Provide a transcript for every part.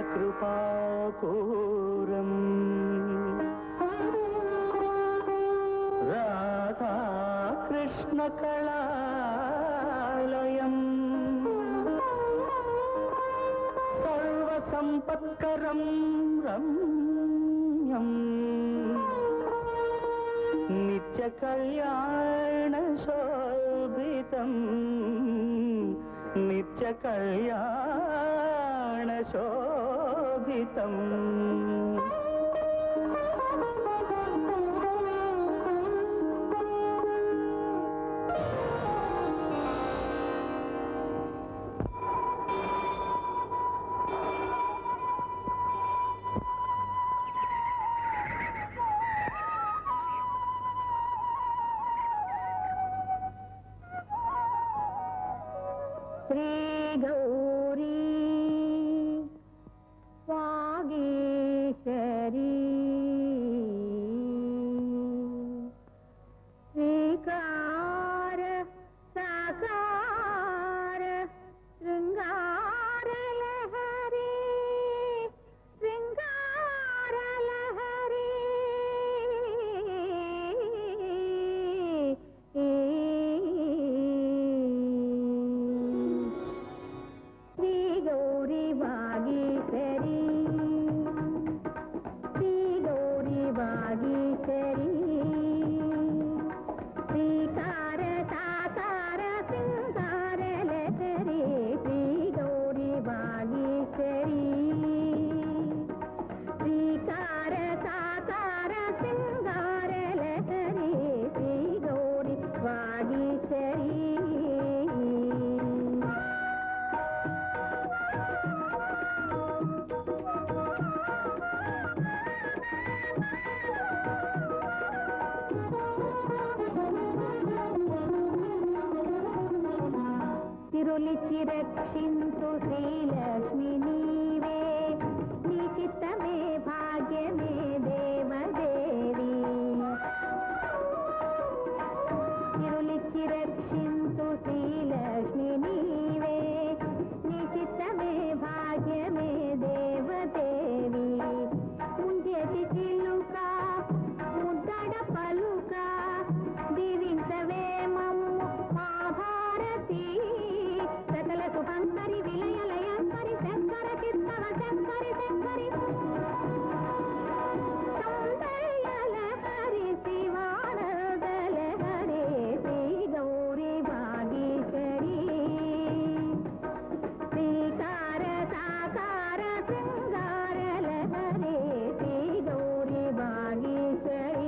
కృపాపూరం రాధా కృష్ణ కళాలయం సర్వసంపత్కరం రమ్యం నిత్య కళ్యాణ శోభితం నిత్య కళ్యాణ శోభితం రక్షించు శ్రీలక్ష్మి నీవే నీ చిత్తమే భాగ్యమే దేవదేవి తిరులిచ్చి రక్షించు శ్రీలక్ష్మి నీవే నీ చిత్తమే భాగ్యమే దేవదేవి ముంజేటి చిలుక ముద్దడ పలుక దీవించవే మమ్ము మా భారతి సకల సుభంకరి విలయలయంకరి శంకర చిత్తవ శంకరి శంకరి సౌందర్యల హరి శివానదల హరే శ్రీ గౌరీ భాగీశ్వరి శ్రీకార సాకార శృంగారల హరే శ్రీ గౌరీ భాగీశ్వరి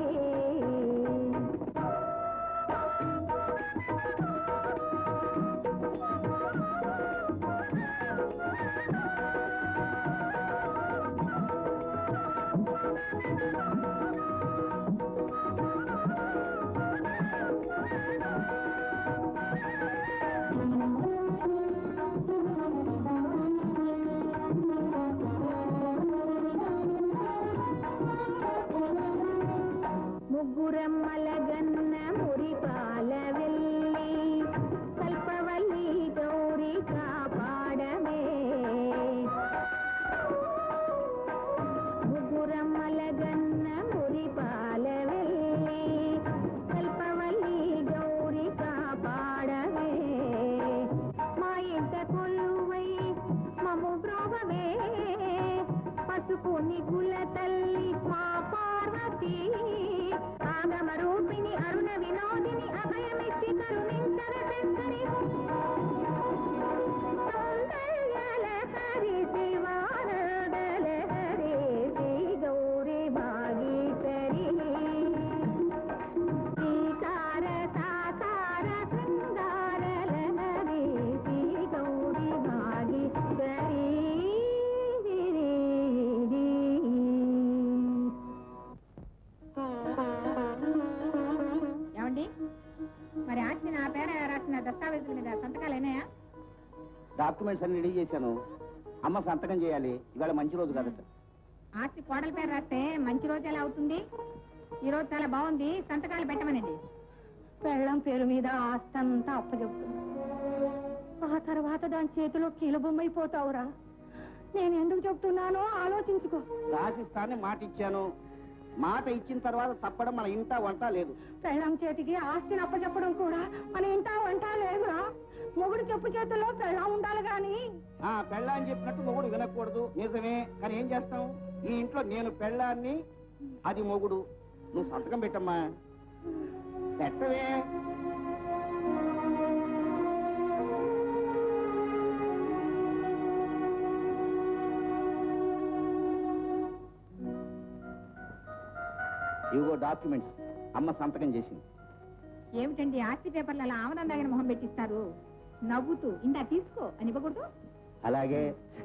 ముగ్గురమ్మలగన్న మురిపాల వెళ్ళి కల్పవల్లి గౌరీ కాపాడమే ముగ్గురమ్మలగన్న మురిపాల వెళ్ళి కల్పవల్లి గౌరీ కాపాడమే మా ఇంట కొలువై మము బ్రోవమే పసుపు నిగుల తల్లి మా పార్వతి ఆగమ రూపిణి అరుణ వినోదిని అభయమిచ్చి కరుణించర శంకరి సౌందర్యాల హరి శివానదల హరే శ్రీ గౌరీ భాగీశ్వరి శ్రీకార సాకార శృంగారల హరే శ్రీ గౌరీ భాగీశ్వరి మరి ఆస్తి నా పేర రాసిన దస్తావేజుల మీద సంతకాలేనాయా? డాక్యుమెంట్స్ అన్ని రెడీ చేశాను. అమ్మ సంతకం చేయాలి. ఇవాళ మంచి రోజు కాదట. ఆస్తి కోడల పేరు రాస్తే మంచి రోజు ఎలా అవుతుంది? ఈ రోజు చాలా బాగుంది, సంతకాలు పెట్టమనండి. పెళ్ళం పేరు మీద ఆస్తి అంతా అప్పచెప్తుంది. ఆ తర్వాత దాని చేతిలో కీలబొమ్మైపోతావురా. నేను ఎందుకు చెప్తున్నానో ఆలోచించుకో. రాసిస్తానని మాట ఇచ్చాను. మాట ఇచ్చిన తర్వాత తప్పడం మన ఇంట వంట లేదు. పెళ్ళం చేతికి ఆస్తిని అప్పచెప్పడం కూడా మన ఇంట వంట లేదురా. మొగుడు చెప్పు చేతుల్లో పెళ్ళం ఉండాలి గాని. పెళ్ళ అని చెప్పినట్టు మొగుడు వినకూడదు, నిజమే. కానీ ఏం చేస్తాం? ఈ ఇంట్లో నేను పెళ్ళాన్ని, అది మొగుడు. నువ్వు సంతకం పెట్టమ్మా. పెట్టవే. ఇవిగో డాక్యుమెంట్స్. అమ్మ సంతకం చేసింది. ఏమిటండి ఆస్తి పేపర్లు అలా ఆమనందాగిన మొహం పెట్టిస్తారు? నవ్వుతూ ఇందా తీసుకో అని ఇవ్వకూడదు? అలాగే.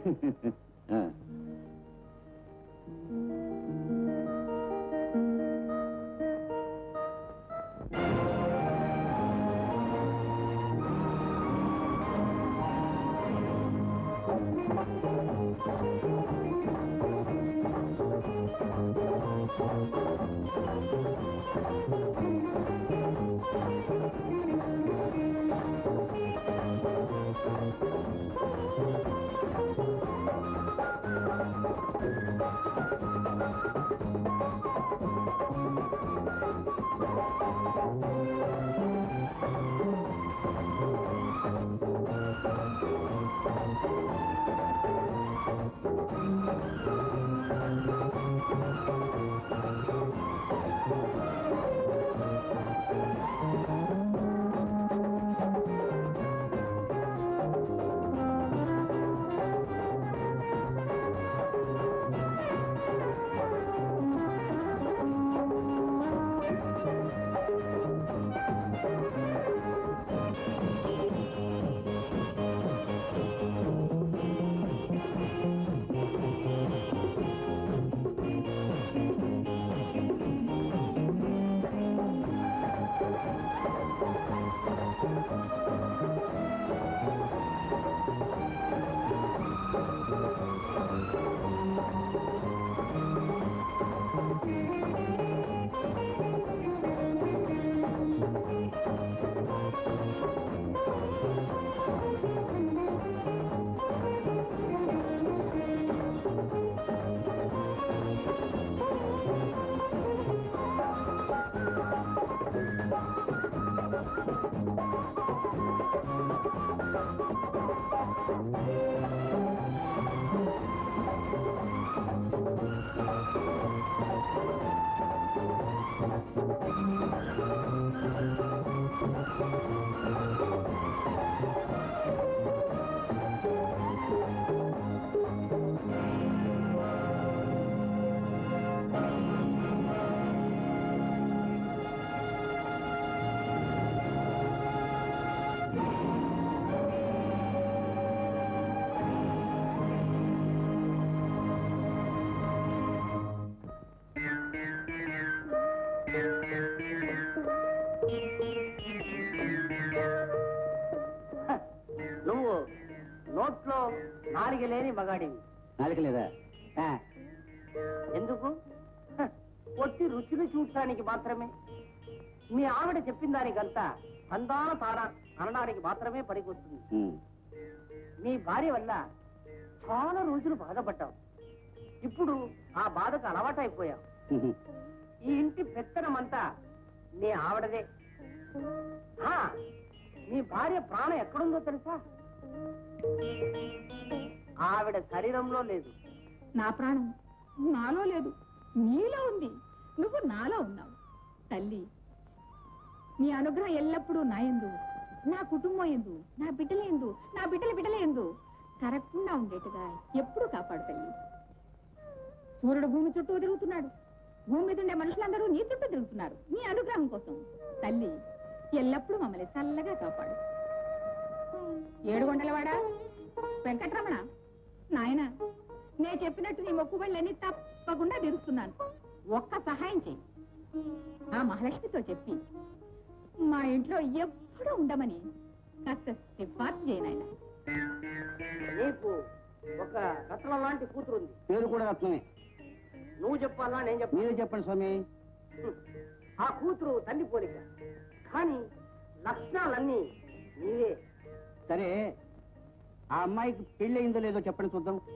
నువ్వు నోట్లో నాలుగు లేని మగాడివి. నాలుక లేదా? ఎందుకు? పొట్టి రుచిని చూడటానికి మాత్రమే. మీ ఆవిడ చెప్పిన దానికంతా అందాల తారా అనడానికి మాత్రమే పనికొస్తుంది. మీ భార్య వల్ల చాలా రోజులు బాధపడ్డావు. ఇప్పుడు ఆ బాధకు అలవాటైపోయావు. ఈ ఇంటి పెత్తనమంతా నీ ఆవిడదే. మీ భార్య ప్రాణం ఎక్కడుందో తెలుసా? ఆవిడ శరీరంలో లేదు. నా ప్రాణం నాలో లేదు, నీలో ఉంది. నువ్వు నాలో ఉన్నావు. తల్లి, నీ అనుగ్రహం ఎల్లప్పుడూ నా యందు, నా కుటుంబం యందు, నా బిడ్డల యందు, నా బిడ్డల యందు కరగకుండా ఉండేట్టుగా ఎప్పుడూ కాపాడు తల్లి. సూర్యుడు భూమి చుట్టూ తిరుగుతున్నాడు. భూమి మీద ఉండే మనుషులందరూ నీ చుట్టూ తిరుగుతున్నారు నీ అనుగ్రహం కోసం. తల్లి, ఎల్లప్పుడూ మమ్మల్ని చల్లగా కాపాడు. ఏడుగొండలవాడా, వెంకటరమణ, నాయన, నే చెప్పినట్టు నీ మొక్కుబళ్ళని తప్పకుండా తీరుస్తున్నాను. ఒక్క సహాయం చెయ్యి. ఆ మహాలక్ష్మితో చెప్పి మా ఇంట్లో ఎప్పుడూ ఉండమని కాస్త సిఫార్సు చేయనాయన. నీకు ఒక రత్నం లాంటి కూతురు ఉంది. పేరు కూడా రత్నమే. నువ్వు చెప్పాలా నేను చెప్పాలి? మీరే చెప్పండి స్వామి. ఆ కూతురు తల్లి పోలిక, కానీ లక్షణాలన్నీ నీవే. సరే, ఆ అమ్మాయికి పెళ్లి అయిందో లేదో చెప్పండి చూద్దాం.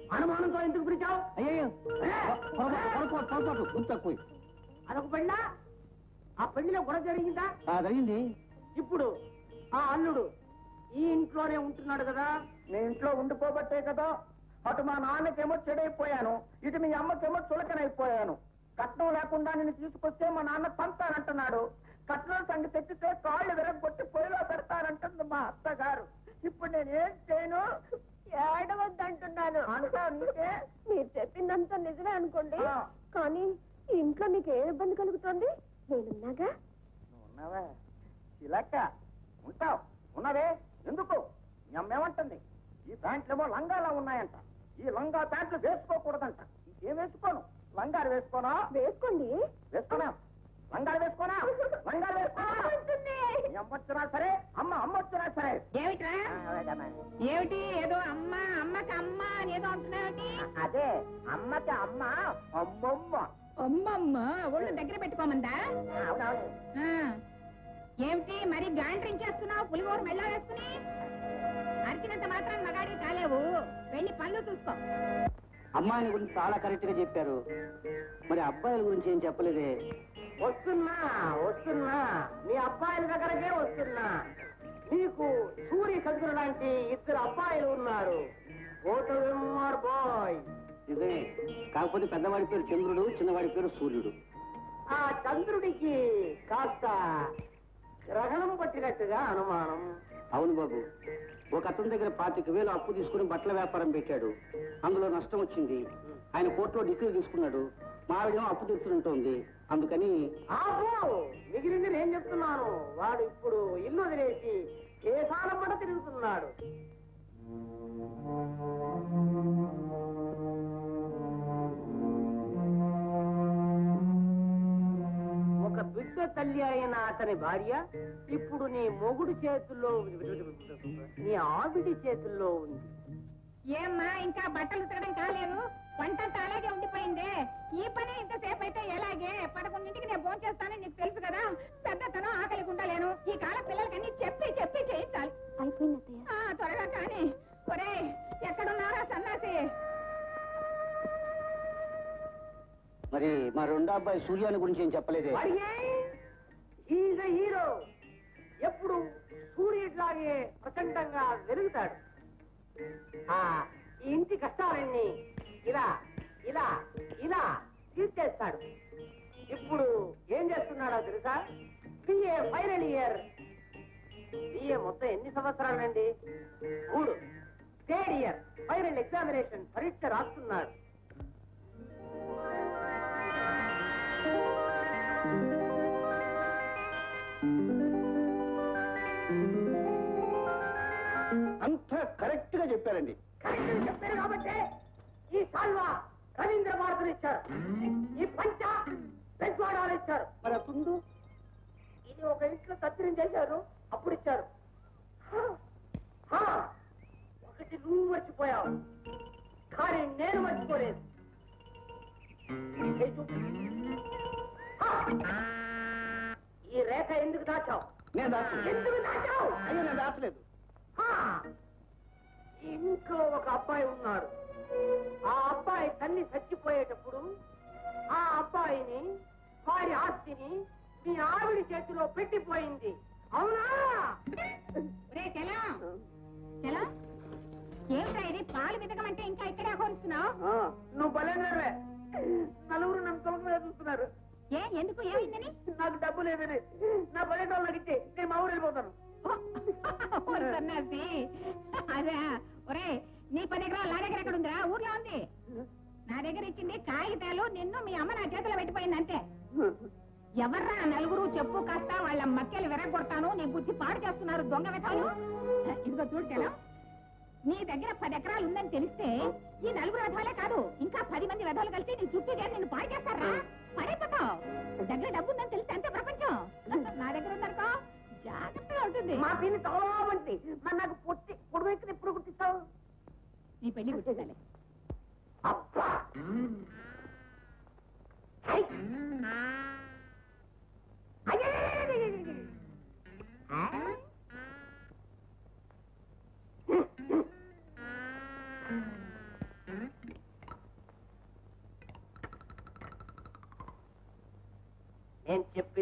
అనుమానంతో ఎందుకు పిలిచావు? అయ్యో పొరపాటు గుర్తు తక్కువ. అదొక పెళ్ళా? ఆ పెళ్లిలో గొడవ జరిగిందా? జరిగింది. ఇప్పుడు ఆ అల్లుడు ఈ ఇంట్లోనే ఉంటున్నాడు కదా? నేను ఇంట్లో ఉండిపోబట్టే కదా అటు మా నాన్నకేమో చెడైపోయాను, ఇటు మీ అమ్మకేమో చులకనైపోయాను. కట్నం లేకుండా నేను తీసుకొస్తే మా నాన్న పంతానంటున్నాడు. కట్నం సంగతి తెచ్చితే కాళ్ళు విరగొట్టి పొయ్యిలో పెడతానంటుంది మా అత్తగారు. ఇప్పుడు నేనేం చేయను? ఏడవద్దంటున్నాను. నీకే మీరు చెప్పిందంతా నిజమే అనుకోండి, కానీ ఈ ఇంట్లో మీకు ఏ ఇబ్బంది కలుగుతుంది? నేనున్నాగా. ఉన్నావా చిలక? ఉంటావు. ఉన్నవే ఎందుకు? మీ అమ్మ ఏమంటుంది? ఈ ప్యాంట్లేమో లంగాలా ఉన్నాయంట. ఈ లంగా ప్యాంట్లు వేసుకోకూడదంట. ఇంకేం వేసుకోను? లంగాలు వేసుకోనా? వేసుకోండి. వేసుకోనా? లంగాలు వేసుకోనా? లంగాలు వేసుకోనా? మీ అమ్మ వచ్చినా సరే, అమ్మ వచ్చినా సరే. ఏమిట్రా? ఏమిటి ఏదో అమ్మకి అమ్మ అని ఏదో అంటున్నావేంటి? అదే అమ్మకి అమ్మ అమ్మమ్మ. అమ్మమ్మ ఒళ్ళు దగ్గర పెట్టుకోమందా? అవునవును. ఆ, ఏమిటి మరి గాంట్రించేస్తున్నావు పులిగోరు మెళ్ళ వేసుకుని? అరిచినంత మాత్రం మగాడి కాలేవు. వెళ్ళి పనులు చూసుకో. అమ్మాయిని గురించి చాలా కరెక్ట్ గా చెప్పారు, మరి అబ్బాయిల గురించి ఏం చెప్పలేదే. వస్తున్నా మీ అబ్బాయిల దగ్గరకే వస్తున్నా. నీకు సూర్య చంద్రుడు లాంటి ఇద్దరు అబ్బాయిలు ఉన్నారు. బాయ్. నిజమే, కాకపోతే పెద్దవాడి పేరు చంద్రుడు, చిన్నవాడి పేరు సూర్యుడు. ఆ చంద్రుడికి కాస్త గ్రహణం పట్టినట్టుగా అనుమానం. అవును బాబు, ఒక అతని దగ్గర 25,000 అప్పు తీసుకుని బట్టల వ్యాపారం పెట్టాడు. అందులో నష్టం వచ్చింది. ఆయన కోర్టులో డిగ్రీ తీసుకున్నాడు. మా ఆవిడేమో అప్పు తెచ్చుకుంటోంది. అందుకని మిగిలింది నేను చెప్తున్నాను. వాడు ఇప్పుడు ఇల్లు వదిలేసి కేసాల పడ తిరుగుతున్నాడు. ఒక బిడ్డ తల్లి అయిన అతని భార్య ఇప్పుడు నీ మొగుడు చేతుల్లో, నీ ఆవిడి చేతుల్లో ఉంది. ఏమ్మా ఇంకా బట్టలు ఉతకడం కాలేదు? వంటంతా అలాగే ఉండిపోయిందే. ఈ పని ఇంతసేపు అయితే ఎలాగే? 11ంటికి నేను ఫోన్ చేస్తానని నీకు తెలుసు కదా. పెద్దతనం ఆకలి ఉండలేను. ఈ కాలం పిల్లలకన్నీ చెప్పి చేయించాలి. అయిపోయింది. త్వరగా కానీ. ఒరే ఎక్కడున్నారా సన్నాసి? మరి మా రెండో అబ్బాయి సూర్యాని గురించి ఏం చెప్పలేదే. హీరో ఎప్పుడు సూర్యుడిలాగే ప్రచండంగా వెలుగుతాడు. ఈ ఇంటి కష్టాలన్నీ ఇలా ఇలా ఇలా తీర్చేస్తాడు. ఇప్పుడు ఏం చేస్తున్నాడో తెలుసా? BA final year. బిఏ మొత్తం ఎన్ని సంవత్సరాలండి? 3. థర్డ్ ఇయర్ ఫైనల్ ఎగ్జామినేషన్ పరీక్ష రాస్తున్నాడు. అంతా కరెక్ట్ గా చెప్పారండి. చెప్పారు కాబట్టి ఈ సాల్వా రవీంద్ర భారతులు ఇచ్చారు. ఈ పంచ పెంచువాడాలు ఇచ్చారు. మరి అప్పుడు ఇది ఒక ఇంట్లో కత్తిరం చేశారు, అప్పుడు ఇచ్చారు. ఒకటి నువ్వు మర్చిపోయావు, కానీ నేను మర్చిపోలేదు. ఈ రేఖ ఎందుకు దాచావు? నేను దాచలేదు. ఎందుకు దాచావు? అయ్యో నేను దాచలేదు. ఇంట్లో ఒక అబ్బాయి ఉన్నాడు. ఆ అబ్బాయి తల్లి చచ్చిపోయేటప్పుడు ఆ అబ్బాయిని, వారి ఆస్తిని మీ ఆవిడ చేతిలో పెట్టిపోయింది. అవునా? ఏమిటా ఇది? పాలు వెతకమంటే ఇంకా ఇక్కడే కోరుస్తున్నావు? నువ్వు బలేనవే. నలుగురు నన్ను తొలగ చూస్తున్నారు. ఎందుకు? ఏమైందని? నాకు డబ్బు లేదని నా బలేటోళ్ళు నాకు ఇచ్చే, నేను మా ఊరు వెళ్ళిపోతాను. సన్నాసి అదే. ఒరే నీ 10 ఎకరాలు నా దగ్గర ఎక్కడ ఉందిరా? ఊర్లో ఉంది. నా దగ్గర ఇచ్చింది కాగితాలు. నిన్ను మీ అమ్మ నా చేతిలో పెట్టిపోయింది అంతే. ఎవర్రా నలుగురు? చెప్పు కాస్త. వాళ్ళ మక్కెలు విరగొడతాను. నీ బుద్ధి పాడు చేస్తున్నారు దొంగ వెతాలు. ఇదిగో చూడు చలం, నీ దగ్గర 10 ఎకరాలు ఉందని తెలిస్తే ఈ 4 వెధాలే కాదు, ఇంకా 10 మంది వెధాలు కలిసి నీ చుట్టూ చేసి నిన్ను పాడు చేస్తారా? పడైపోతావు. దగ్గర డబ్బు ఉందని తెలిస్తే అంతే ప్రపంచం. నా దగ్గర ఉందనుకో జాగ్రత్తగా ఉంటుంది. మా పిన్ని చాలా మంది. మరి నాకు పొడుగు ఎక్కడ ఎప్పుడు గుర్తిస్తావు? నీ పెళ్లి గుర్తించాలి. అబ్బా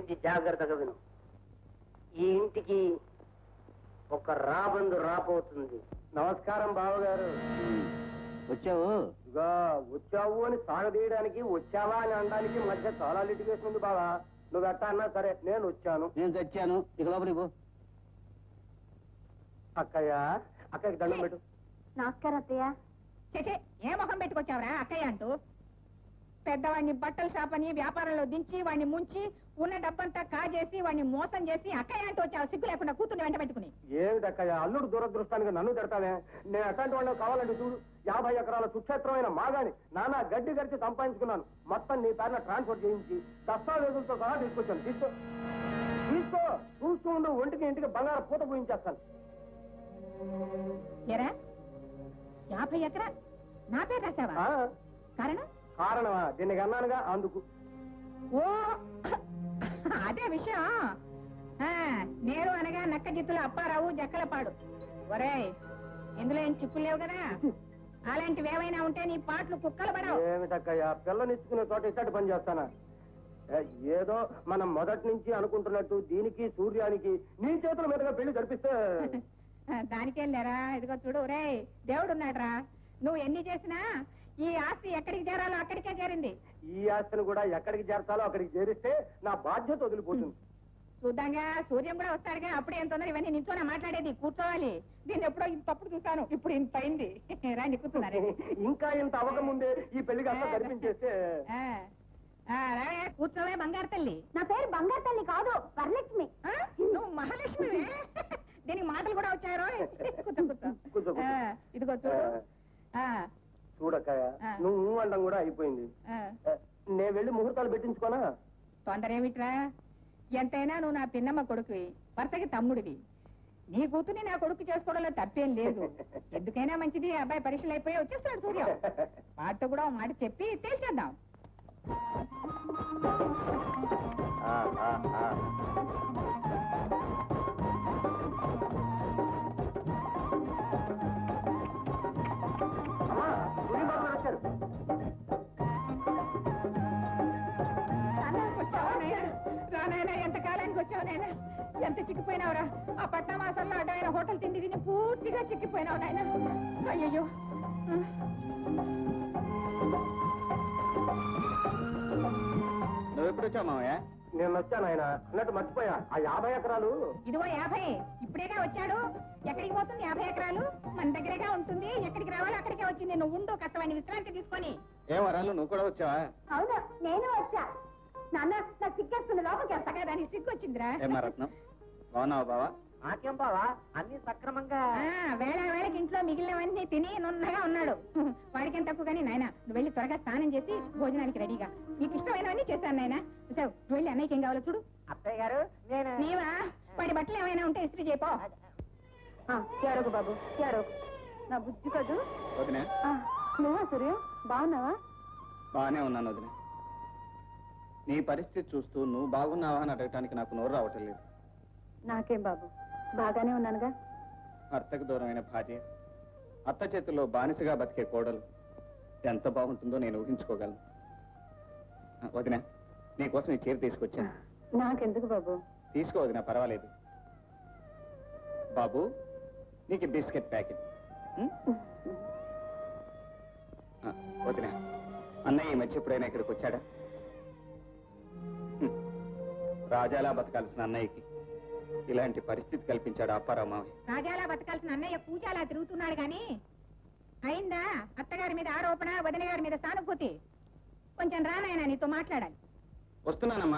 చెప్పింది జాగ్రత్తగా విను. ఈ ఇంటికి ఒక రాబందు రాబోతుంది. నమస్కారం బావగారు. వచ్చావు? ఇగా వచ్చావు అని సాగదీయడానికి, వచ్చావా అని అనడానికి మధ్య చాలా లిటిగేషన్ ఉంది బావా. నువ్వు ఎట్టా అన్నా సరే నేను వచ్చాను. నేను తెచ్చాను, ఇక లోపలికి పో. అక్కయ్యకి దండం పెట్టు. నమస్కారం అత్తయ్య. చెచే ఏ మొహం పెట్టుకొచ్చావురా అక్కయ్య అంటూ? పెద్దవాడిని బట్టల షాప్ అని వ్యాపారంలో దించి వాడిని ముంచి ఉన్న డబ్బంతా కాజేసి వాడిని మోసం చేసి అక్కయ్య అంటూ వచ్చావు, సిగ్గు లేకుండా కూతుర్ని వెంట పెట్టుకుని. ఏమిటి అక్కయ్య, అల్లుడు దురదృష్టానికి నన్ను తిడతానే? నేను అట్లాంటి వాళ్ళు కావాలంటే చూడు, 50 ఎకరాల సుక్షేత్రమైన మాగాని నానా గడ్డి గడిచి సంపాదించుకున్నాను. మొత్తం నీ పేరున ట్రాన్స్ఫర్ చేయించి దస్తావేజులతో సహా తీసుకొచ్చాను. తీసుకో చూస్తూ ఉండు, ఒంటికి ఇంటికి బంగారం పూత పూయించేస్తాను. ఎరా 50 ఎకరా నా పేరు రాశావా? కారణం? కారణమా? దీనికి అన్నానుగా అందుకు. ఓ అదే విషయం. నేను అనగా నక్క జిత్తుల అప్పారావు జక్కలపాడు. ఒరేయ్, ఇందులో ఏం చిక్కులు లేవు కదా? అలాంటివి ఏమైనా ఉంటే నీ పాటలు కుక్కలు పడవు. ఏమిటక్కయ్యా, పిల్లనిచ్చుకునే చోట ఇచ్చటి పని చేస్తానా? ఏదో మనం మొదటి నుంచి అనుకుంటున్నట్టు దీనికి సూర్యానికి నీ చేతుల మీదుగా పెళ్లి జరిపిస్తే దానికేం లేరా. ఇదిగో చూడు రే, దేవుడున్నాడ్రా. నువ్వు ఎన్ని చేసినా ఈ ఆస్తి ఎక్కడికి చేరాలో అక్కడికే చేరింది. ఈ ఆస్తిని కూడా ఎక్కడికి చేర్చాలో అక్కడికి చేరిస్తే నా బాధ్యత వదిలిపోతుంది. చూద్దాంగా, సూర్యం కూడా వస్తాడుగా, అప్పుడు ఏం తొందర ఇవన్నీ నించోనే మాట్లాడేది. కూర్చోవాలి. దీన్ని ఎప్పుడో తప్పుడు చూశాను, ఇప్పుడు ఇంత అయింది. రాండి కూర్చున్నారే. ఇంకా ఇంత అవ్వకముందే ఈ పెళ్లికి అంతా జరిపించేస్తే కూర్చోవే బంగారు తల్లి. నా పేరు బంగారు తల్లి కాదు, వరలక్ష్మి. నువ్వు మహాలక్ష్మి. దీనికి మాటలు కూడా వచ్చారో. కూర్చో. ఇదిగో చూడు. చూడక్కయ్య, నువ్వు అండం కూడా అయిపోయింది. నేను వెళ్ళి ముహూర్తాలు పెట్టించుకోనా? తొందర ఏమిట్రా, ఎంతైనా నువ్వు నా పిన్నమ్మ కొడుకువి, భర్తకి తమ్ముడివి. నీ కూతుర్ని నా కొడుకు చేసుకోవడంలో తప్పేం లేదు. ఎందుకైనా మంచిది, అబ్బాయి పరీక్షలు అయిపోయి వచ్చేస్తాడు సూర్యం. వాటితో కూడా మాట చెప్పి తెలిసేద్దాం. రానాయనా, ఎంత కాలానికి వచ్చావు నాయన? ఎంత చిక్కిపోయినావురా? ఆ పట్టమాసంలో అడ్డమైన హోటల్ తిండి తిని పూర్తిగా చిక్కిపోయినావు నాయన. అయ్యయ్యో. నువ్వు ఎప్పుడు వచ్చావు మామయ్య? నేను వచ్చాను ఆయన అన్నట్టు మర్చిపోయా. ఆ 50 ఎకరాలు ఇదిగో 50 ఇప్పుడేగా వచ్చాడు. ఎక్కడికి పోతుంది 50 ఎకరాలు? మన దగ్గరగా ఉంటుంది. ఎక్కడికి రావాలో అక్కడికే వచ్చింది. నువ్వు ఉండు, కష్టమైన విశ్రాంతి తీసుకొని. ఏం వరాలు, నువ్వు కూడా వచ్చావా? అవును, నేను వచ్చా. నాన్న, నాకు సిగ్గేస్తుంది, లోపలికి వెళ్తా. సగా దానికి సిగ్గు వచ్చిందిరా. ఏమా రత్నం, బాగున్నావా బావా? నాకేం బావా, అన్ని సక్రమంగా. వేళ వేళకి ఇంట్లో మిగిలినవన్నీ తిని నున్నగా ఉన్నాడు. వాడికేం తక్కువ కానీ నాయన, నువ్వు వెళ్ళి త్వరగా స్నానం చేసి భోజనానికి రెడీగా. నీకు ఇష్టమైనవన్నీ చేశాను నాయన. చూసావు, నువ్వు వెళ్ళి అన్నయ్యకి ఏం కావాలో చూడు. అత్తయ్య గారు, నేను నీవా? వాడి బట్టలు ఏమైనా ఉంటే ఇస్త్రీ చేయపో. ఎవరకు బాబు, ఎవరకు? నా బుద్ధి కదూ. వదినా, నువ్వా సూర్యం? బాగున్నావా? బాగానే ఉన్నాను వదిన. నీ పరిస్థితి చూస్తూ నువ్వు బాగున్నావా అని అడగటానికి నాకు నోరు రావటం లేదు. నాకేం బాబు, బాగానే ఉన్నానుగా. అత్తకు దూరమైన భార్య, అత్త చేతుల్లో బానిసగా బతికే కోడలు ఎంత బాగుంటుందో నేను ఊహించుకోగలను. వదిన, నీకోసం ఈ చీర తీసుకొచ్చాను. నాకెందుకు బాబు? తీసుకో వదిన, పర్వాలేదు. బాబు, నీకు బిస్కెట్ ప్యాకెట్. వదిన, అన్నయ్య ఈ మధ్య ఎప్పుడైనా ఇక్కడికి వచ్చాడా? రాజాలా బతకాల్సిన అన్నయ్యకి ఇలాంటి పరిస్థితి కల్పించాడు అప్పారావు మావయ్య. రాజాలా బతకాల్సిన అన్నయ్య పూజాలా తిరుగుతున్నాడు గాని అయిందా అత్తగారి మీద ఆరోపణ, వదిన గారి మీద సానుభూతి? కొంచెం రానాయనా, నీతో మాట్లాడాలి. వస్తున్నానమ్మా.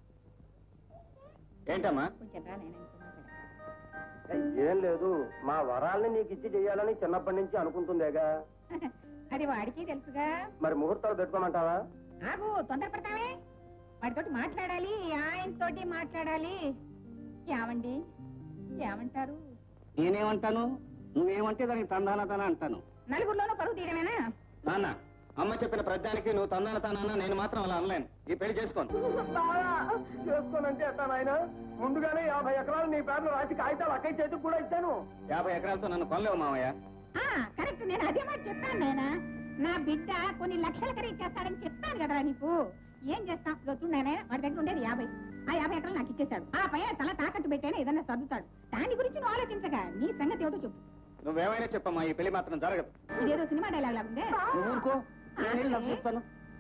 ఏంటమ్మా? కొంచెం రానాయనా, నీతో మాట్లాడాలి. ఏం లేదు, మా వరాల్ని నీకు ఇచ్చి చెయ్యాలని చిన్నప్పటి నుంచి అనుకుంటుందేగా. అది వాడికి తెలుసుగా. మరి ముహూర్తాలు పెట్టుకోమంటావా? ఆగు, తొందరపడతావే. వాడితోటి మాట్లాడాలి, ఆయనతోటి మాట్లాడాలి. ఏమండి, ఏమంటారు? నేనేమంటాను, నువ్వేమంటే దానికి తందాన అంటాను. నలుగురిలోనూ పరుగు తీయడమేనా? నాన్న, అమ్మ చెప్పిన ప్రజ్ఞానికి నువ్వు తందాన నేను మాత్రం అలా అనలేను. ఈ పెళ్లి చేసుకోను. చేసుకోనంటే ఎట్లా నాయన? ముందుగానే 50 ఎకరాలు నీ పేరులో రాసి కాగితాలు అక్కడి చేతికి కూడా ఇచ్చాను. 50 ఎకరాలతో నన్ను కొనలేవు మావయ్య. కరెక్ట్, నేను అదే మాట చెప్తాను నాయన. నా బిడ్డ కొన్ని లక్షల ఖరీదు చేస్తాడని చెప్తాను కదరా నీకు. ఏం చేస్తాం? చూడు నాయన, వాడి దగ్గర ఉండేది 50. ఆ 50 ఎకరాలు నాకు ఇచ్చేశాడు. ఆ పైన తల తాకట్టు పెట్టైనా ఏదన్నా సర్దుతాడు. దాని గురించి నువ్వు ఆలోచించగా నీ సంగతి ఏమిటో చెప్పు. నువ్వేమైనా చెప్పమ్మా, ఈ పెళ్లి మాత్రం జరగదు. ఇదేదో సినిమా డైలాగ్ లాగుందే. ఊరుకో, చూస్తాను.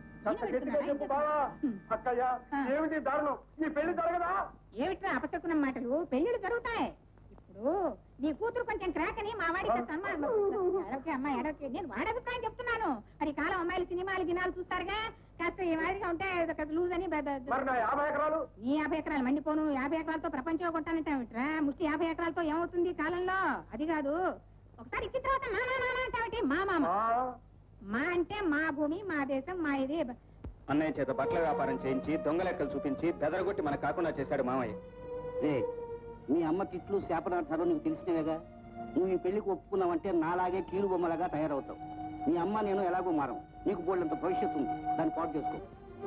అక్కయ్య ఏమిటి దారుణం, ఈ పెళ్లి జరగదా? ఏమిట్రా అపశకునం మాటలు? పెళ్లిళ్ళు జరుగుతాయి. ఇప్పుడు నీ కూతురు కొంచెం క్రాక్ అని మా వాడికి సన్మానం. ఎడవకే అమ్మా, ఎడవకే. నేను వాడి అభిప్రాయం చెప్తున్నాను. మరి ఈ కాలం అమ్మాయిలు సినిమాలు గినాలు చూస్తారుగా, కాస్త ఈ మాదిరిగా ఉంటే లూజ్ అని. మరి 50 ఎకరాలు? నీ 50 ఎకరాలు మండిపోను. 50 ఎకరాలతో ప్రపంచం కొంటానంటావిట్రా? ముష్టి 50 ఎకరాలతో ఏమవుతుంది ఈ కాలంలో? అది కాదు, ఒకసారి ఇచ్చిన తర్వాత మా మామ అంటావిటి. మా మామ మా అంటే మా భూమి, మా దేశం, మా ఇది. అన్నయ్య చేత బట్టల వ్యాపారం చేయించి దొంగ లెక్కలు చూపించి బెదరగొట్టి మనకు కాకుండా చేశాడు మామయ్య. మీ అమ్మ తిట్లు శాపనార్థాలు నీకు తెలిసినవేగా. నువ్వు ఈ పెళ్లికి ఒప్పుకున్నావంటే నాలాగే కీలు బొమ్మలాగా తయారవుతావు. మీ అమ్మ నేను ఎలాగో మారం. నీకు బోళ్ళంత భవిష్యత్తు ఉంది, దాన్ని పాటు చేసుకో.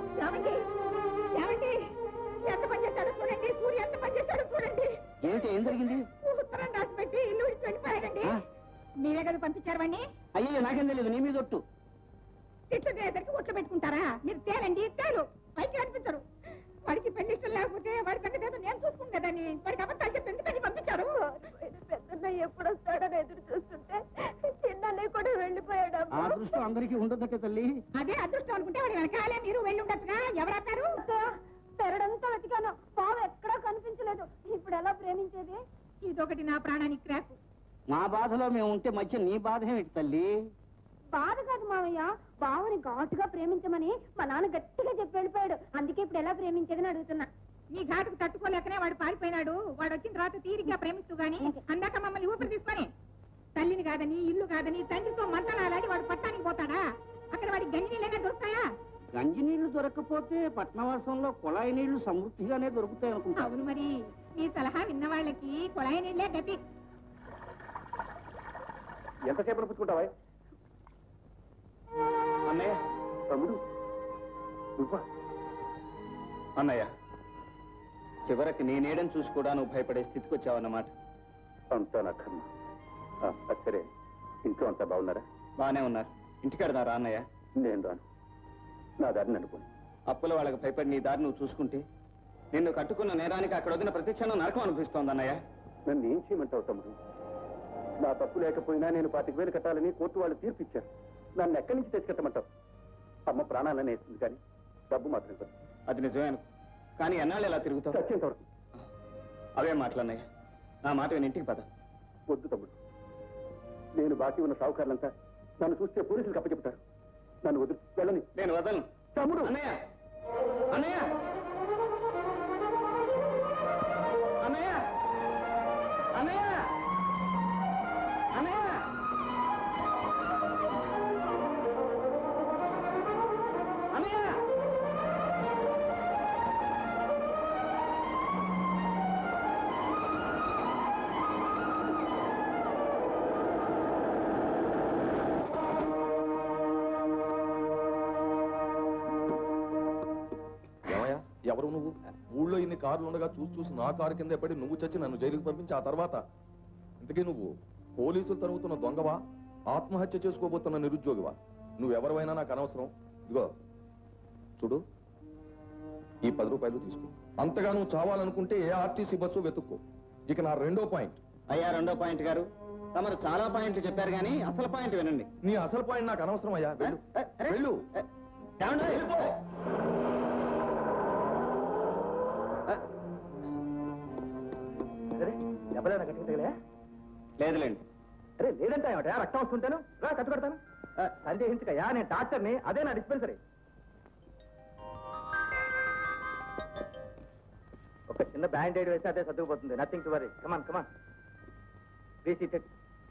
ఎంత పనిచేస్తాడు చూడండి, సూర్య ఎంత పనిచేస్తాడు చూడండి. ఏంటి, ఏం జరిగింది? ఉత్తరం రాసి పెట్టి ఇల్లు విడిచి వెళ్ళిపోయాడండి. మీరే కదా పంపించారు వాడిని? అయ్యో, నాకేం తెలియదు, నీ మీద ఒట్టు. తిట్లు తినేసరికి ఒట్లు పెట్టుకుంటారా? మీరు తేలండి, తేలు పైకి కనిపించరు. వాడికి పెళ్లి ఇష్టం లేకపోతే వాడి సంగతి ఏదో నేను చూసుకుంటుందని వాడికి అబద్ధాలు చెప్పి ఎందుకని పంపించారు? పెద్దన్నయ్య ఎప్పుడు వస్తాడని ఎదురు చూస్తుంటే చిన్నన్నయ్య కూడా వెళ్ళిపోయాడు. ఆ అదృష్టం అందరికీ ఉండదక్క తల్లి. అదే అదృష్టం అనుకుంటే వాడి వెనకాలే మీరు వెళ్ళి ఉండొచ్చుగా. ఎవరాపారు? పెరడంతా వెతికాను, పావు ఎక్కడా కనిపించలేదు. ఇప్పుడు ఎలా ప్రేమించేది? ఇదొకటి నా ప్రాణానికి క్రాకు. మా బాధలో మేము ఉంటే మధ్య నీ బాధ ఏమిటి తల్లి? బాధ కాదు మావయ్య, బావని ఘాటుగా ప్రేమించమని మా నాన్న గట్టిగా చెప్పి వెళ్ళిపోయాడు. అందుకే ఇప్పుడు ఎలా ప్రేమించేదని అడుగుతున్నా. నీ ఘాటుకు తట్టుకోలేకనే వాడు పారిపోయినాడు. వాడు వచ్చిన తర్వాత తీరిగ్గా ప్రేమిస్తూ గాని అందాక మమ్మల్ని ఊపిరి తీసుకొని తల్లిని కాదని ఇల్లు కాదని తండ్రితో మంతనాలాడి వాడు పట్టానికి పోతాడా? అక్కడ వాడికి గంజి నీళ్ళైనా దొరుకుతాయా? గంజి నీళ్లు దొరకకపోతే పట్నవాసంలో కుళాయి నీళ్లు సమృద్ధిగానే దొరుకుతాయి అనుకుంటా. అవును, మరి నీ సలహా విన్న వాళ్ళకి కుళాయి నీళ్ళే గతి. ఎంతసేపు పుచ్చుకుంటావా? అన్నయ్య, తమ్ముడు నువ్వా? అన్నయ్య, చివరికి నీ నీడని చూసి కూడా నువ్వు భయపడే స్థితికి వచ్చావన్నమాట. అంతా నా కర్మ. సరే, ఇంట్లో అంతా బాగున్నారా? బానే ఉన్నారు. ఇంటికెడదారా అన్నయ్య? నేను రాను, నా దారిని అనుకోను. అప్పుల వాళ్ళకి భయపడి నీ దారి నువ్వు చూసుకుంటే నిన్ను కట్టుకున్న నేరానికి అక్కడ వదిన ప్రతిక్షణం నరకం అనిపిస్తోంది అన్నయ్య. నన్ను ఏం చేయమంటావు తమ్ముడు? నా తప్పు లేకపోయినా నేను 25,000 కట్టాలని కోర్టు వాళ్ళు తీర్పిచ్చారు. నన్ను ఎక్కడి నుంచి తెచ్చుకెట్టమంటావు? అమ్మ ప్రాణాలనే వేస్తుంది, కానీ డబ్బు మాత్రం ఇవ్వదు. అది నిజమే అనుకో, కానీ ఎన్నాళ్ళు ఎలా తిరుగుతావు? చచ్చేంత వరకు. అవే మాటలన్నయ్య, నా మాట విని ఇంటికి పద. వద్దు తమ్ముడు, నేను బాకీ ఉన్న సావుకారులంతా నన్ను చూస్తే పోలీసులకు అప్పచెప్తారు. నన్ను వద్దు, వెళ్ళని. నేను వదలను తమ్ముడు. అన్నయ్య, అన్నయ్య, అన్నయ్య, అన్నయ్య, అన్నయ్య. ఎవరు నువ్వు? ఊళ్ళో ఇన్ని కార్లు ఉండగా చూసి నా కారు కింద పడి నువ్వు చచ్చి నన్ను జైలుకి పంపించి ఆ తర్వాత ఇంతకీ నువ్వు పోలీసులు తరుగుతున్న దొంగవా, ఆత్మహత్య చేసుకోబోతున్న నిరుద్యోగివా? నువ్వెవరైనా నాకు అనవసరం. ఇదిగో చూడు, ఈ 10 రూపాయలు తీసుకో. అంతగా నువ్వు చావాలనుకుంటే ఏ ఆర్టీసీ బస్సు వెతుక్కో. ఇక నా రెండో పాయింట్. అయ్యా, రెండో పాయింట్ గారు, తమరు చాలా పాయింట్లు చెప్పారు కానీ అసలు పాయింట్ వినండి. నీ అసలు పాయింట్ నాకు అనవసరం అయ్యా. వెళ్ళు, వెళ్ళు. వెళ్ళిపో. ఎవరైనా కట్టుకుంటా? లేదులేండి. అరే లేదంటే ఏమిటా? రక్తం వస్తుంటాను, రా కట్టు కడతాను. సందేహించకయ్యా, నేను డాక్టర్ని, అదే నా డిస్పెన్సరీ. ఒక చిన్న బ్యాండేడ్ వేస్తే అదే సర్దుకుపోతుంది. Nothing to worry. Come on come on, please seated.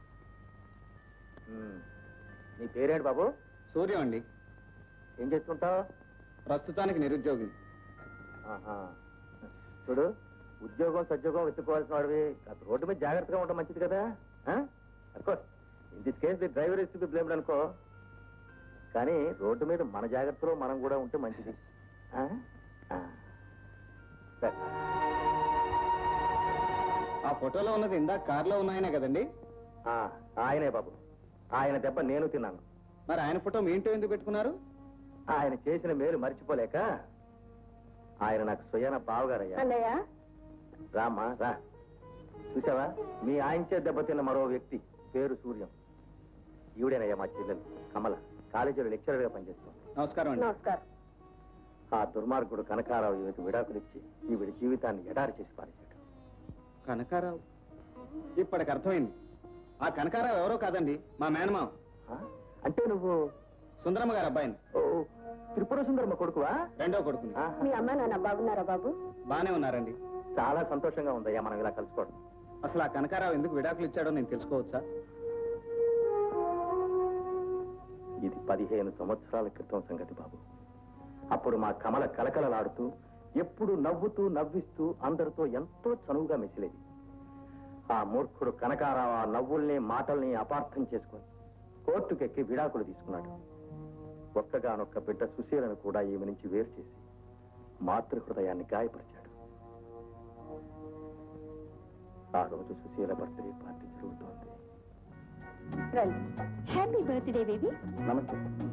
నీ పేరేంటి బాబు? సూర్యం అండి. ఏం చేస్తుంటావు? ప్రస్తుతానికి నిరుద్యోగిని. చూడు, ఉద్యోగం సద్యోగం వెతుక్కోవాల్సిన వాడివి రోడ్డు మీద జాగ్రత్తగా ఉండడం మంచిది కదా. Of course in this case the driver is to be blamed అనుకో, కానీ రోడ్డు మీద మన జాగ్రత్తలో మనం కూడా ఉంటే మంచిది. ఆ ఫోటోలో ఉన్నది ఇందాక కారులో ఉన్నాయనే కదండి? ఆయనే బాబు. ఆయన దెబ్బ నేను తిన్నాను. మరి ఆయన ఫోటో మీ ఇంట్లో ఎందుకు పెట్టుకున్నారు? ఆయన చేసిన మేలు మర్చిపోలేక ఆయన నాకు స్వయాన బావగారయ్యా. అన్నయ్య రామ్మా రా. చూసావా, మీ ఆయనచే దెబ్బతిన్న మరో వ్యక్తి, పేరు సూర్యం. ఈవిడేనయ్యా మా చెల్లెలు కమల, కాలేజీలో లెక్చరర్ గా పనిచేస్తాం. నమస్కారం అండి. నమస్కారం. ఆ దుర్మార్గుడు కనకారావు ఈమెకు విడాకులిచ్చి ఈవిడ జీవితాన్ని ఎడారి చేసి పారేశాడు. కనకారావు? ఇప్పటికి అర్థమైంది. ఆ కనకారావు ఎవరో కాదండి, మా మేనమావ. ఆ? అంటే నువ్వు సుందరమ్మ గారు అబ్బాయిని. ఓ, త్రిపుర సుందరమ్మ కొడుకువా? రెండో కొడుకుని. ఆ, మీ అమ్మ నాన్న బాగున్నారా బాబు? బానే ఉన్నారండి. చాలా సంతోషంగా ఉందయ్యా మనం ఇలా కలుసుకోవడం. అసలు ఆ కనకారావు ఎందుకు విడాకులు ఇచ్చాడో నేను తెలుసుకోవచ్చా? ఇది 15 సంవత్సరాల క్రితం సంగతి బాబు. అప్పుడు మా కమల కలకలలాడుతూ ఎప్పుడు నవ్వుతూ నవ్విస్తూ అందరితో ఎంతో చనువుగా మెసిలేది. ఆ మూర్ఖుడు కనకారావు ఆ నవ్వుల్ని మాటల్ని అపార్థం చేసుకుని కోర్టుకెక్కి విడాకులు తీసుకున్నాడు. ఒక్కగానొక్క బిడ్డ సుశీలను కూడా ఈమె నుంచి వేరు చేసి మాతృహృదయాన్ని గాయపరిచాడు. ఆ రోజు సుశీల బర్త్డే పార్టీ జరుగుతోంది. Happy birthday baby. నమస్తే.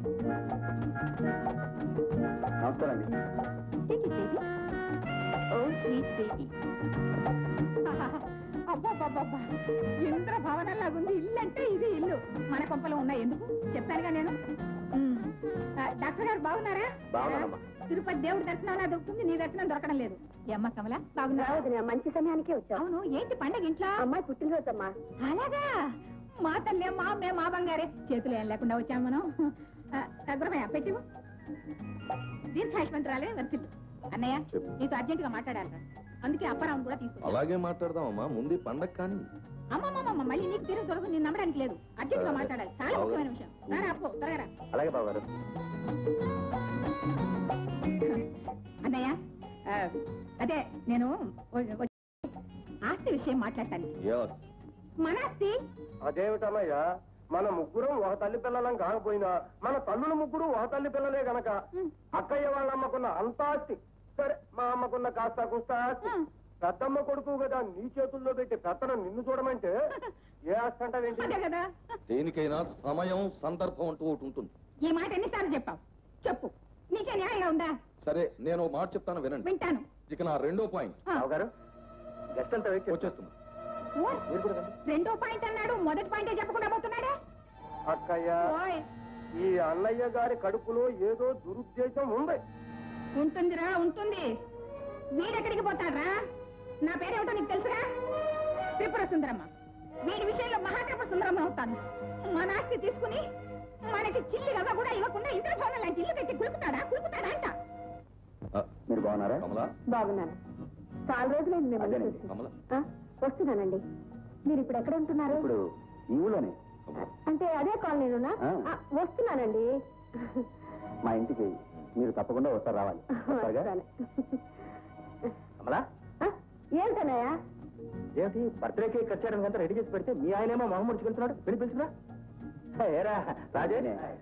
నమస్కారం అండి. Take it baby. Oh sweet baby. అబ్బాబ్బాబ్బా, ఇంద్ర భవనంలాగుంది. ఇల్లు అంటే ఇది ఇల్లు. మన కొంపలో ఉన్నాయి. ఎందుకు చెప్పానుగా నేను. డాక్టర్ గారు బాగున్నారా? బాగున్నానమ్మా. తిరుపతి దేవుడి దర్శనం దొరుకుతుంది, నీ దర్శనం దొరకడం లేదు. అమ్మ కమల బాగున్నారా? మంచి సమయానికే వచ్చావు. అవును, ఏంటి పండగ ఇంట్లో? అమ్మాయి పుట్టినరోజమ్మా. అలాగా? మా తల్లే, మా అమ్మే, మా బంగారే. చేతులు ఏం లేకుండా వచ్చాం మనం. గురమయ్య పెట్టివు. దీర్ఘాయుష్మంతురాలే వర్తిల్లు. అన్నయ్య, చెప్పు. నీతో అర్జెంట్ గా మాట్లాడాలి. అందుకే అప్పారావు కూడా తీసుకొచ్చా. అలాగే మాట్లాడదామమ్మా, ముందు పండగ కానీ. అమ్మమ్మమ్మ, మళ్ళీ నీకు తిరిగి దొరకదు. నేను నమ్మడానికి లేదు. అర్జెంట్ గా మాట్లాడాలి. చాలా ముఖ్యమైన విషయం. రారా అప్పు, త్వరగా రా. అలాగే బావగారు. అన్నయ్య, అదే నేను ఆస్తి విషయం మాట్లాడటానికి. మన ఆస్తి అదేమిటమ్మయ్యా, మన ముగ్గురం ఒక తల్లి పిల్లలం కాకపోయినా మన తల్లుల ముగ్గురు ఒక తల్లి పిల్లలే గనక అక్కయ్య వాళ్ళ అమ్మకున్న అంత ఆస్తి, సరే మా అమ్మకున్న కాస్త కుస్త ఆస్తి, పెద్దమ్మ కొడుకు కదా నీ చేతుల్లో పెట్టి పెత్తనం నిన్ను చూడమంటే ఏ ఆస్తి అంటావేంటి? అదే కదా. దేనికైనా సమయం సందర్భం అంటూ ఒకటి ఉంటుంది. ఈ మాట ఎన్నిసార్లు చెప్పావు? చెప్పు, నీకే న్యాయంగా ఉందా? సరే, నేను ఒక మాట చెప్తాను, వినండి. వింటాను. ఇక నా రెండో పాయింట్. బావగారు, గెస్ట్ అంతా వెయిట్ వచ్చేస్తున్నా. ఓ, రెండో పాయింట్ అన్నాడు, మొదటి పాయింటే చెప్పకుండా పోతున్నాడే. అక్కయ్య, ఓయ్, ఈ అన్నయ్య గారి కడుపులో ఏదో దురుద్దేశం ఉంది. ఉంటుందిరా, ఉంటుంది. వీడెక్కడికి పోతాడ్రా? నా పేరేమిటో నీకు తెలుసురా? త్రిపుర సుందరమ్మ. వీడి విషయంలో మహాత్రిపుర సుందరమ్మ అవుతాను. మన ఆస్తి తీసుకుని మనకి చిల్లి గవ్వ కూడా ఇవ్వకుండా ఇంద్రభవనం లాంటి ఇల్లు కట్టి కులుకుతాడా అంట. మీరు బాగున్నారా? కమలా, బాగున్నాను. చాలా రోజులైంది మిమ్మల్ని అదేనండి. చూసి. కమలా, ఆ, వస్తున్నానండి. మీరు ఇప్పుడు ఎక్కడ ఉంటున్నారు? ఇప్పుడు ఈ ఊళ్ళోనే. కమలా. అంటే అదే కాలనీలోనా? ఆ. వస్తున్నానండి. మా ఇంటికి మీరు తప్పకుండా వస్తారు, రావాలి. వస్తాను. కమలా, ఆ, ఏంటన్నయ్య? ఏమిటి బర్త్డే కేక్ కట్ చేయడానికి అంతా రెడీ చేసి పెడితే మీ ఆయనేమో మొహం ముడుచుకెళ్తున్నాడు, వెళ్ళి పిలుచురా. ఏరా రాజే.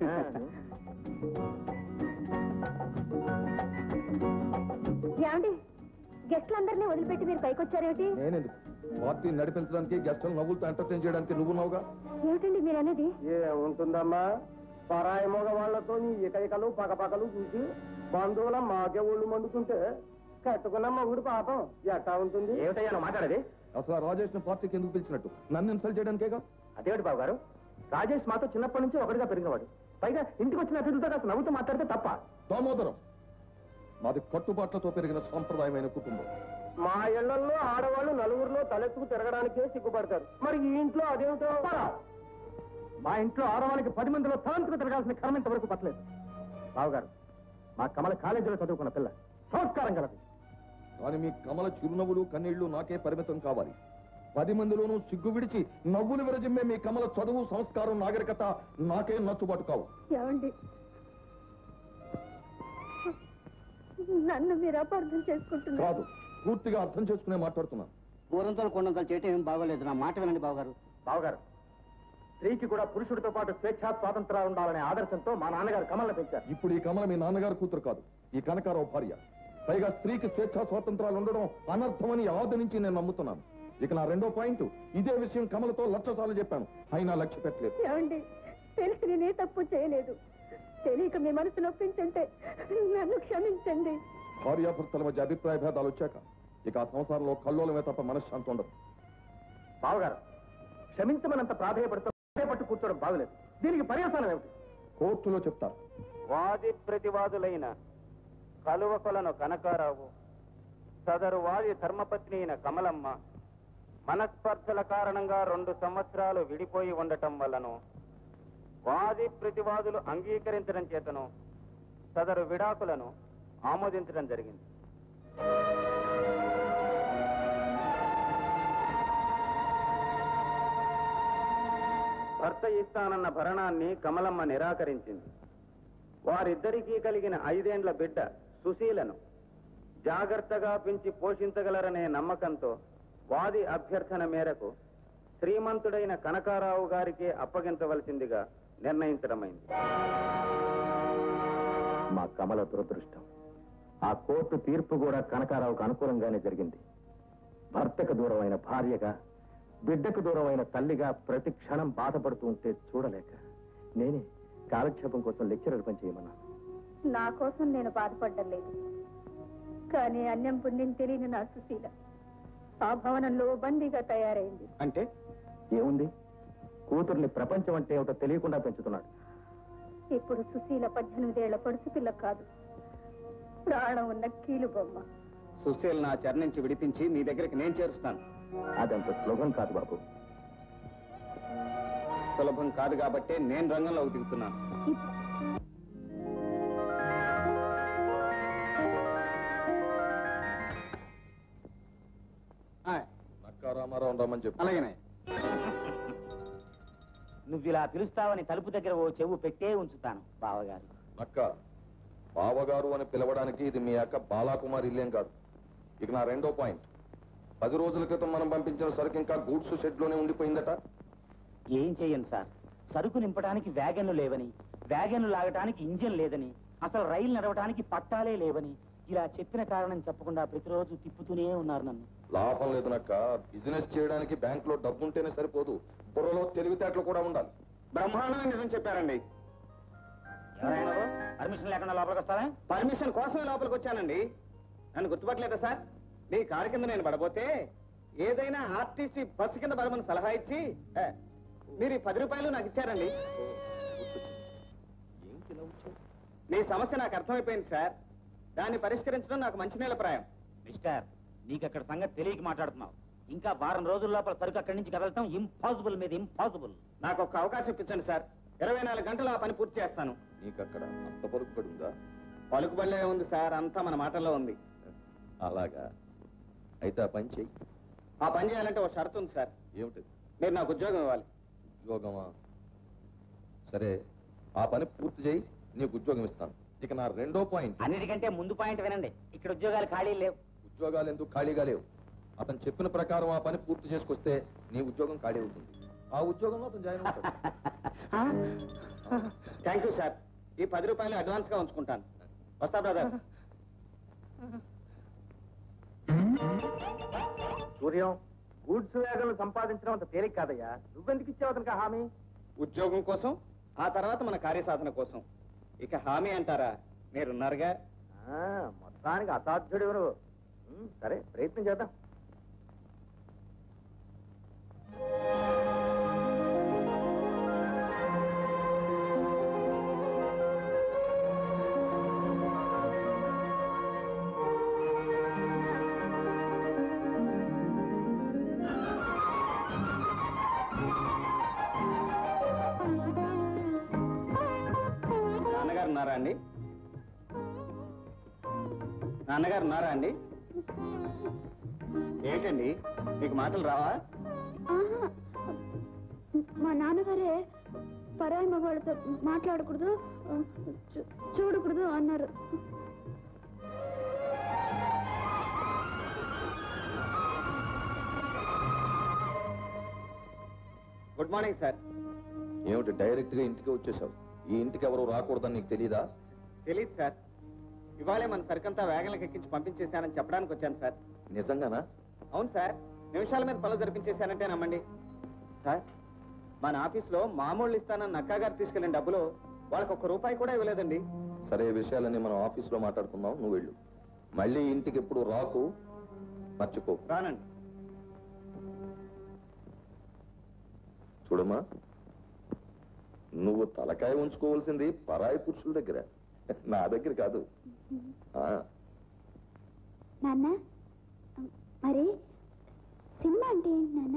ఏమండి, గెస్ట్లందరినీ వదిలిపెట్టి మీరు పైకి వచ్చారేమిటి? నేనెందుకు? పార్టీ నడిపించడానికి, గెస్టులు నవ్వులతో ఎంటర్టైన్ చేయడానికి నువ్వు నవ్వుగా. ఏమిటండి మీరు అనేది? ఏ ఉంటుందమ్మా, పరాయి మగ వాళ్లతో నీ ఇకైకలు పకపకలు చూసి బంధువుల మాకే ఒళ్ళు మండుతుంటే కట్టుకున్న మగుడు పాపం ఎట్టా ఉంటుంది? ఏమిటయ్యా మాట్లాడేది? అసలు రాజేష్ పార్టీకి ఎందుకు పిలిచినట్టు? నన్ను ఇన్సల్ట్ చేయడానికేగా. అదేమిటి బాబు గారు, రాజేష్ మాతో చిన్నప్పటి నుంచి ఒకటిగా పెరిగినవాడు. పైగా ఇంటికి వచ్చిన అతిథులతో కాస్త నవ్వుతూ మాట్లాడితే తప్ప? దామోదరం, మాది కట్టుబాట్లతో పెరిగిన సాంప్రదాయమైన కుటుంబం. మా ఇళ్లలో ఆడవాళ్ళు నలుగురిలో తలెత్తుకు తిరగడానికే సిగ్గుపడతారు. మరి ఈ ఇంట్లో అదేమిటో? మా ఇంట్లో ఆడవాళ్ళకి 10 మందిలో తలంతుకు తిరగాల్సిన కర్మ ఇంతవరకు పట్టలేదు. బావగారు, మా కమల కాలేజీలో చదువుకున్న పిల్ల, సంస్కారం కలదు. కానీ మీ కమల చిరునవ్వులు కన్నీళ్లు నాకే పరిమితం కావాలి. 10 మందిలోనూ సిగ్గు విడిచి నవ్వులు విరజిమ్మే మీ కమల చదువు, సంస్కారం, నాగరికత నాకే నచ్చుబాటు కావు. ఏమండి, నన్ను మీరు అపార్థం చేసుకుంటున్నారు. కాదు, పూర్తిగా అర్థం చేసుకునే మాట్లాడుతున్నాను. కూరంతలు కొండంతలు చేయటం ఏం బాగోలేదు. నా మాట వినండి బావగారు. బావగారు, స్త్రీకి కూడా పురుషుడితో పాటు స్వేచ్ఛా స్వాతంత్రాలు ఉండాలనే ఆదర్శంతో మా నాన్నగారు కమలను పెంచారు. ఇప్పుడు ఈ కమల మీ నాన్నగారు కూతురు కాదు, ఈ కనకారావు భార్య. పైగా స్త్రీకి స్వేచ్ఛా స్వాతంత్రాలు ఉండడం అనర్థమని ఆది నుంచి నేను నమ్ముతున్నాను. ఇక నా రెండో పాయింట్, ఇదే విషయం కమలతో 1,00,000 సార్లు చెప్పాను, అయినా లక్ష్య పెట్టలేదు. ఏమండి, తెలిసి నేనే తప్పు చేయలేదు. తెలియక మీ మనసు నొప్పించంటే నన్ను క్షమించండి. భార్యాభర్తల మధ్య అభిప్రాయ భేదాలు వచ్చాక ఇక ఆ సంసారంలో కల్లోలమే తప్ప మనశ్శాంతి ఉండదు. బావగారు, క్షమించమనంత ప్రాధేయపట్టు కూర్చోవడం బాగలేదు. దీనికి పర్యవసానం ఏమిటి? కోర్టులో చెప్తారు. వాది ప్రతివాదులైన కలువకొలను కనకారావు, సదరు వాది ధర్మపత్ని అయిన కమలమ్మ మనస్పర్ధల కారణంగా 2 సంవత్సరాలు విడిపోయి ఉండటం వల్లను వాది ప్రతివాదులు అంగీకరించడం చేతను సదరు విడాకులను ఆమోదించడం జరిగింది. భర్త ఇస్తానన్న భరణాన్ని కమలమ్మ నిరాకరించింది. వారిద్దరికీ కలిగిన 5 ఏండ్ల బిడ్డ సుశీలను జాగ్రత్తగా పెంచి పోషించగలరనే నమ్మకంతో వాది అభ్యర్థన మేరకు శ్రీమంతుడైన కనకారావు గారికే అప్పగించవలసిందిగా నిర్ణయించడమైంది. మా కమల దురదృష్టం, ఆ కోర్టు తీర్పు కూడా కనకారావుకు అనుకూలంగానే జరిగింది. భర్తకు దూరమైన భార్యగా, బిడ్డకు దూరమైన తల్లిగా ప్రతి క్షణం బాధపడుతూ ఉంటే చూడలేక నేనే కాలక్షేపం కోసం లెక్చరర్ పని చేయమన్నాను. నా కోసం నేను బాధపడ్డం లేదు, కానీ అన్యం పుణ్యం తెలియని నా సుశీల ఆ భవనంలో బందీగా తయారైంది. అంటే ఏముంది, కూతుర్ని ప్రపంచం అంటే ఏమిటో తెలియకుండా పెంచుతున్నాడు. ఇప్పుడు సుశీల 18 ఏళ్ల పడుచు పిల్ల కాదు, ప్రాణం ఉన్న కీలు బొమ్మ. సుశీల్ నా చెర నుంచి విడిపించి మీ దగ్గరికి నేను చేరుస్తాను. అదంత సులభం కాదు బాబు. సులభం కాదు కాబట్టే నేను రంగంలోకి దిగుతున్నాను. నక్కా రామారావు రమ్మని చెప్పు. అలాగేనే. నువ్వు ఇలా పిలుస్తావని తలుపు దగ్గర ఓ చెవు పెట్టే ఉంచుతాను బావగారు. నక్క బావగారు అని పిలవడానికి ఇది మీ అక్క బాలాకుమార్ ఇల్లేం కాదు. ఇక నా రెండో పాయింట్, 10 రోజుల క్రితం మనం పంపించిన సరుకు ఇంకా గూడ్స్ షెడ్ లోనే ఉండిపోయిందట. ఏం చెయ్యను సార్, సరుకు నింపడానికి వ్యాగన్లు లేవని, వ్యాగన్లు లాగటానికి ఇంజిన్ లేదని, అసలు రైలు నడవటానికి పట్టాలే లేవని ఇలా చెప్పిన కారణం చెప్పకుండా ప్రతిరోజు తిప్పుతూనే ఉన్నారు నన్ను. లాభం లేదు నక్క. బిజినెస్ చేయడానికి బ్యాంక్ లో డబ్బు ఉంటేనే సరిపోదు, బుర్రలో తెలివితేటలు కూడా ఉండాలి. బ్రహ్మాండంగా నిజం చెప్పారండి. ఎవరైనా పర్మిషన్ లేకుండా లోపలికి వస్తారా? పర్మిషన్ కోసమే లోపలికి వచ్చానండి. నన్ను గుర్తుపట్టలేదా సార్? మీ కారు కింద నేను పడబోతే ఏదైనా ఆర్టీసీ బస్సు కింద పడమని సలహా ఇచ్చి మీరు ఈ 10 రూపాయలు నాకు ఇచ్చారండి. మీ సమస్య నాకు అర్థమైపోయింది సార్. దాన్ని పరిష్కరించడం నాకు మంచి నీళ్ళ ప్రాయం. మిస్టర్, నీకు అక్కడ సంగతి తెలియక మాట్లాడుతున్నావు. ఇంకా 10 రోజుల లోపల సరుకు అక్కడి నుంచి కదలటం ఇంపాసిబుల్ మీద ఇంపాసిబుల్. నాకు ఒక అవకాశం ఇప్పించండి సార్. 24 గంటలు ఆ పని పూర్తి చేస్తాను. నీకు అక్కడ అంత పలుకుబడి ఉందా? పలుకుబడిలో ఉంది సార్, అంతా మన మాటల్లో ఉంది. అలాగా, అయితే ఆ పని చెయ్యి. ఆ పని చేయాలంటే ఒక షరతు ఉంది సార్. ఏమిటది? మీరు నాకు ఉద్యోగం ఇవ్వాలి. ఉద్యోగమా? సరే, ఆ పని పూర్తి చేయి, నీకు ఉద్యోగం ఇస్తాను. ఇక నా రెండో పాయింట్, అన్నిటికంటే ముందు పాయింట్ వినండి. ఇక్కడ ఉద్యోగాలు ఖాళీ లేవు. ఉద్యోగాలు ఎందుకు ఖాళీగా లేవు? అతను చెప్పిన ప్రకారం ఆ పని పూర్తి చేసుకొస్తే నీ ఉద్యోగం ఖాళీ అవుతుంది. ఆ ఉద్యోగంలో అతను జాయిన్ అవుతాడు. Thank you sir. ఈ 10 రూపాయలు అడ్వాన్స్ గా ఉంచుకుంటాను. వస్తా బ్రదర్. సూర్యం, గూడ్స్ వేగంలో సంపాదించడం అంత తేలిక కాదయ్యా. నువ్వెందుకు ఇచ్చావు అతనికి హామీ? ఉద్యోగం కోసం, ఆ తర్వాత మన కార్యసాధన కోసం. ఇక హామీ అంటారా? మీరున్నారుగా. మొత్తానికి అసాధ్యుడు ఎవరు? సరే, ప్రయత్నం చేద్దాం. నాన్నగారు ఉన్నారా అండి? నాన్నగారు ఉన్నారా అండి? ఏంటండి, మీకు మాటలు రావా? మా నాన్నగారే పరాయి మగవాళ్ళతో మాట్లాడకూడదు, చూడకూడదు అన్నారు. Good morning sir. ఏమిటి డైరెక్ట్ గా ఇంటికి వచ్చేసావు? ఈ ఇంటికి ఎవరు రాకూడదని నీకు తెలీదా? తెలీదు సార్. ఇవాళే మన సరికంతా వేగంలకు ఎక్కించి పంపించేశానని చెప్పడానికి వచ్చాను సార్. నిజంగానా? అవును సార్. నిమిషాల మీద పనులు జరిపించేశానంటే నమ్మండి సార్. మన ఆఫీస్లో మామూలు ఇస్తానన్న నక్కా గారు తీసుకెళ్లిన డబ్బులు వాళ్ళకి 1 రూపాయి కూడా ఇవ్వలేదండి. సరే, ఈ విషయాలన్నీ మనం ఆఫీసులో మాట్లాడుకుందాం, నువ్వు వెళ్ళు. మళ్ళీ ఇంటికి ఎప్పుడు రాకు, మర్చిపో. రానండి. చూడమ్మా, నువ్వు తలకాయ ఉంచుకోవాల్సింది పరాయి పురుషుల దగ్గర, నా దగ్గర కాదు. నాన్న మరి సినిమా అంటే ఏంటి నాన్న?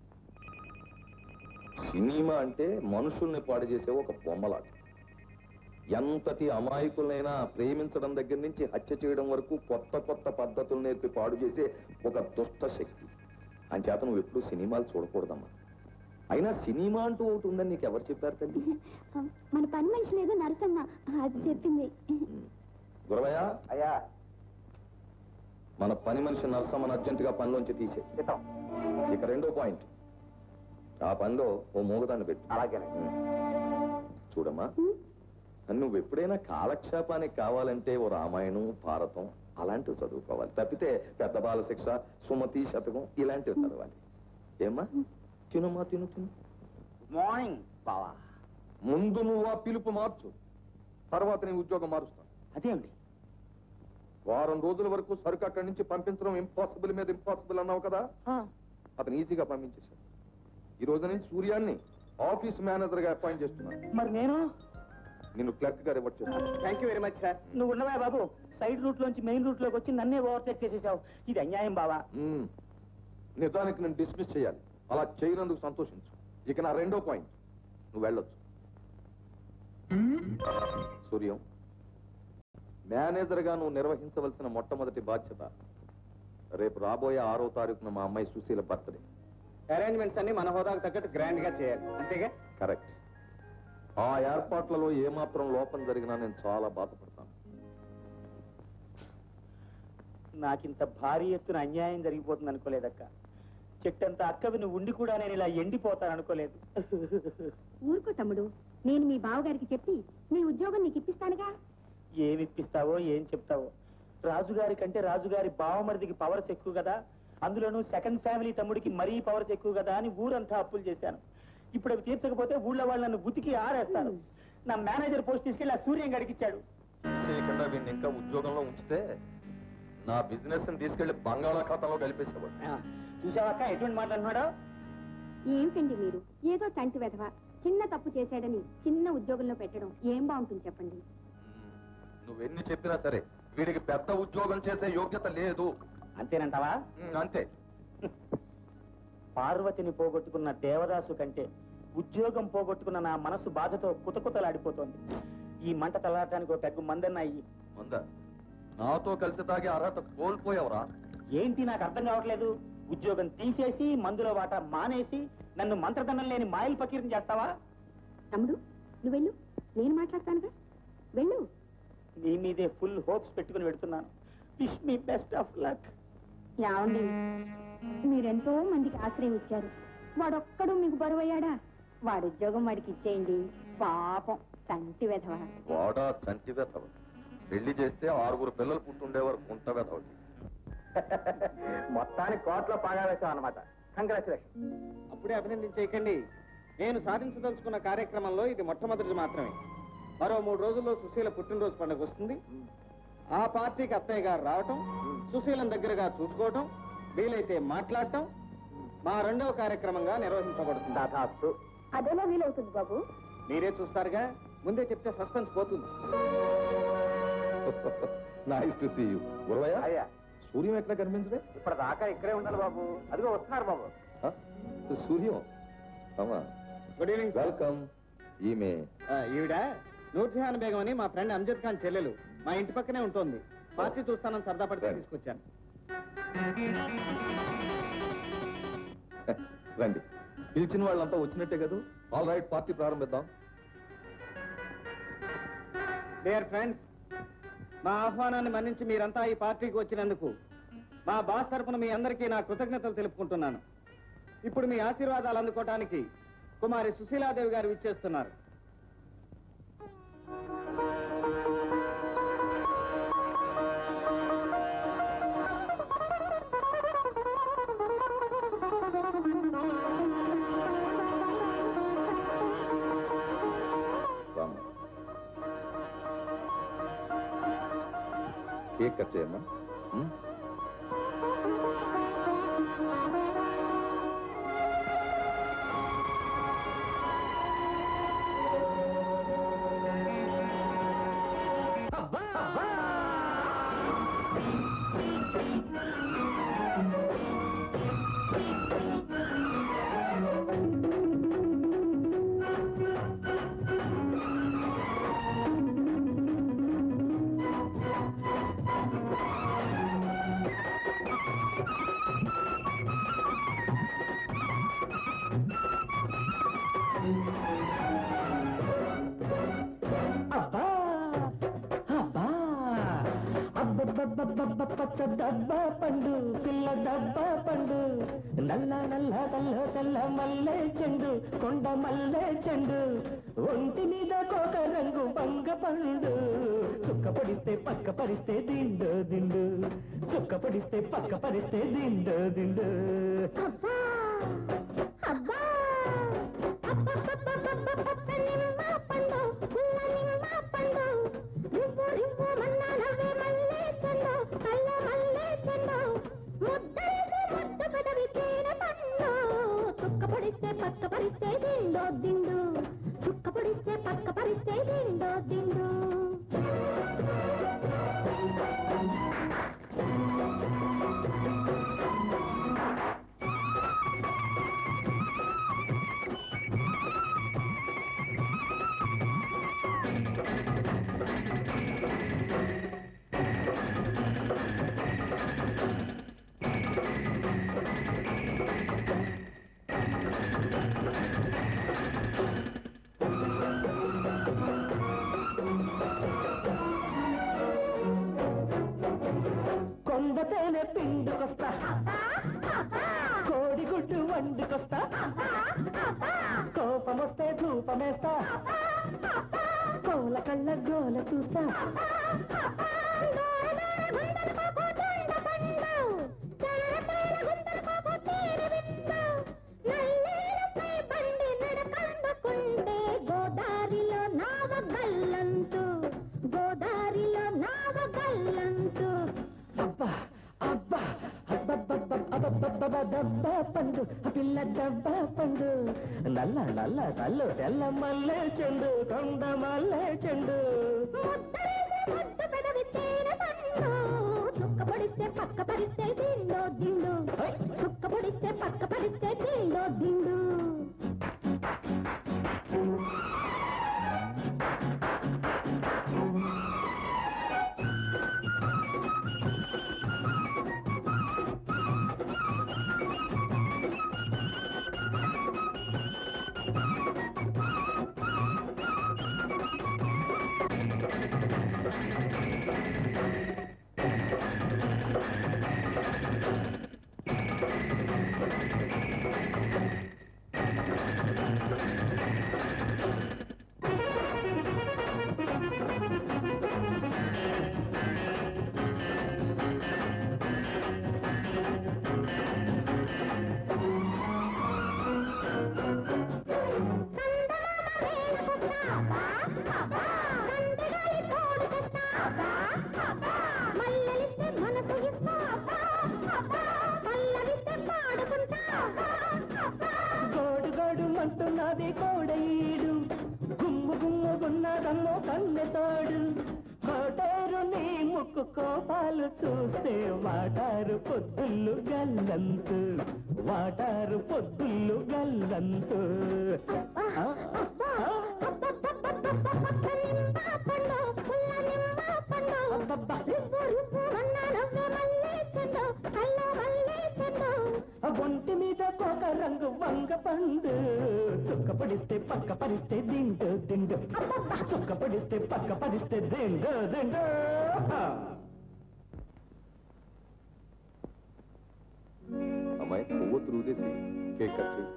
సినిమా అంటే మనుషుల్ని పాడు చేసే ఒక బొమ్మలాట. ఎంతటి అమాయకులైనా ప్రేమించడం దగ్గర నుంచి హత్య చేయడం వరకు కొత్త కొత్త పద్ధతులు నేర్పి పాడు చేసే ఒక దుష్ట శక్తి. అంచేత నువ్వు ఎప్పుడు సినిమాలు చూడకూడదమ్మా. అయినా సినిమా అంటూ ఒకటి ఉందని నీకు ఎవరు చెప్పారు తల్లి? మన పని మనిషి లేదు నరసమ్మ, అది చెప్పింది. గురవయ్య, అయ్యా మన పని మనిషి నరసమ్మను అర్జెంటుగా పనిలోంచి తీసే. ఇక రెండో పాయింట్, ఆ పనిలో ఓ మూగదాన్ని పెట్టు. అలాగేనండి. చూడమ్మా, నువ్వు ఎప్పుడైనా కాలక్షేపానికి కావాలంటే ఓ రామాయణం, భారతం అలాంటివి చదువుకోవాలి. తప్పితే పెద్ద బాల శిక్ష, సుమతి శతకం ఇలాంటివి చదవాలి. ఏమ్మా, తినుమా, తిను తిను. మార్నింగ్ బావా. ముందు నువ్వు ఆ పిలుపు మార్చు, తర్వాత నీ ఉద్యోగం మారుస్తాను. అదేంటి? వారం రోజుల వరకు సరుకు అక్కడి నుంచి పంపించడం ఇంపాసిబుల్ మీద ఇంపాసిబుల్ అన్నావు కదా, అతను ఈజీగా పంపించేశాడు. ఈ రోజు నుంచి సూర్యాన్ని ఆఫీస్ మేనేజర్ గా అపాయింట్ చేస్తున్నాను. మరి నేను నిన్ను క్లర్క్ గా రివర్ట్ చేస్తాను. Thank you very much sir. నువ్వు ఉన్నవా బాబు? సైడ్ రూట్ లోంచి మెయిన్ రూట్ లోకి వచ్చి నన్నే ఓవర్టేక్ చేసేసావు. ఇది అన్యాయం బావా. నిజానికి నేను డిస్మిస్ చేయాలి. అలా చేయనందుకు సంతోషించు. ఇక నా రెండో పాయింట్, నువ్వు వెళ్ళొచ్చు. సూర్యం, మేనేజర్ గా నువ్వు నిర్వహించవలసిన మొట్టమొదటి బాధ్యత రేపు రాబోయే 6వ తారీఖున మా అమ్మాయి సుశీల బర్త్డే. అరేంజ్మెంట్స్ అన్ని మన హోదాకు తగ్గట్టు గ్రాండ్ గా చేయాలి, అంతేగా? కరెక్ట్. ఆ ఏర్పాట్లలో ఏమాత్రం లోపం జరిగినా నేను చాలా బాధపడతాను. నాకింత భారీ ఎత్తున అన్యాయం జరిగిపోతుంది అనుకోలేదక్క. చెట్టంత అక్కవి నువ్వు ఉండి కూడా నేను ఇలా ఎండిపోతాను అనుకోలేదు. ఊరుకో తమ్ముడు, నేను మీ బావగారికి చెప్పి నీ ఉద్యోగం నీకు ఇప్పిస్తానుగా. ఏమి ఇప్పిస్తావో ఏం చెప్తావో. రాజుగారి కంటే రాజుగారి బావమరిదికి పవర్స్ ఎక్కువ కదా, అందులోనూ సెకండ్ ఫ్యామిలీ తమ్ముడికి మరీ పవర్స్ ఎక్కువ కదా అని ఊరంతా అప్పులు చేశాను. ఇప్పుడు అవి తీర్చకపోతే ఊళ్ళో వాళ్ళు నన్ను ఉతికి ఆరేస్తారు. నా మేనేజర్ పోస్ట్ తీసుకెళ్లి ఆ సూర్యం గడికిచ్చాడు. చేయకుండా వీడిని ఇంకా ఉద్యోగంలో ఉంచితే నా బిజినెస్ ని తీసుకెళ్లి బంగాళాఖాతంలో కలిపేసేవాడు. చూసావక్క ఎటువంటి మాట్లాడుతున్నాడో? ఏమిటండి మీరు, ఏదో చంటి వెధవ చిన్న తప్పు చేశాడని చిన్న ఉద్యోగంలో పెట్టడం ఏం బాగుంటుంది చెప్పండి. నువ్వెన్ని చెప్పినా సరే వీడికి పెద్ద ఉద్యోగం చేసే యోగ్యత లేదు. అంతేనంటావా? అంతే. పార్వతిని పోగొట్టుకున్న దేవదాసు కంటే ఉద్యోగం పోగొట్టుకున్న నా మనసు బాధతో కుతకుతలాడిపోతోంది. ఈ మంట తలాడటానికి ఒక పెగ్గు మందన్న అయ్యి. నాతో కలిసి తాగే అర్హత కోల్పోయావురా. ఏంటి నాకు అర్థం కావట్లేదు. ఉద్యోగం తీసేసి మందులో వాటా మానేసి నన్ను మంత్రదండం లేని మాయలు పకీరం చేస్తావా? తమ్ముడు నువ్వు వెళ్ళు, నేను మాట్లాడతానుగా, వెళ్ళు. నీ మీదే ఫుల్ హోప్స్ పెట్టుకుని పెడుతున్నాను. Wish me best of luck. ఏమండి, మీరెంతో మందికి ఆశ్రయం ఇచ్చారు, వాడొక్కడు మీకు బరువయ్యాడా? వాడి ఉద్యోగం వాడికి ఇచ్చేయండి. పాపం చంటి వెధవ. వాడా చంటి వెధవ. పెళ్లి చేస్తే 6 పిల్లలు పుట్టుండేవారు కుంట వెధవ. మొత్తానికి కోట్లో పాగా వేసాం అన్నమాట. కంగ్రాచులేషన్. అప్పుడే అభినందించేయకండి. నేను సాధించదలుచుకున్న కార్యక్రమంలో ఇది మొట్టమొదటిది మాత్రమే. మరో 3 రోజుల్లో సుశీల పుట్టినరోజు పండుగ వస్తుంది. ఆ పార్టీకి అత్తయ్య గారు రావటం, సుశీలను దగ్గరగా చూసుకోవటం, వీలైతే మాట్లాడటం మా రెండవ కార్యక్రమంగా నిర్వహించబడుతుంది. అదేలా వీలవుతుంది బాబు? మీరే చూస్తారుగా, ముందే చెప్తే సస్పెన్స్ పోతుంది. Nice to see you. Guravayya, అయ్యా సూర్యం ఎక్కడ కనిపించలే? ఇప్పుడు దాకా ఇక్కడే ఉండాలి బాబు. అదిగో వస్తున్నారు బాబు. Suryam, good evening. వెల్కమ్. ఈమె ఈవిడ నూర్జహాన్ బేగం అని మా ఫ్రెండ్ అమ్జద్ ఖాన్ చెల్లెలు. మా ఇంటి పక్కనే ఉంటుంది. పార్టీ చూస్తానని సరదా పడితే తీసుకొచ్చాను. రండి. పిలిచిన వాళ్ళంతా వచ్చినట్టే కదా. ఆల్ రైట్, పార్టీ ప్రారంభిద్దాం. డియర్ ఫ్రెండ్స్, మా ఆహ్వానాన్ని మన్నించి మీరంతా ఈ పార్టీకి వచ్చినందుకు మా బాస్ తరపున మీ అందరికీ నా కృతజ్ఞతలు తెలుపుకుంటున్నాను. ఇప్పుడు మీ ఆశీర్వాదాలు అందుకోవడానికి కుమారి సుశీలాదేవి గారు విచ్చేస్తున్నారు. కేక్ కట్ చేయమ్మా. పచ్చ డబ్బా పండు పిల్ల డబ్బా పండు నల్ల నల్ల తెల్ల తెల్ల మల్లె చెండు కొండ మల్లె చెండు ఒంటి మీద కోక రంగు బంగ పండు చుక్క పడిస్తే పక్క పరిస్తే దిండు దిండు చుక్క పడిస్తే పక్క పరిస్తే దిండు దిండు పక్క పరిస్తే దిండో దిండు చుక్క పడిస్తే పక్క పరిస్తే దిండో దిండు కొండతేనే పిండుకొస్తా కోడిగుడ్డు వండుకొస్తా కోపమొస్తే ధూపమేస్తా కోల కళ్ళ గోల చూస్తా గోదారిలో నావగల్లంతు గోదారిలో నావగల్లంతు అబ్బా అబ్బా డబ్బా పండు పిల్ల డబ్బా పండు నల్ల నల్ల తల్లు తెల్ల మల్లె చెండు కొండ మల్లె చెండు చుక్క పడిస్తే పక్క పరిస్తే దిండో దిండు చుక్క పడిస్తే పక్క పరిస్తే దిండో దిండు గోడు గోడు మంటున్నది కోడీడు గుమ్ము గుమ్ముగున్నదమ్మో కన్నెతోడు కోటేరు నీ ముక్కు కోపాలు చూస్తే వాటారు పొద్దుళ్ళు గల్లంతు వాటారు పొద్దుళ్ళు గల్లంతు ఒంటి మీద ఒక రంగు వంగ పండు చుక్క పడిస్తే పక్క పరిస్తే దిండు దిండు చుక్క పడిస్తే పక్క పరిస్తే దిండు దిండు అమ్మాయి పువ్వు తురుదేసి కేక్ కట్ చేయి.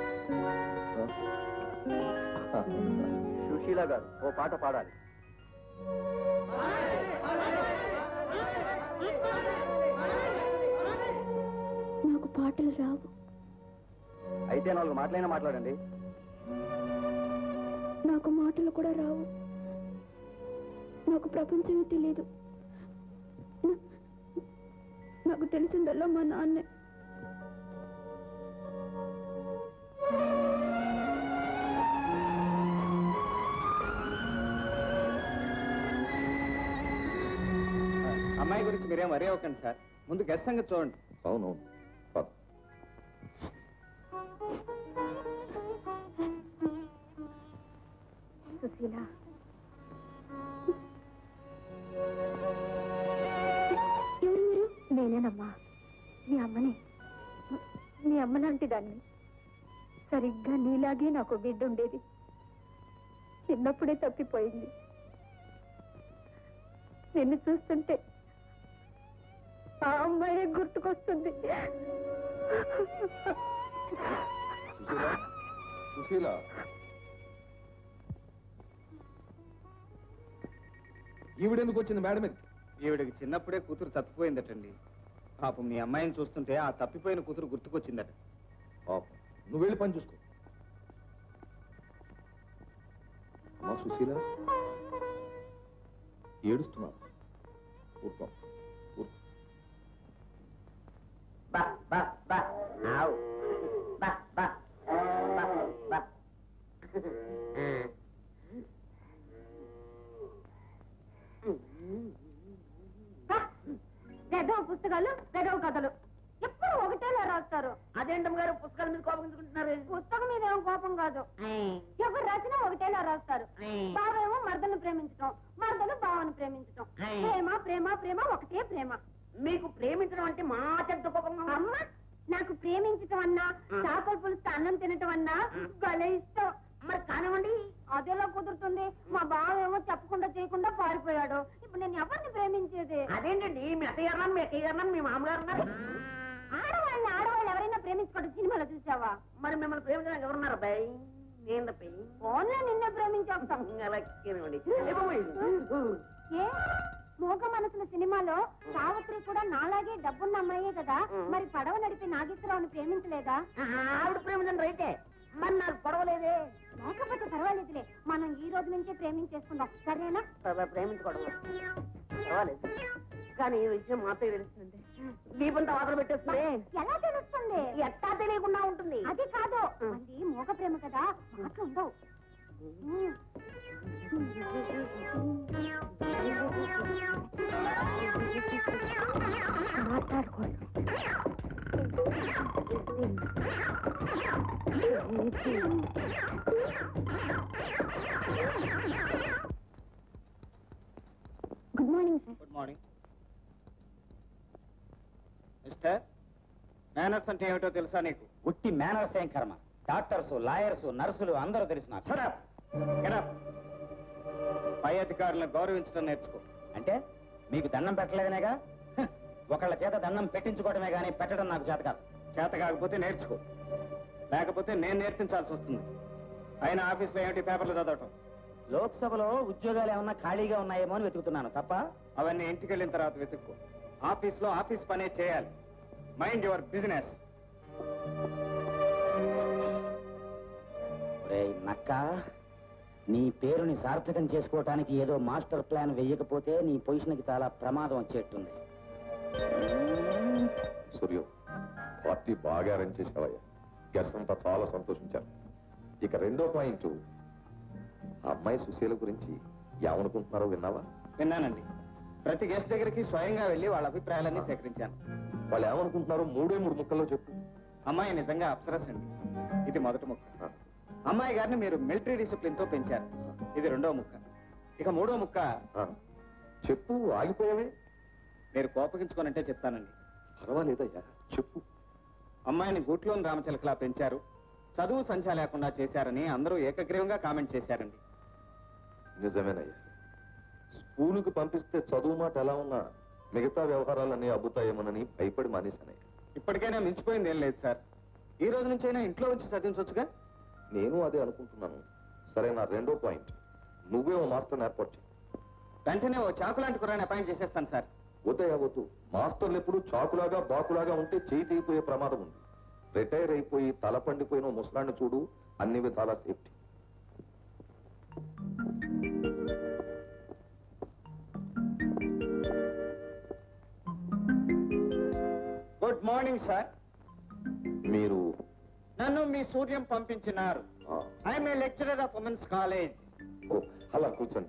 సుశీల గారు ఓ పాట పాడాలి. నాకు పాటలు రావు. అయితే 4 మాటలైనా మాట్లాడండి. నాకు మాటలు కూడా రావు. నాకు ప్రపంచమే తెలియదు. నాకు తెలిసిందల్లా మా నాన్నే. అమ్మాయి గురించి మీరేం వరే అవ్వకండి సార్. ముందు గెస్ట్ సంగతి చూడండి. అవునవును. సుశీల, ఎవరు మీరు? నేనేనమ్మా, మీ అమ్మని. మీ అమ్మ లాంటి దాన్ని. సరిగ్గా నీలాగే నాకు బిడ్డ ఉండేది. చిన్నప్పుడే తప్పిపోయింది. నిన్ను చూస్తుంటే ఆ అమ్మాయే గుర్తుకొస్తుంది. సుశీల, ఈవిడెందుకు వచ్చింది మేడం మీదకి? ఈవిడికి చిన్నప్పుడే కూతురు తప్పిపోయిందటండి. పాపం మీ అమ్మాయిని చూస్తుంటే ఆ తప్పిపోయిన కూతురు గుర్తుకొచ్చిందట. నువ్వు వెళ్ళి పని చూసుకో. మా సుశీల ఏడుస్తున్నా. ఊరుకో ఊరుకో. వెధవ పుస్తకాలు, వెధవ కథలు ఎప్పుడు ఒకటేలా రాస్తారు. అదేంటమ్మ గారు పుస్తకాల మీద కోపగించుకుంటున్నారు? పుస్తకం మీద ఏం కోపం కాదు. ఎవరు రాసినా ఒకటేలా రాస్తారు. బావేమో మర్దను ప్రేమించటం, మర్దలు బావను ప్రేమించటం. ప్రేమ ప్రేమ ప్రేమ ఒకటే ప్రేమ. మీకు ప్రేమించడం అంటే మా చెడ్డ కోపంగా అమ్మ, నాకు ప్రేమించటం అన్నా, చేపల పులుసు అన్నం తినటం అన్నా భలే ఇష్టం. మరి కానివ్వండి. అదేలా కుదురుతుంది? మా బావేమో చెప్పకుండా చేయకుండా పారిపోయాడు. ఇప్పుడు నేను ఎవరిని ప్రేమించేది? అదేంటండి, మీ అత్తయ్య గారు, మీ అత్తయ్య గారు, మీ మామగారు ఆడవాళ్ళు ఎవరైనా ప్రేమించుకోవడం సినిమాలో చూసావా? మరి మిమ్మల్ని ప్రేమించడానికి ఎవరున్నారు అబ్బాయి? నేను తప్పి ఫోన్లో నిన్నే ప్రేమించేస్తాం. అలాగేనండి. ఏ మోగ మనసుల సినిమాలో సావిత్రి కూడా నాలాగే డబ్బున్న అమ్మాయే కదా, మరి పడవ నడిపి నాగేశ్వరరావుని ప్రేమించలేదా? ఆవిడ ప్రేమించండి రైతే, మరి నాకు పొడవలేదే. లేకపోతే పర్వాలేదులే, మనం ఈ రోజు నుంచే ప్రేమించేసుకుందాం, సరేనా? ప్రేమించుకోవడం పర్వాలేదు, కానీ ఈ విషయం మాతో తెలుస్తుంది. దీపంతో వాతలు పెట్టేస్తుంది. ఎలా తెలుస్తుంది? ఎట్టా తెలియకుండా ఉంటుంది. అది కాదు, అది మోగ ప్రేమ కదా, మాటలు ఉండవు. మాట్లాడుకోండి. Good morning sir. Good morning mister. Manners అంటే ఏమిటో తెలుసా నీకు? ఉట్టి మేనర్స్ ఏం కర్మ. డాక్టర్స్, లాయర్స్, నర్సులు అందరూ తెలిసిన పై అధికారులను గౌరవించడం నేర్చుకో. అంటే మీకు దండం పెట్టలేదనేగా? ఒకళ్ళ చేత దండం పెట్టించుకోవడమే కానీ పెట్టడం నాకు చేత కాదు. చేత కాకపోతే నేర్చుకో, లేకపోతే నేను నేర్పించాల్సి వస్తుంది. అయినా ఆఫీస్లో ఏమిటి పేపర్లు చదవటం? లోక్సభలో ఉద్యోగాలు ఏమన్నా ఖాళీగా ఉన్నాయేమో అని వెతుకుతున్నాను తప్ప. అవన్నీ ఇంటికి వెళ్ళిన తర్వాత వెతుక్కో. ఆఫీస్లో ఆఫీస్ పనే చేయాలి. Mind your business. నక్క, నీ పేరుని సార్థకం చేసుకోవటానికి ఏదో మాస్టర్ ప్లాన్ వెయ్యకపోతే నీ పొజిషన్కి చాలా ప్రమాదం వచ్చేట్టుంది. సూర్యు, పార్టీ బాగా అరేంజ్ చేసావయ్యా. గెస్ట్ అంతా చాలా సంతోషించారు. ఇక రెండో పాయింట్, ఆ అమ్మాయి సుశీల గురించి ఏమనుకుంటున్నారో విన్నావా? విన్నానండి. ప్రతి గెస్ట్ దగ్గరికి స్వయంగా వెళ్ళి వాళ్ళ అభిప్రాయాలన్నీ సేకరించాను. వాళ్ళు ఏమనుకుంటున్నారో 3 ముక్కల్లో చెప్పు. అమ్మాయి నిజంగా అప్సరస్ అండి. ఇది మొదటి ముక్క. అమ్మాయి గారిని మీరు మిలిటరీ డిసిప్లిన్ తో పెంచారు. ఇది రెండో ముక్క. ఇక మూడో ముక్క చెప్పు. ఆగిపోయావే. మీరు కోపగించుకోనంటే చెప్తానండి. పర్వాలేదయ్యా, చెప్పు. అమ్మాయిని గూట్లోని రామచిలకలా పెంచారు, చదువు సంధ్య లేకుండా చేశారని అందరూ ఏకగ్రీవంగా కామెంట్ చేశారండి. నిజమేనయ్యా. స్కూలుకి పంపిస్తే చదువు మాట ఎలా ఉన్నా మిగతా వ్యవహారాలన్నీ అబ్బుతాయేమోనని భయపడి మానేశానయ్యా. ఇప్పటికైనా మించిపోయింది ఏం లేదు సార్. ఈ రోజు నుంచైనా ఇంట్లో వచ్చి చదివించవచ్చుగా. నేను అదే అనుకుంటున్నాను. సరే, నా రెండో పాయింట్, నువ్వే ఓ మాస్టర్ని ఏర్పాటు చేయి. వెంటనే ఓ చాకు లాంటి కుర్రాన్ని అపాయింట్ చేసేస్తాను సార్. వద్దయ్యా వద్దు. మాస్టర్లు ఎప్పుడు చాకులాగా బాకులాగా ఉంటే చేయి తెగిపోయే ప్రమాదం ఉంది. రిటైర్ అయిపోయి తల పండిపోయిన ముసలాన్ని చూడు, అన్ని విధాల సేఫ్టీ. Good morning sir. మీరు నన్ను మీ సూర్యం పంపించినారు. I'm a lecturer of women's college. ఓ, అలా కూర్చోండి.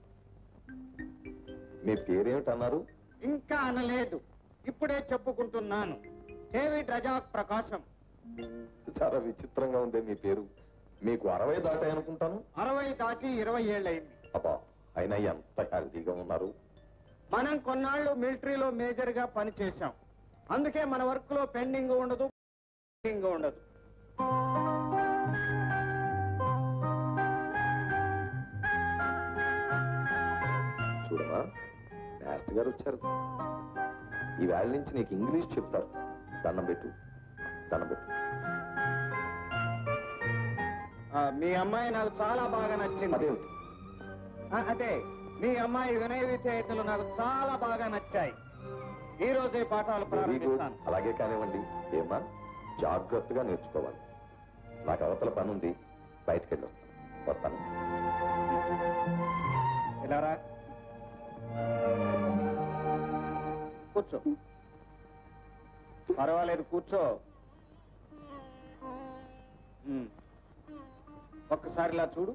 మీ పేరేమిటన్నారు? ఇంకా అనలేదు, ఇప్పుడే చెప్పుకుంటున్నాను. డేవిడ్ రజాక్ ప్రకాశం. చాలా విచిత్రంగా ఉంది మీ పేరు. మీకు 60 దాటాయి అనుకుంటాను. 60 దాటి 20 ఏళ్ళయింది. అబ్బా, అయినా ఎంత హెల్తీగా ఉన్నారు. మనం కొన్నాళ్ళు మిలిటరీలో మేజర్ గా పనిచేశాం. అందుకే మన వర్క్ లో పెండింగ్ ఉండదు, ఉండదు. చూడమా, మాస్టర్ గారు వచ్చారు. ఈ వేళ నుంచి నీకు ఇంగ్లీష్ చెప్తారు. దండం పెట్టు, దండం పెట్టు. మీ అమ్మాయి నాకు చాలా బాగా నచ్చింది. అదేమిటి? అదే, మీ అమ్మాయి వినయ విధేయతలు నాకు చాలా బాగా నచ్చాయి. ఈ రోజే పాఠాలు వెరీ గుడ్. ప్రారంభిస్తాను. అలాగే కానివ్వండి. ఏమా, జాగ్రత్తగా నేర్చుకోవాలి. నాకు అవతల పని ఉంది, బయటకు వెళ్ళి వస్తాను. ఇలా రా, కూర్చో. పర్వాలేదు, కూర్చో. ఒక్కసారి ఇలా చూడు.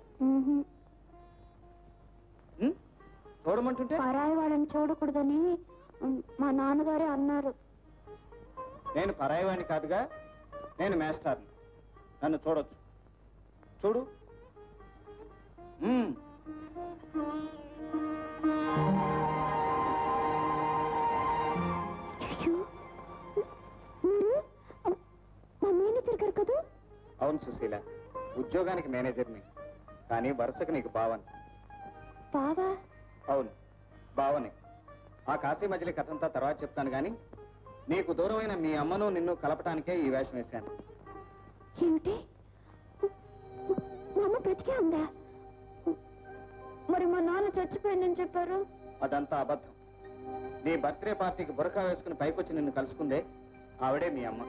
చూడమంటుంటే పరాయి వాళ్ళని చూడకూడదని మా నాన్నగారే అన్నారు. నేను పరాయివాణ్ణి కాదుగా, నేను మేస్టార్ని. నన్ను చూడొచ్చు. చూడు. మేనేజర్ గారు కదా? అవును సుశీల, ఉద్యోగానికి మేనేజర్ని, కానీ వరుసకు నీకు బావని. బావా? అవును, బావని. ఆ కాశీ మజిలీ కథంతా తర్వాత చెప్తాను, కానీ నీకు దూరమైన మీ అమ్మను నిన్ను కలపటానికే ఈ వేషం వేశాను. ఏమిటి? మా అమ్మ బ్రతికే ఉందా? మరి మా నాన్న చచ్చిపోయిందని చెప్పారు. అదంతా అబద్ధం. నీ బర్త్డే పార్టీకి బురకా వేసుకుని పైకొచ్చి నిన్ను కలుసుకుందే ఆవిడే మీ అమ్మ.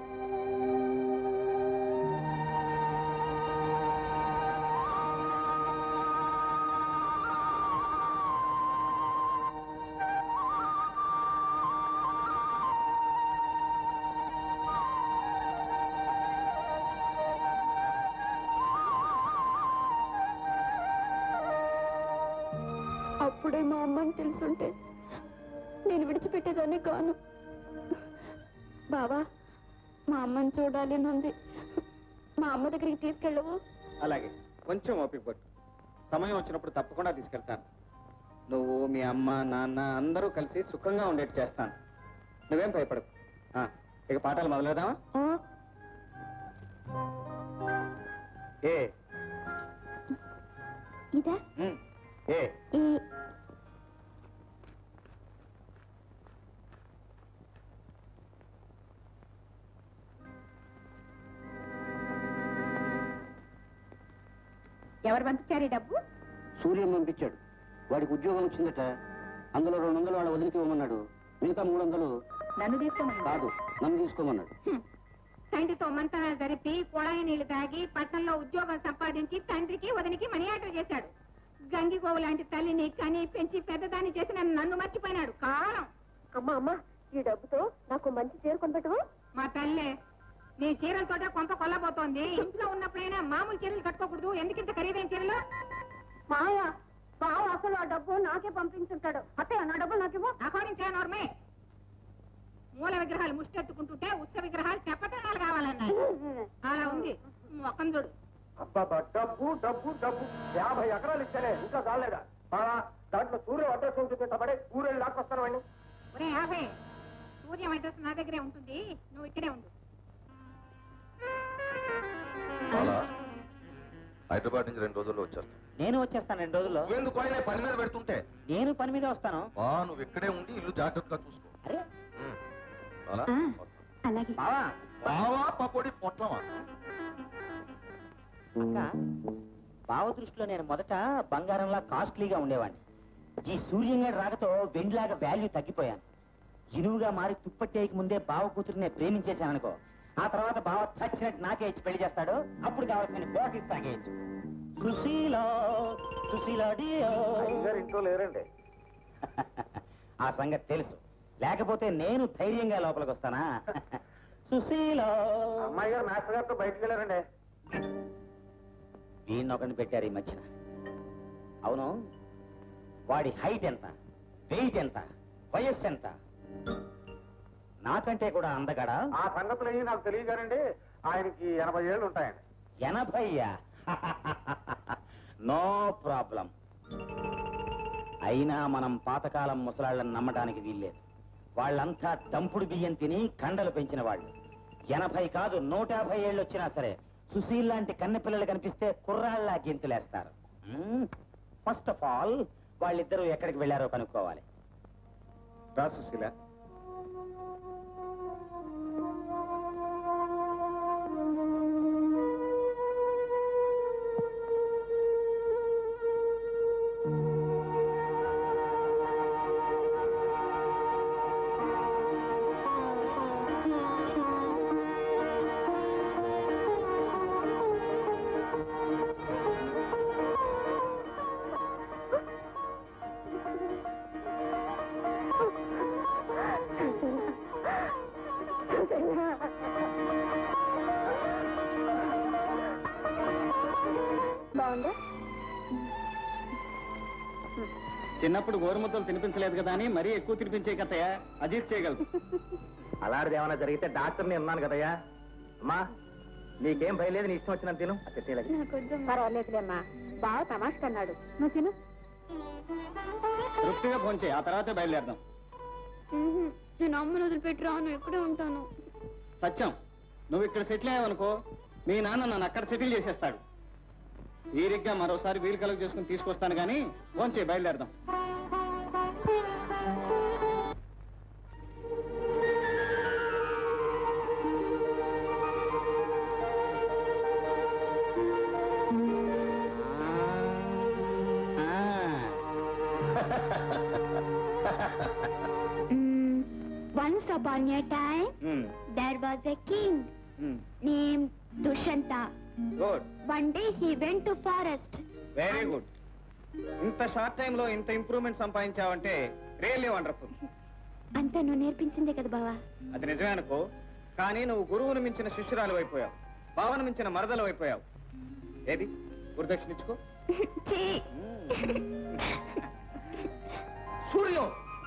అప్పుడే మా అమ్మని తెలుసుంటే నేను విడిచిపెట్టేదాన్ని కాను. బావా, మా అమ్మని చూడాలి ఉంది. మా అమ్మ దగ్గరికి తీసుకెళ్ళవు? అలాగే, కొంచెం ఓపిక పట్టు. సమయం వచ్చినప్పుడు తప్పకుండా తీసుకెళ్తాను. నువ్వు, మీ అమ్మ, నాన్న అందరూ కలిసి సుఖంగా ఉండేట్టు చేస్తాను. నువ్వేం భయపడకు. ఇక పాఠాలు మొదలెడదామా? ఏ ఇదా? ఏ ఎవరు పంపించారు ఈ డబ్బు? సూర్యం పంపించాడు. వాడికి ఉద్యోగం వచ్చిందట. అందులో 200 వాళ్ళ వదిలికి ఇవ్వమన్నాడు. మిగతా 300 నన్ను తీసుకోమని కాదు, నన్ను తీసుకోమన్నాడు. తండ్రితో మంతనాలు జరిపి కొళాయి నీళ్లు తాగి పట్టణంలో ఉద్యోగం సంపాదించి తండ్రికి వదినికి మనీ ఆర్డర్ చేశాడు. గంగిగోవు లాంటి తల్లిని కని పెంచి పెద్దదాన్ని చేసి నన్ను మర్చిపోయినాడు. కాలం. అమ్మా అమ్మా, ఈ డబ్బుతో నాకు మంచి చీర కొనిపెట్టవు? మా తల్లే, నీ చీరలతోటే కొంప కొల్లబోతోంది. ఇంట్లో ఉన్నప్పుడైనా మామూలు చీరలు కట్టుకోకూడదు. ఎందుకింత ఖరీదైన చీరలు? మాయా, బావ అసలు ఆ డబ్బు నాకే పంపించుంటాడు. అత్తయ్య, నా డబ్బులు నాకేమో. నోర్మే. మూల విగ్రహాలు ముష్టెత్తుకుంటుంటే ఉత్సవ విగ్రహాలు చెప్పతనాలు కావాలన్నాయి. అలా ఉంది మొక్కం చూడు. అబ్బా, డబ్బు డబ్బు డబ్బు. 50 ఎకరాలు ఇచ్చానే, ఇంకా కాలేదా? దాంట్లో సూర్యం అడ్రస్ ఉంటుంది కాబట్టి ఊరేళ్ళు లాక్కొస్తాను వాడిని. ఒరే 50, సూర్యం అడ్రస్ నా దగ్గరే ఉంటుంది, నువ్వు ఇక్కడే ఉండు. అలా హైదరాబాద్ నుంచి 2 రోజుల్లో వచ్చేస్తాను. నేను వచ్చేస్తాను 2 రోజుల్లో. ఎందుకు ఆయన పని మీద పెడుతుంటే? నేను పని మీద వస్తాను. నువ్వు ఇక్కడే ఉండి ఇల్లు జాగ్రత్తగా చూసుకో. అరే అలా అలాగే. బావా, బావా పకోడి పొట్లమా? అక్క, బావ దృష్టిలో నేను మొదట బంగారంలా కాస్ట్లీగా ఉండేవాడిని. ఈ సూర్యంగాడి రాకతో వెండిలాగా వాల్యూ తగ్గిపోయాను. ఇనువుగా మారి తుప్పట్టేయక ముందే బావ కూతురునే ప్రేమించేశాననుకో, ఆ తర్వాత బావ చచ్చినట్టు నాకే ఇచ్చి పెళ్లి చేస్తాడు. అప్పుడు కావాల్సిన బాటిల్స్ తాగేయచ్చు. సుశీల సుశీల ఇంట్లో లేరండి. ఆ సంగతి తెలుసు, లేకపోతే నేను ధైర్యంగా లోపలికి వస్తానా? సుశీల అమ్మాయి గారు మాస్టర్ గారితో బయటకు వెళ్ళారండి. వీణొకరిని పెట్టారు ఈ మధ్యన. అవును, వాడి హైట్ ఎంత, వెయిట్ ఎంత, వయస్సు ఎంత? నాకంటే కూడా అందగాడా? ఆ సంగతులు అయ్యి నాకు తెలియగానండి. ఆయనకి 80 ఏళ్ళు ఉంటాయండి. 80? No problem. అయినా మనం పాతకాలం ముసలాళ్ళని నమ్మటానికి వీల్లేదు. వాళ్ళంతా దంపుడు బియ్యం తిని కండలు పెంచిన వాళ్ళు. 80 కాదు 150 ఏళ్ళు వచ్చినా సరే సుశీల్ లాంటి కన్నెపిల్లలు కనిపిస్తే కుర్రాళ్ళ గెంతులేస్తారు. ఫస్ట్ ఆఫ్ ఆల్ వాళ్ళిద్దరూ ఎక్కడికి వెళ్ళారో కనుక్కోవాలి. రా సుశీల. బాగుందా? చిన్నప్పుడు గోరుముద్దలు తినిపించలేదు కదా అని మరీ ఎక్కువ తినిపించే కదయ్యా, అజీత్ చేయగలదు. అలాంటిది ఏమైనా జరిగితే డాక్టర్ని ఉన్నాను కదయ్యా. అమ్మా నీకేం భయలేదు, నీ ఇష్టం వచ్చినంత తిను. పర్వాలేదులేమ్మా, బాగా తమాషా అన్నాడు. నువ్వు తిను. తృప్తిగా భోంచే, ఆ తర్వాతే బయలుదేరదాం. నేను అమ్మను వదిలిపెట్టి రాను, ఇక్కడే ఉంటాను. సత్యం, నువ్వు ఇక్కడ సెటిల్ అయ్యావనుకో, మీ నాన్న నన్ను అక్కడ సెటిల్ చేసేస్తాడు. వీరిగ్గా మరోసారి వీలు కలుగు చేసుకుని తీసుకొస్తాను కానీ భోంచే, బయలుదేరదాం. Once upon a time, there was a king named Dushanta. Good, One day he went to forest. Very good. ఇంత షార్ట్ టైమ్ లో ఇంత ఇంప్రూవ్మెంట్ సంపాదించావంటే రియల్లీ వండర్ఫుల్. అంతా నువ్వు నేర్పించిందే కదా బావా. అది నిజమే అనుకో, కానీ నువ్వు గురువును మించిన శిష్యురాలు అయిపోయావు, భావన మించిన మరదలు అయిపోయావు. ఏది గురుదక్షిణ ఇచ్చుకో. ఛీ! సూర్యం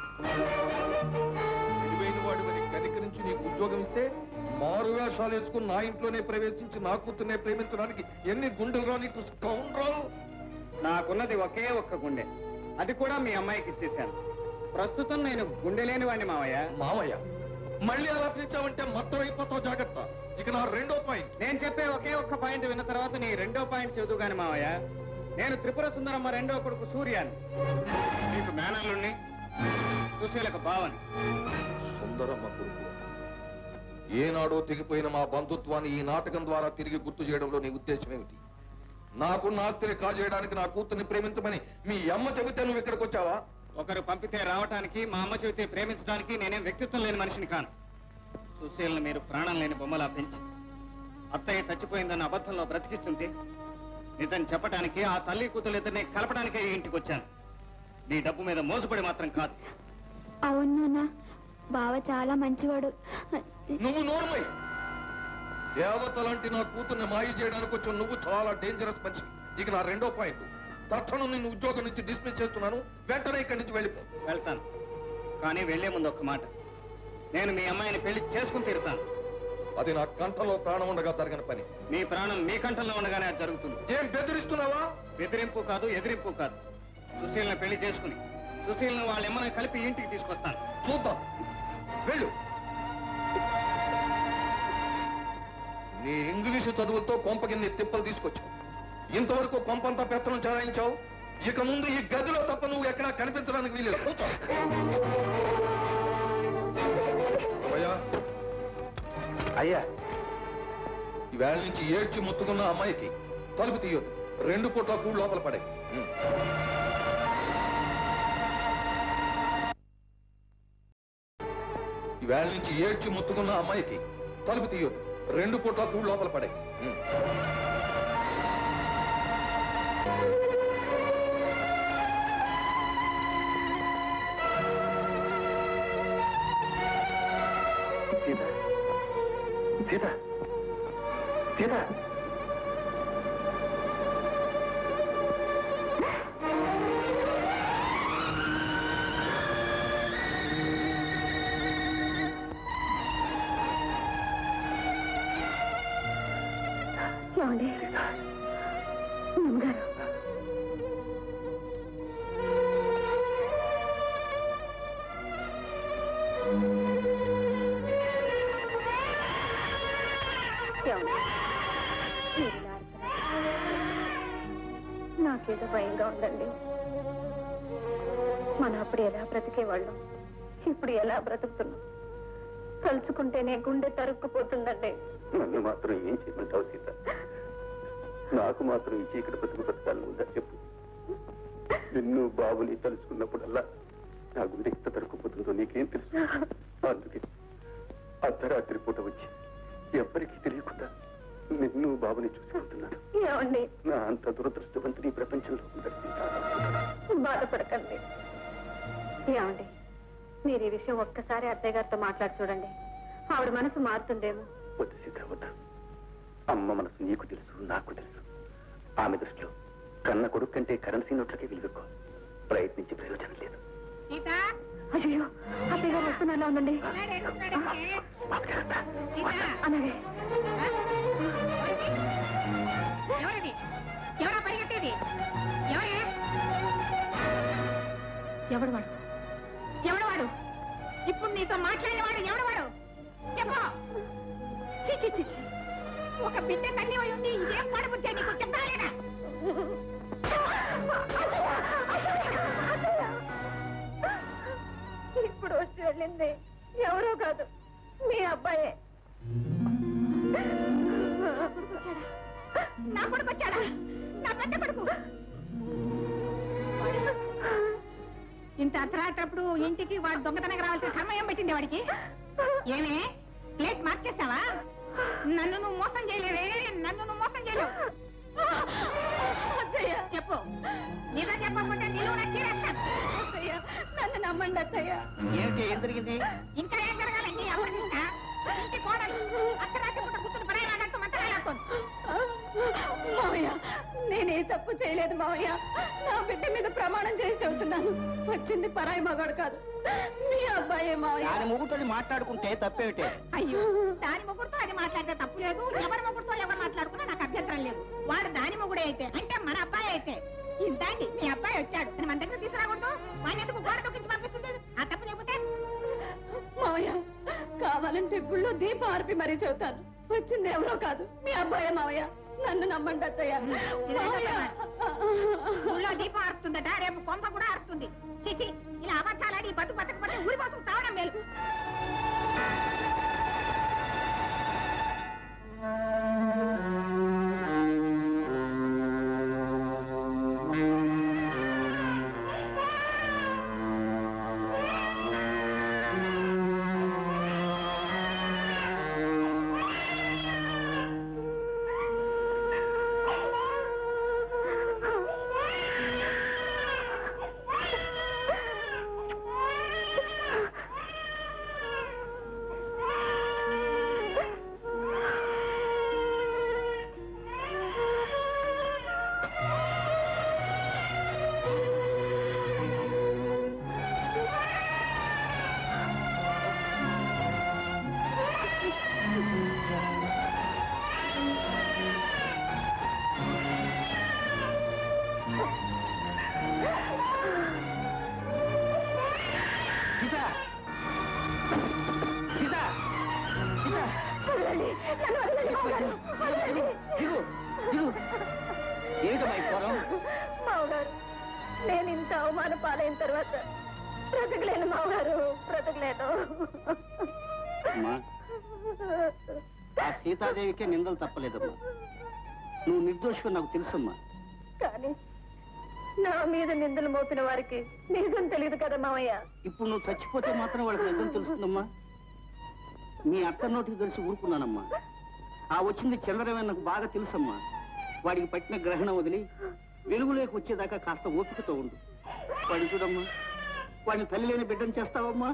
తెలివైన వాడి గదికి నుంచి నీకు ఉద్యోగం ఇస్తే మారు వేషాలు వేసుకుని నా ఇంట్లోనే ప్రవేశించి నా కూతుర్నే ప్రేమించడానికి ఎన్ని గుండెలుగా నీకు స్కౌండ్రల్. నాకున్నది ఒకే ఒక్క గుండె, అది కూడా మీ అమ్మాయికి ఇచ్చేశాను. ప్రస్తుతం నేను గుండె లేని వాడిని మావయ్య. మావయ్య మళ్ళీ అలా పిలిచావంటే మొత్తం అయిపోతావు, జాగ్రత్త. ఇక నా రెండో పాయింట్. నేను చెప్పే ఒకే ఒక్క పాయింట్ విన్న తర్వాత నీ రెండో పాయింట్ చదువు గాని మావయ్య. నేను త్రిపుర సుందరమ్మ రెండో కొడుకు సూర్యాన్ని, నీకు మేనల్లుణ్ణి, సుశీలకు బావని. సుందరమ్మ కొడుకు ఏనాడో తెగిపోయిన మా బంధుత్వాన్ని ఈ నాటకం ద్వారా తిరిగి గుర్తు చేయడంలో నీ ఉద్దేశం ఏమిటి? నాకున్న ఆస్తిని కాజేయడానికి నా కూతుర్ని ప్రేమించమని మీ అమ్మ చెబితే నువ్వు ఇక్కడికి వచ్చావా? ఒకరు పంపితే రావటానికి, మా అమ్మ చెబితే ప్రేమించడానికి నేనేం వ్యక్తిత్వం లేని మనిషిని కాను. సుశీలను మీరు ప్రాణం లేని బొమ్మలా పెంచి అత్తయ్య చచ్చిపోయిందన్న అబద్ధంలో బ్రతికిస్తుంటే నిజం చెప్పడానికి, ఆ తల్లి కూతురు ఇద్దరిని కలపడానికే ఈ ఇంటికి వచ్చాను. నీ డబ్బు మీద మోసపడి మాత్రం కాదు. అవును నాన్న, బావ చాలా మంచివాడు. నువ్వు నోర్మై. దేవతలాంటి నా కూతుర్ని మాయ చేయడానికి వచ్చి నువ్వు చాలా డేంజరస్ మనిషి. ఇక నా రెండో పాయింట్, తక్షణం నిన్ను ఉద్యోగం నుంచి డిస్మిస్ చేస్తున్నాను. వెంటనే ఇక్కడి నుంచి వెళ్ళిపో. వెళ్తాను, కానీ వెళ్లే ముందు ఒక్క మాట. నేను మీ అమ్మాయిని పెళ్లి చేసుకుని తీరుతాను. అది నా కంఠంలో ప్రాణం ఉండగా జరిగిన పని. మీ ప్రాణం మీ కంఠంలో ఉండగానే అది జరుగుతుంది. ఏం బెదిరిస్తున్నావా? బెదిరింపు కాదు, ఎదిరింపు కాదు. సుశీలను పెళ్లి చేసుకుని సుశీలను వాళ్ళ ఎమ్మని కలిపి ఇంటికి తీసుకొస్తాను. చూద్దాం, వెళ్ళు. నీ ఇంగ్లీషు చదువులతో కొంపకిన్ని తిప్పలు తీసుకొచ్చావు. ఇంతవరకు కొంపంతా పెత్తనం చెలాయించావు. ఇక ముందు ఈ గదిలో తప్ప నువ్వు ఎక్కడా కనిపించడానికి వీలేదు. కూర్చో. అయ్యా, ఈవేళ నుంచి ఏడ్చి ముత్తుకున్న అమ్మాయికి తలుపు తీయొద్దు. 2 పూట్ల కూడు లోపల పడే. ఈవేళ నుంచి ఏడ్చి ముత్తుకున్న అమ్మాయికి తలుపు తీయొద్దు. 2 పూట్ల కూడు లోపల పడే. సీత సీత ఏమండి అమ్మగారు నాకేదో భయంగా ఉందండి. మనం అప్పుడు ఎలా బ్రతికేవాళ్ళం, ఇప్పుడు ఎలా బ్రతుకుతున్నాం తలుచుకుంటేనే గుండె తరుక్కుపోతుందండి. నన్ను మాత్రం ఏం చేయమంటావు సీత? నాకు మాత్రం ఈ చీకటి బ్రతకాలని ఉందా చెప్పు. నిన్ను బాబుని తలుచుకున్నప్పుడల్లా నా గుండె ఎంత తరుక్కుపోతుందో నీకేం తెలుసు? అందుకే అర్ధరాత్రి పూట వచ్చి ఎవ్వరికీ తెలియకుండా నిన్ను బాబుని చూసుకుంటున్నాను. ఏమండి నా అంత దురదృష్టవంతుని ప్రపంచంలో ఉండదు సీత. బాధపడకండి. ఏమండి మీరు ఈ విషయం ఒక్కసారి అత్తయ్య గారితో మాట్లాడి చూడండి, ఆవిడ మనసు మారుతుందేమో. వద్దు సీత వద్దు. అమ్మ మనసు నీకు తెలుసు, నాకు తెలుసు. ఆమె దృష్టిలో కన్న కొడుకు కంటే కరెన్సీ నోట్లకే విలువెక్కువ. ప్రయత్నించి ప్రయోజనం లేదు. అయ్యో అత్తయ్య గారు వస్తున్నలా ఉందండి. అలాగే ఎవరా పరిగెట్టేది? ఎవడు వాడు? ఎవడు వాడు? ఇప్పుడు నీతో మాట్లాడేవాడు ఎవడు వాడు? చెప్పు. ఒక బిడ్డ తల్లి అయి ఉండి ఇదేం పడబుద్దే నీకు చెప్పాలేనా? ఇప్పుడు వచ్చి వెళ్ళింది ఎవరో కాదు, మీ అబ్బాయే. నా కొడుకు వచ్చాడా? నా పెద్ద కొడుకు. ఇంత అర్ధరాత్రప్పుడు ఇంటికి వాడు దొంగతనంగా రావాల్సిన సమయం పెట్టింది వాడికి. ఏమే ప్లేట్ మార్చేస్తావా? నన్ను నువ్వు మోసం చేయలేవే, నన్ను నువ్వు మోసం చేయలేవు. చెప్పు. నిజం చెప్పకపోతే నిలువు నచ్చేస్తాను. నన్ను నమ్మండి అత్తయ్య. ఏం జరిగింది? ఇంకా ఏం జరగాలండి? అప్పటికింకా ఇంటి కోడలు అర్ధరాత్రి పూట కూర్చుని పరాయలాడుతూ మంత్రాలాడుతోంది. మావయ్య నేనే తప్పు చేయలేదు మావయ్య. నా బిడ్డ మీద ప్రమాణం చేసి చెబుతున్నాను, వచ్చింది పరాయి మగాడు కాదు, మీ అబ్బాయే మావయ్య. దాని ముగ్గుతో మాట్లాడుకుంటే తప్పేమిటే? అయ్యో దాని మొగుడుతో అది మాట్లాడితే తప్పు లేదు, ఎవరి మొగుడుతో ఎవరు మాట్లాడుకున్నా నాకు అభ్యంతరం లేదు. వాడు దాని మొగుడే అయితే, అంటే మన అబ్బాయి అయితే ఇంతాండి మీ అబ్బాయి వచ్చాడు అని మన దగ్గర తీసుకురాకూడదు. వాడిని ఎందుకు గోడ తొక్కించి పంపిస్తుంది? ఆ తప్పు చెబితే మావయ్య కావాలంటే గుళ్ళో దీపం ఆర్పి మరీ చెబుతాను, వచ్చింది ఎవరో కాదు, మీ అబ్బాయే మావయ్య. నన్ను నమ్మండి అత్తయ్య. ఊళ్ళో దీపం ఆరుతుందట, రేపు కొంప కూడా ఆరుతుంది. చిచి ఇలా అబద్ధాలాడి బతుకు బతకపోతే ఊరి కోసం తావడం మేలు. మావగారు నేను ఇంత అవమాన పాలైన తర్వాత బ్రతకలేను మావగారు, బ్రతకలేను. ఆ సీతాదేవికే నిందలు తప్పలేదమ్మా. నువ్వు నిర్దోషిగా నాకు తెలుసమ్మా. కానీ నా మీద నిందలు మోపిన వారికి నిజం తెలియదు కదా మావయ్య. ఇప్పుడు నువ్వు చచ్చిపోతే మాత్రం వాళ్ళకి నిజం తెలుస్తుందమ్మా. మీ అత్త నోటికి తెలిసి ఊరుకున్నానమ్మా. ఆ వచ్చింది చంద్రమే నాకు బాగా తెలుసమ్మా. వాడికి పట్టిన గ్రహణం వదిలి వెలుగులోకి వచ్చేదాకా కాస్త ఓపికతో ఉండు. వాడిని చూడమ్మా, వాడిని తల్లి లేని బిడ్డను చేస్తావమ్మా.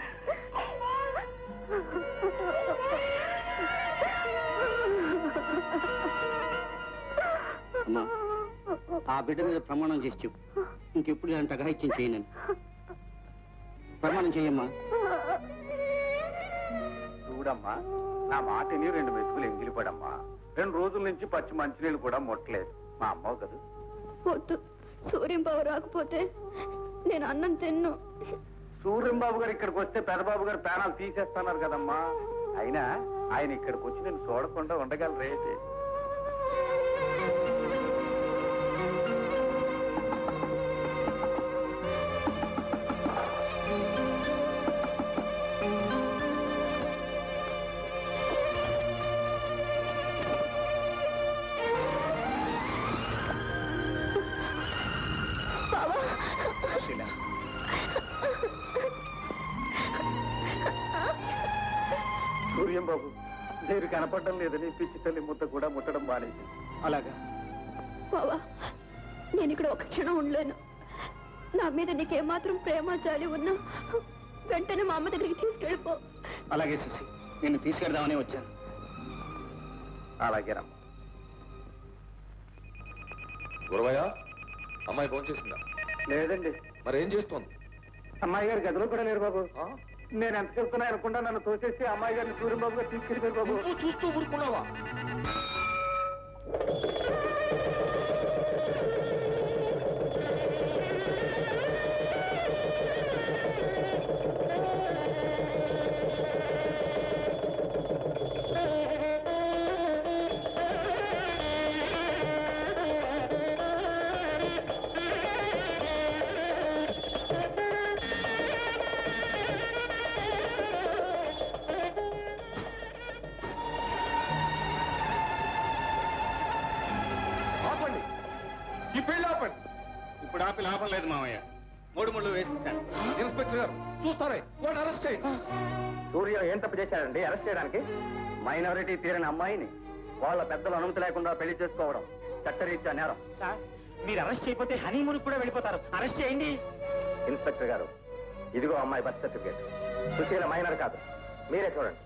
అమ్మా, ఆ బిడ్డ మీద ప్రమాణం చేసి చెప్పు, ఇంకెప్పుడు ఇలాంటి అఘాయిత్యం చేయనని. ప్రమాణం చేయమ్మా. చూడమ్మా, నా మాటని 2 మెతుకులు ఎంగిలిపడమ్మా. 2 రోజుల నుంచి పచ్చి మంచినీళ్ళు కూడా ముట్టలేదు. మా అమ్మవు కదా. వద్దు, సూర్యంబాబు రాకపోతే నేను అన్నం తిన్ను. సూర్యంబాబు గారు ఇక్కడికి వస్తే పెదబాబు గారు ప్రాణాలు తీసేస్తున్నారు కదమ్మా. అయినా ఆయన ఇక్కడికి వచ్చి నేను చూడకుండా ఉండగలరే? సూర్యంబాబు, నేను కనపడడం లేదని పిచ్చి తల్లి ముద్ద కూడా ముట్టడం మానేసి. అలాగా బావా, నేను ఇక్కడ ఒక క్షణం ఉండలేను. నా మీద నీకేమాత్రం ప్రేమ జాలి ఉన్నా వెంటనే మా అమ్మ దగ్గరికి తీసుకెళ్ళిపో. అలాగే సుసి, నిన్ను తీసుకెళ్దామని వచ్చాను. అలాగే రమ్మ. గురవయ్య, అమ్మాయి ఫోన్ చేసిందా? లేదండి. మరి ఏం చేస్తోంది? అమ్మాయి గారు గదిలో కూడా లేరు బాబు. నేను ఎంత చెప్తున్నా అనుకుంటా నన్ను తోసేసి అమ్మాయి గారిని సూర్యంబాబు గారు తీసుకెళ్ళిపోయారు బాబు. చూస్తూ ఊరుకున్నావా? ఇప్పుడు ఆపి లాభం లేదు మామయ్య. 3 ముళ్ళు వేసేసాను. ఇన్స్పెక్టర్ గారు చూస్తారే, వాడు అరెస్ట్ చేయండి. సూర్య ఏం తప్పు చేశాడండి అరెస్ట్ చేయడానికి? మైనారిటీ తీరిన అమ్మాయిని వాళ్ళ పెద్దల అనుమతి లేకుండా పెళ్లి చేసుకోవడం చట్టరీత్యా నేరం. సార్, మీరు అరెస్ట్ చేయకపోతే హనీమూన్ కూడా వెళ్ళిపోతారు. అరెస్ట్ చేయండి. ఇన్స్పెక్టర్ గారు, ఇదిగో అమ్మాయి బర్త్ సర్టిఫికేట్. సుశీల మైనర్ కాదు, మీరే చూడండి.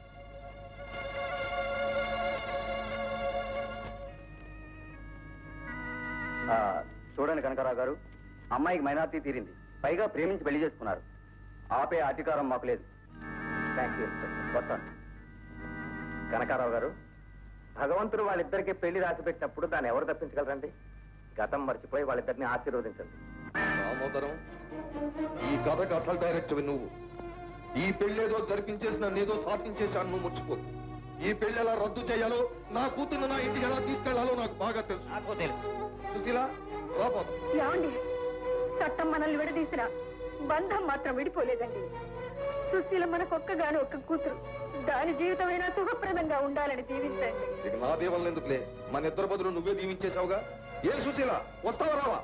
చూడండి కనకారావు గారు, అమ్మాయికి మైనారిటీ తీరింది, పైగా ప్రేమించి పెళ్లి చేసుకున్నారు. ఆపే అధికారం మాకు లేదు. థ్యాంక్ యూ వస్తాను. కనకారావు గారు, భగవంతుడు వాళ్ళిద్దరికి పెళ్లి రాసి పెట్టినప్పుడు దాన్ని ఎవరు తప్పించగలరండి? గతం మర్చిపోయి వాళ్ళిద్దరిని ఆశీర్వదించండి. దామోదరం, ఈ కథకు అసలు డైరెక్టర్ నువ్వు. ఈ పెళ్ళేదో జరిపించేసి నన్ను ఏదో సాధించేశాను, నువ్వు ముచ్చిపో. ఈ పెళ్లి ఎలా రద్దు చేయాలో, నా కూతురు నా ఇంటికి ఎలా తీసుకెళ్లాలో నాకు బాగా తెలుసు. నాకు తెలుసు. సుశీల, రాపోదు. ఏమండి, చట్టం మనల్ని విడదీసిన బంధం మాత్రం విడిపోలేదండి. సుశీల మనకొక్కగాను ఒక్క కూతురు. దాని జీవితమైనా సుఖప్రదంగా ఉండాలని జీవించండి. ఇక నా దీవెనలు ఎందుకులే, మన ఇద్దరు బదులు నువ్వే దీవించేశావుగా. ఏ సుశీల, వస్తావా రావా?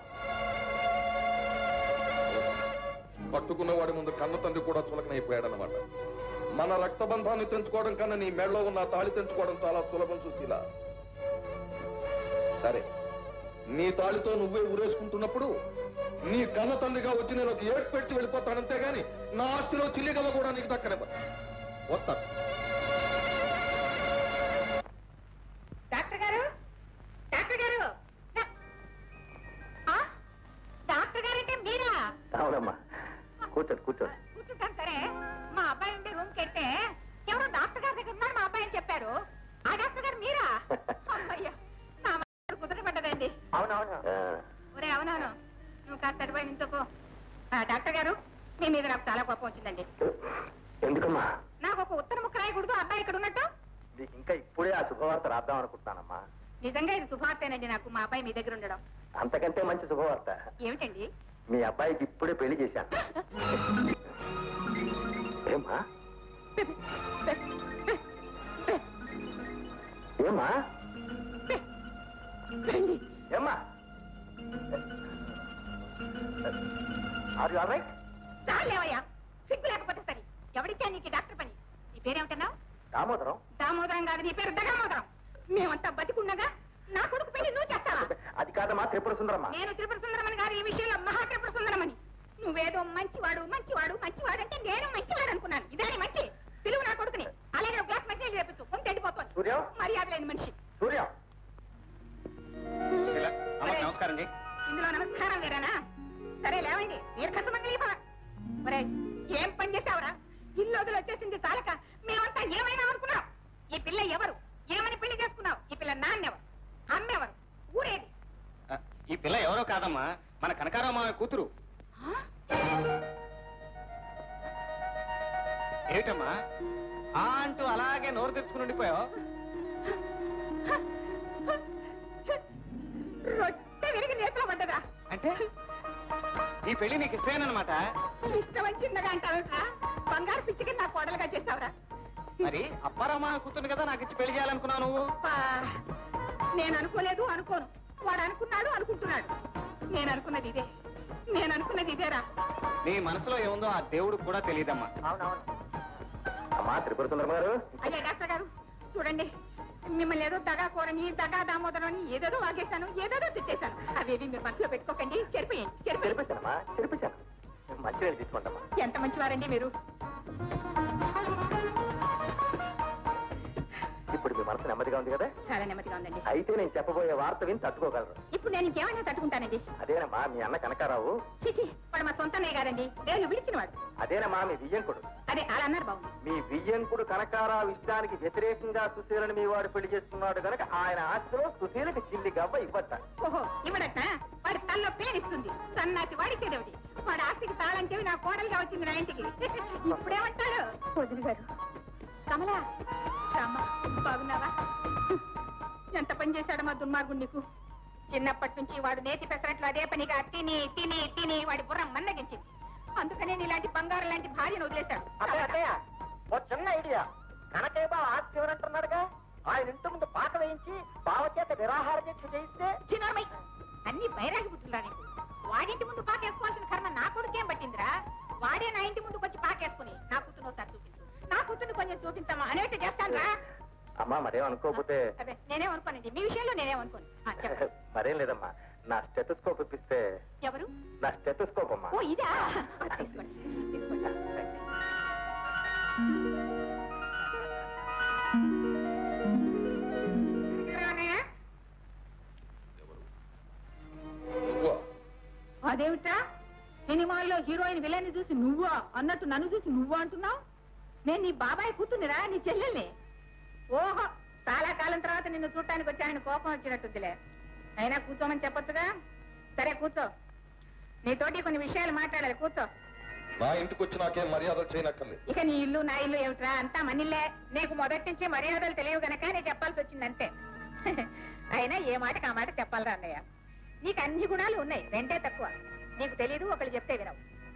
కట్టుకున్నవాడి ముందు కన్న తండ్రి కూడా చులకనైపోయాడనమాట. మన రక్తబంధాన్ని తెంచుకోవడం కన్నా నీ మెడలో ఉన్న తాళి తెంచుకోవడం చాలా సులభం సుశీల. సరే, నీ తాళితో నువ్వే ఊరేసుకుంటున్నప్పుడు నీ కన్న తండ్రిగా వచ్చి నేను ఒక ఏడు పెట్టి వెళ్ళిపోతానంతే గాని నా ఆస్తిలో చిల్లిగల కూడా నీకు దక్కనివ్వను. వస్తా. డాక్టర్ గారు, డాక్టర్ గారు, డాక్టర్ గారంటే మీరా? అవునమ్మా, కూర్చోండి కూర్చోండి. కూర్చుంటాను. సరే, మా అబ్బాయి ఉండే రూమ్ కి వెళ్తే ఎవరో డాక్టర్ గారి దగ్గర ఉన్నారు మా అబ్బాయి అని చెప్పారు. ఆ డాక్టర్ గారు మీరా? అమ్మయ్యా, నా కుదరబడ్డదండి. అవునవును. ఒరే అవునవును, నువ్వు కాస్త అటుపై నుంచోపో. డాక్టర్ గారు, మీ మీద నాకు చాలా కోపం వచ్చిందండి. ఎందుకమ్మా? నాకు ఒక ఉత్తర ముక్క రాయకూడదు అబ్బాయి ఇక్కడ ఉన్నట్టు? నీకు ఇంకా ఇప్పుడే ఆ శుభవార్త రాద్దాం అనుకుంటున్నానమ్మా. నిజంగా ఇది శుభవార్తేనండి నాకు, మా అబ్బాయి మీ దగ్గర ఉండడం. అంతకంటే మంచి శుభవార్త. ఏమిటండి? మీ అబ్బాయికి ఇప్పుడే పెళ్లి చేశాను. ఏమ్మా ఏమ్మా ఏమ్మా చాలేవయ్యా, సిగ్గు లేకపోతే సరే. ఎవరిచ్చా నీకు డాక్టర్ పని? నీ పేరేమిటన్నావు? దామోదరం దామోదరం కాదు, నీ పేరు దగామోదరం. మేమంతా బతికుండగా నా కొడుకు పెళ్లి నువ్వు చేస్తావా? అది కాదమ్మా త్రిపుర సుందరమ్మ. నేను త్రిపుర సుందరమని కాదు, ఈ విషయంలో మహా త్రిపుర సుందరమని. నువ్వేదో మంచివాడు మంచివాడు మంచివాడు అంటే నేను మంచివాడు అనుకున్నాను. ఇదాని మంచి పిలువు నా కొడుకుని. అలాగే ఒక గ్లాస్ మంచి చేపించు, కొంత ఎండిపోతుంది. సూర్య, మర్యాద లేని మనిషి. సూర్య. నమస్కారం అండి. ఇందులో నమస్కారం వేరేనా? సరే లేవండి, మీరు కసమంగళీ భవ. ఒరే, ఏం పని చేసావురా? ఇల్లు వదిలి వచ్చేసింది చాలక మేమంతా ఏమైనా అనుకున్నాం. ఈ పిల్ల ఎవరు? ఏమని పెళ్లి చేసుకున్నావు? ఈ పిల్ల నాన్నెవరు? అమ్మెవరు? ఊరేది? ఈ పిల్ల ఎవరో కాదమ్మా, మన కనకారావు మామయ్య కూతురు. ఏమిటమ్మా ఆ అంటూ అలాగే నోరు తెచ్చుకుని ఉండిపోయావు? రొట్టె విరిగి నేతలో పడ్డదా? అంటే ఈ పెళ్లి నీకు ఇష్టమేనమాట? ఇష్టమని చిన్నగా అంటావురా? బంగారు పిచ్చికి నా కోడలుగా చేస్తావురా? మరి అప్పారావు మామయ్య కూతురు కదా నాకు ఇచ్చి పెళ్లి చేయాలనుకున్నావు నువ్వు? నేను అనుకోలేదు, అనుకోను. వాడు అనుకున్నాడు, అనుకుంటున్నాడు. నేను అనుకున్నది ఇదేరా. నీ మనసులో ఏముందో ఆ దేవుడు కూడా తెలియదమ్మా. అవునవును. అమ్మా త్రిపుర సుందరమ్మ గారు. అయ్యా డాక్టర్ గారు చూడండి, మిమ్మల్ని ఏదో దగా కోరని దగా దామోదరం అని ఏదేదో వాగేశాను, ఏదేదో తిట్టేశాను. అవేవి మీరు మనసులో పెట్టుకోకండి. చెరిపేశానమ్మా, చెరిపేశాను. మంచిగా తీసుకుంటామా. ఎంత మంచివారండి మీరు. ఇప్పుడు మీ మనసు నెమ్మదిగా ఉంది కదా? చాలా నెమ్మదిగా ఉందండి. అయితే నేను చెప్పబోయే వార్త విని తట్టుకోగలరు. ఇప్పుడు నేను ఇంకేమైనా తట్టుకుంటానండి. అదేనమ్మా మీ అన్న కనకారావు. చిచి, వాడు మా సొంతనే కాదండి, నేను విడిచినవాడు. అదేనమ్మా మీ వియ్యంకుడు. అదే అలా అన్నారు బాబు. మీ వియ్యంకుడు కనకారావు ఇష్టానికి వ్యతిరేకంగా సుశీలను మీ వాడు పెళ్లి చేసుకున్నాడు కనుక ఆయన ఆస్తిలో సుశీలకు చిల్లి గవ్వ ఇవ్వట. ఓహో, ఇవ్వడట? వాడి తల్లో పేరిస్తుంది. సన్నాసి వాడికేదేమిటి? వాడు ఆస్తికి తాళం చెవి నా కోడలుగా వచ్చింది నా ఇంటికి. ఇప్పుడేమంటాడు? వదిలి గారు. కమలా, రామ్మా, బాగున్నావా? ఎంత పని చేశాడు మా దుర్మార్గుడు నీకు. చిన్నప్పటి నుంచి వాడు నేతి పెసరట్లు అదే పనిగా తిని తిని తిని వాడి బుర్రం మన్నగించింది. అందుకనే ఇలాంటి బంగారం లాంటి భార్యను వదిలేశాడు. ఓ చిన్న ఐడియా. కనకే బావ ఆస్తి ఎవరంటున్నాడుగా, ఆయన ఇంటి ముందు పాక వేయించి బావ చేత నిరాహార దీక్ష చేయిస్తే. చిన్నమ్మాయి, అన్ని బైరాగి బుద్ధులా నీకు. వాడింటి ముందు పాకేసుకోవాల్సిన కర్మ నా కొడుకేం పట్టిందిరా? వాడే నా ఇంటి ముందుకు వచ్చి పాకేసుకుని నా కూతురు ఒకసారి చూపించు, నా కూతుర్ని కొంచెం చూపించమ్మా అనేట్టు చేస్తాను రా. అమ్మా మరేం అనుకోకపోతే. అదే నేనేం అనుకోనండి, మీ విషయంలో నేనేం అనుకోను. మరేం లేదమ్మా, నా స్టెతోస్కోప్ ఇప్పిస్తే. ఎవరు? నా స్టెతోస్కోప్ అమ్మా. ఓ ఇదా, తీసుకోండి తీసుకోండి. అదేమిటా? సినిమాల్లో హీరోయిన్ విలన్ చూసి నువ్వా అన్నట్టు నన్ను చూసి నువ్వా అంటున్నావు? నేను నీ బాబాయ్ కూతుర్నిరా, నీ చెల్లెల్ని. ఓహో, చాలా కాలం తర్వాత నిన్ను చూడటానికి వచ్చానని కోపం వచ్చినట్టుందిలే. అయినా కూర్చోమని చెప్పొచ్చుగా. సరే కూర్చో, నీతోటి కొన్ని విషయాలు మాట్లాడాలి. కూర్చో. నా ఇంటికి వచ్చి నాకేం మర్యాదలు చేయనక్కర్లేదు. ఇక నీ ఇల్లు నా ఇల్లు ఏమిట్రా? అంతా మనిల్లే. నీకు మొదటి నుంచి మర్యాదలు తెలియవు గనక నేను చెప్పాల్సి వచ్చింది అంతే. అయినా ఏ మాటకి ఆ మాట చెప్పాలరా అన్నయ్య. నీకు అన్ని గుణాలు ఉన్నాయి, రెండే తక్కువ. నీకు తెలీదు, ఒకళ్ళు చెప్తే వినవు.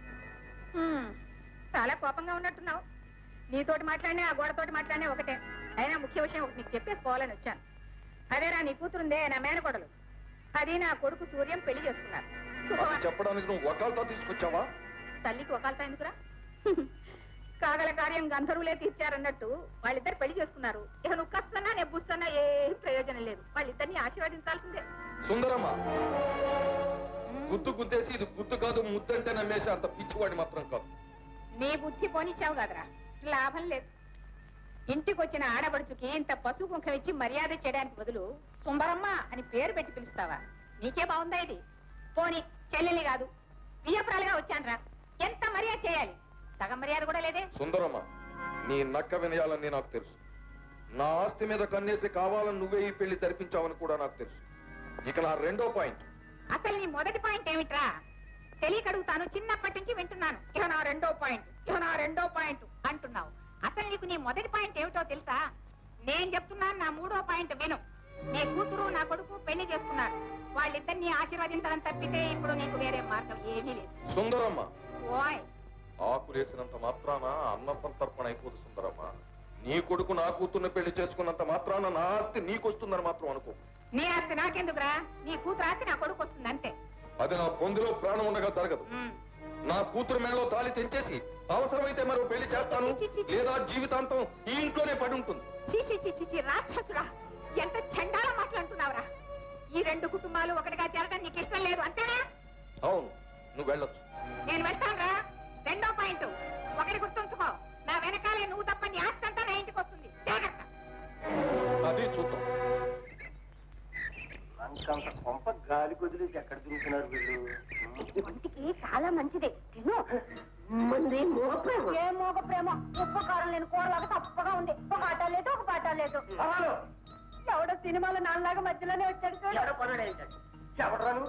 చాలా కోపంగా ఉన్నట్టున్నావు. నీతోటి మాట్లాడినా ఆ గోడతోటి మాట్లాడినా ఒకటే. అయినా ముఖ్య విషయం ఒకటి నీకు చెప్పేసుకోవాలని వచ్చాను. అదేరా నీ కూతురుందే నా మేనకోడలు, అది నా కొడుకు సూర్యం పెళ్లి చేసుకున్నారు. చెప్పడానికి నువ్వు వకాల్తా తీసుకొచ్చావా? తల్లికి వకాల్తా ఎందుకురా? కాగల కార్యం గంధర్వులే తీర్చారన్నట్టు వాళ్ళిద్దరు పెళ్లి చేసుకున్నారు. ఇక నువ్వు కస్తున్నా నేను బుస్తున్నా ఏం ప్రయోజనం లేదు. వాళ్ళిద్దరిని ఆశీర్వదించాల్సిందే. సుందరమ్మ, గుద్దు గుద్దేసి ఇది గుద్దు కాదు ముద్దంటే నమ్మేసి అంత పిచ్చివాడి మాత్రం కాదు. నీ బుద్ధి పోనిచ్చావు కదరా, లాభం లేదు. ఇంటికి వచ్చిన ఆడబడుచుకి ఇంత పసుపు కుంకం ఇచ్చి మర్యాద చేయడానికి బదులు సుందరమ్మ అని పేరు పెట్టి పిలుస్తావా? నీకే బాగుందా ఇది? పోని చెల్లెలి కాదు, బియ్యపురాలుగా వచ్చానురా. ఎంత మర్యాద చేయాలి? సగం మర్యాద కూడా లేదే. సుందరమ్మ, నీ నక్క వినయాలని నాకు తెలుసు. నా ఆస్తి మీద కన్నేసి కావాలని నువ్వే ఈ పెళ్లి జరిపించావని కూడా నాకు తెలుసు. ఇక నా రెండో పాయింట్. అసలు నీ మొదటి పాయింట్ ఏమిట్రా? తెలియకడుగుతాను, చిన్నప్పటి నుంచి వింటున్నాను. ఇక నా రెండో పాయింట్ అంటున్నావు. అసలు నీకు నీ మొదటి పాయింట్ ఏమిటో తెలుసా? నేను చెప్తున్నాను, నా మూడో పాయింట్ విను. నీ కూతురు నా కొడుకు పెళ్లి చేసుకున్నారు. వాళ్ళిద్దరిని ఆశీర్వదించడం తప్పితే ఇప్పుడు నీకు వేరే మార్గం ఏమీ లేదు. సుందరమ్మ, ఓయ్, ఆకులేసినంత మాత్రాన అన్న సంతర్పణ అయిపోదు సుందరమ్మ. నీ కొడుకు నా కూతుర్ని పెళ్లి చేసుకున్నంత మాత్రాన నా ఆస్తి నీకొస్తుందని మాత్రం అనుకో. నీ ఆస్తి నాకెందుకురా? నీ కూతురు ఆస్తి నా కొడుకు వస్తుంది అంతే. అది నా పొందిలో ప్రాణం ఉండగా జరగదు. నా కూతురు మేలో తాళి తెంచేసి అవసరమైతే మరో పెళ్లి చేస్తాను, లేదా జీవితాంతం ఈ ఇంట్లోనే పడి ఉంటుంది. చీచి రాక్షసురా, ఎంత చండాల మాట్లాడుతున్నావురా? ఈ రెండు కుటుంబాలు ఒకటిగా చేరడం నీకు ఇష్టం లేదు అంతేనా? అవును, నువ్వు వెళ్ళొచ్చు. నేను వెళ్తానురా. రెండో పాయింట్, ఒకటి గుర్తుంచుకో, నా వెనకాలే నువ్వు తప్ప నీ ఆస్తి అంతా నా ఇంటికి వస్తుంది. జాగ్రత్త. అది చూద్దాం. అంత కొంప గాలి కుదిలేసి ఎక్కడ తిరుగుతున్నారు వీళ్ళు? ఒంటికి చాలా మంచిది తిను. ఏ మోగ ప్రేమ, ఉప్పు కారం లేని కూరలాగా తప్పగా ఉంది. ఒక ఆట లేదు, ఒక పాట లేదు. ఎవడో సినిమాలో నాన్నలాగా మధ్యలోనే వచ్చాడు చూడు. ఎవడరాను?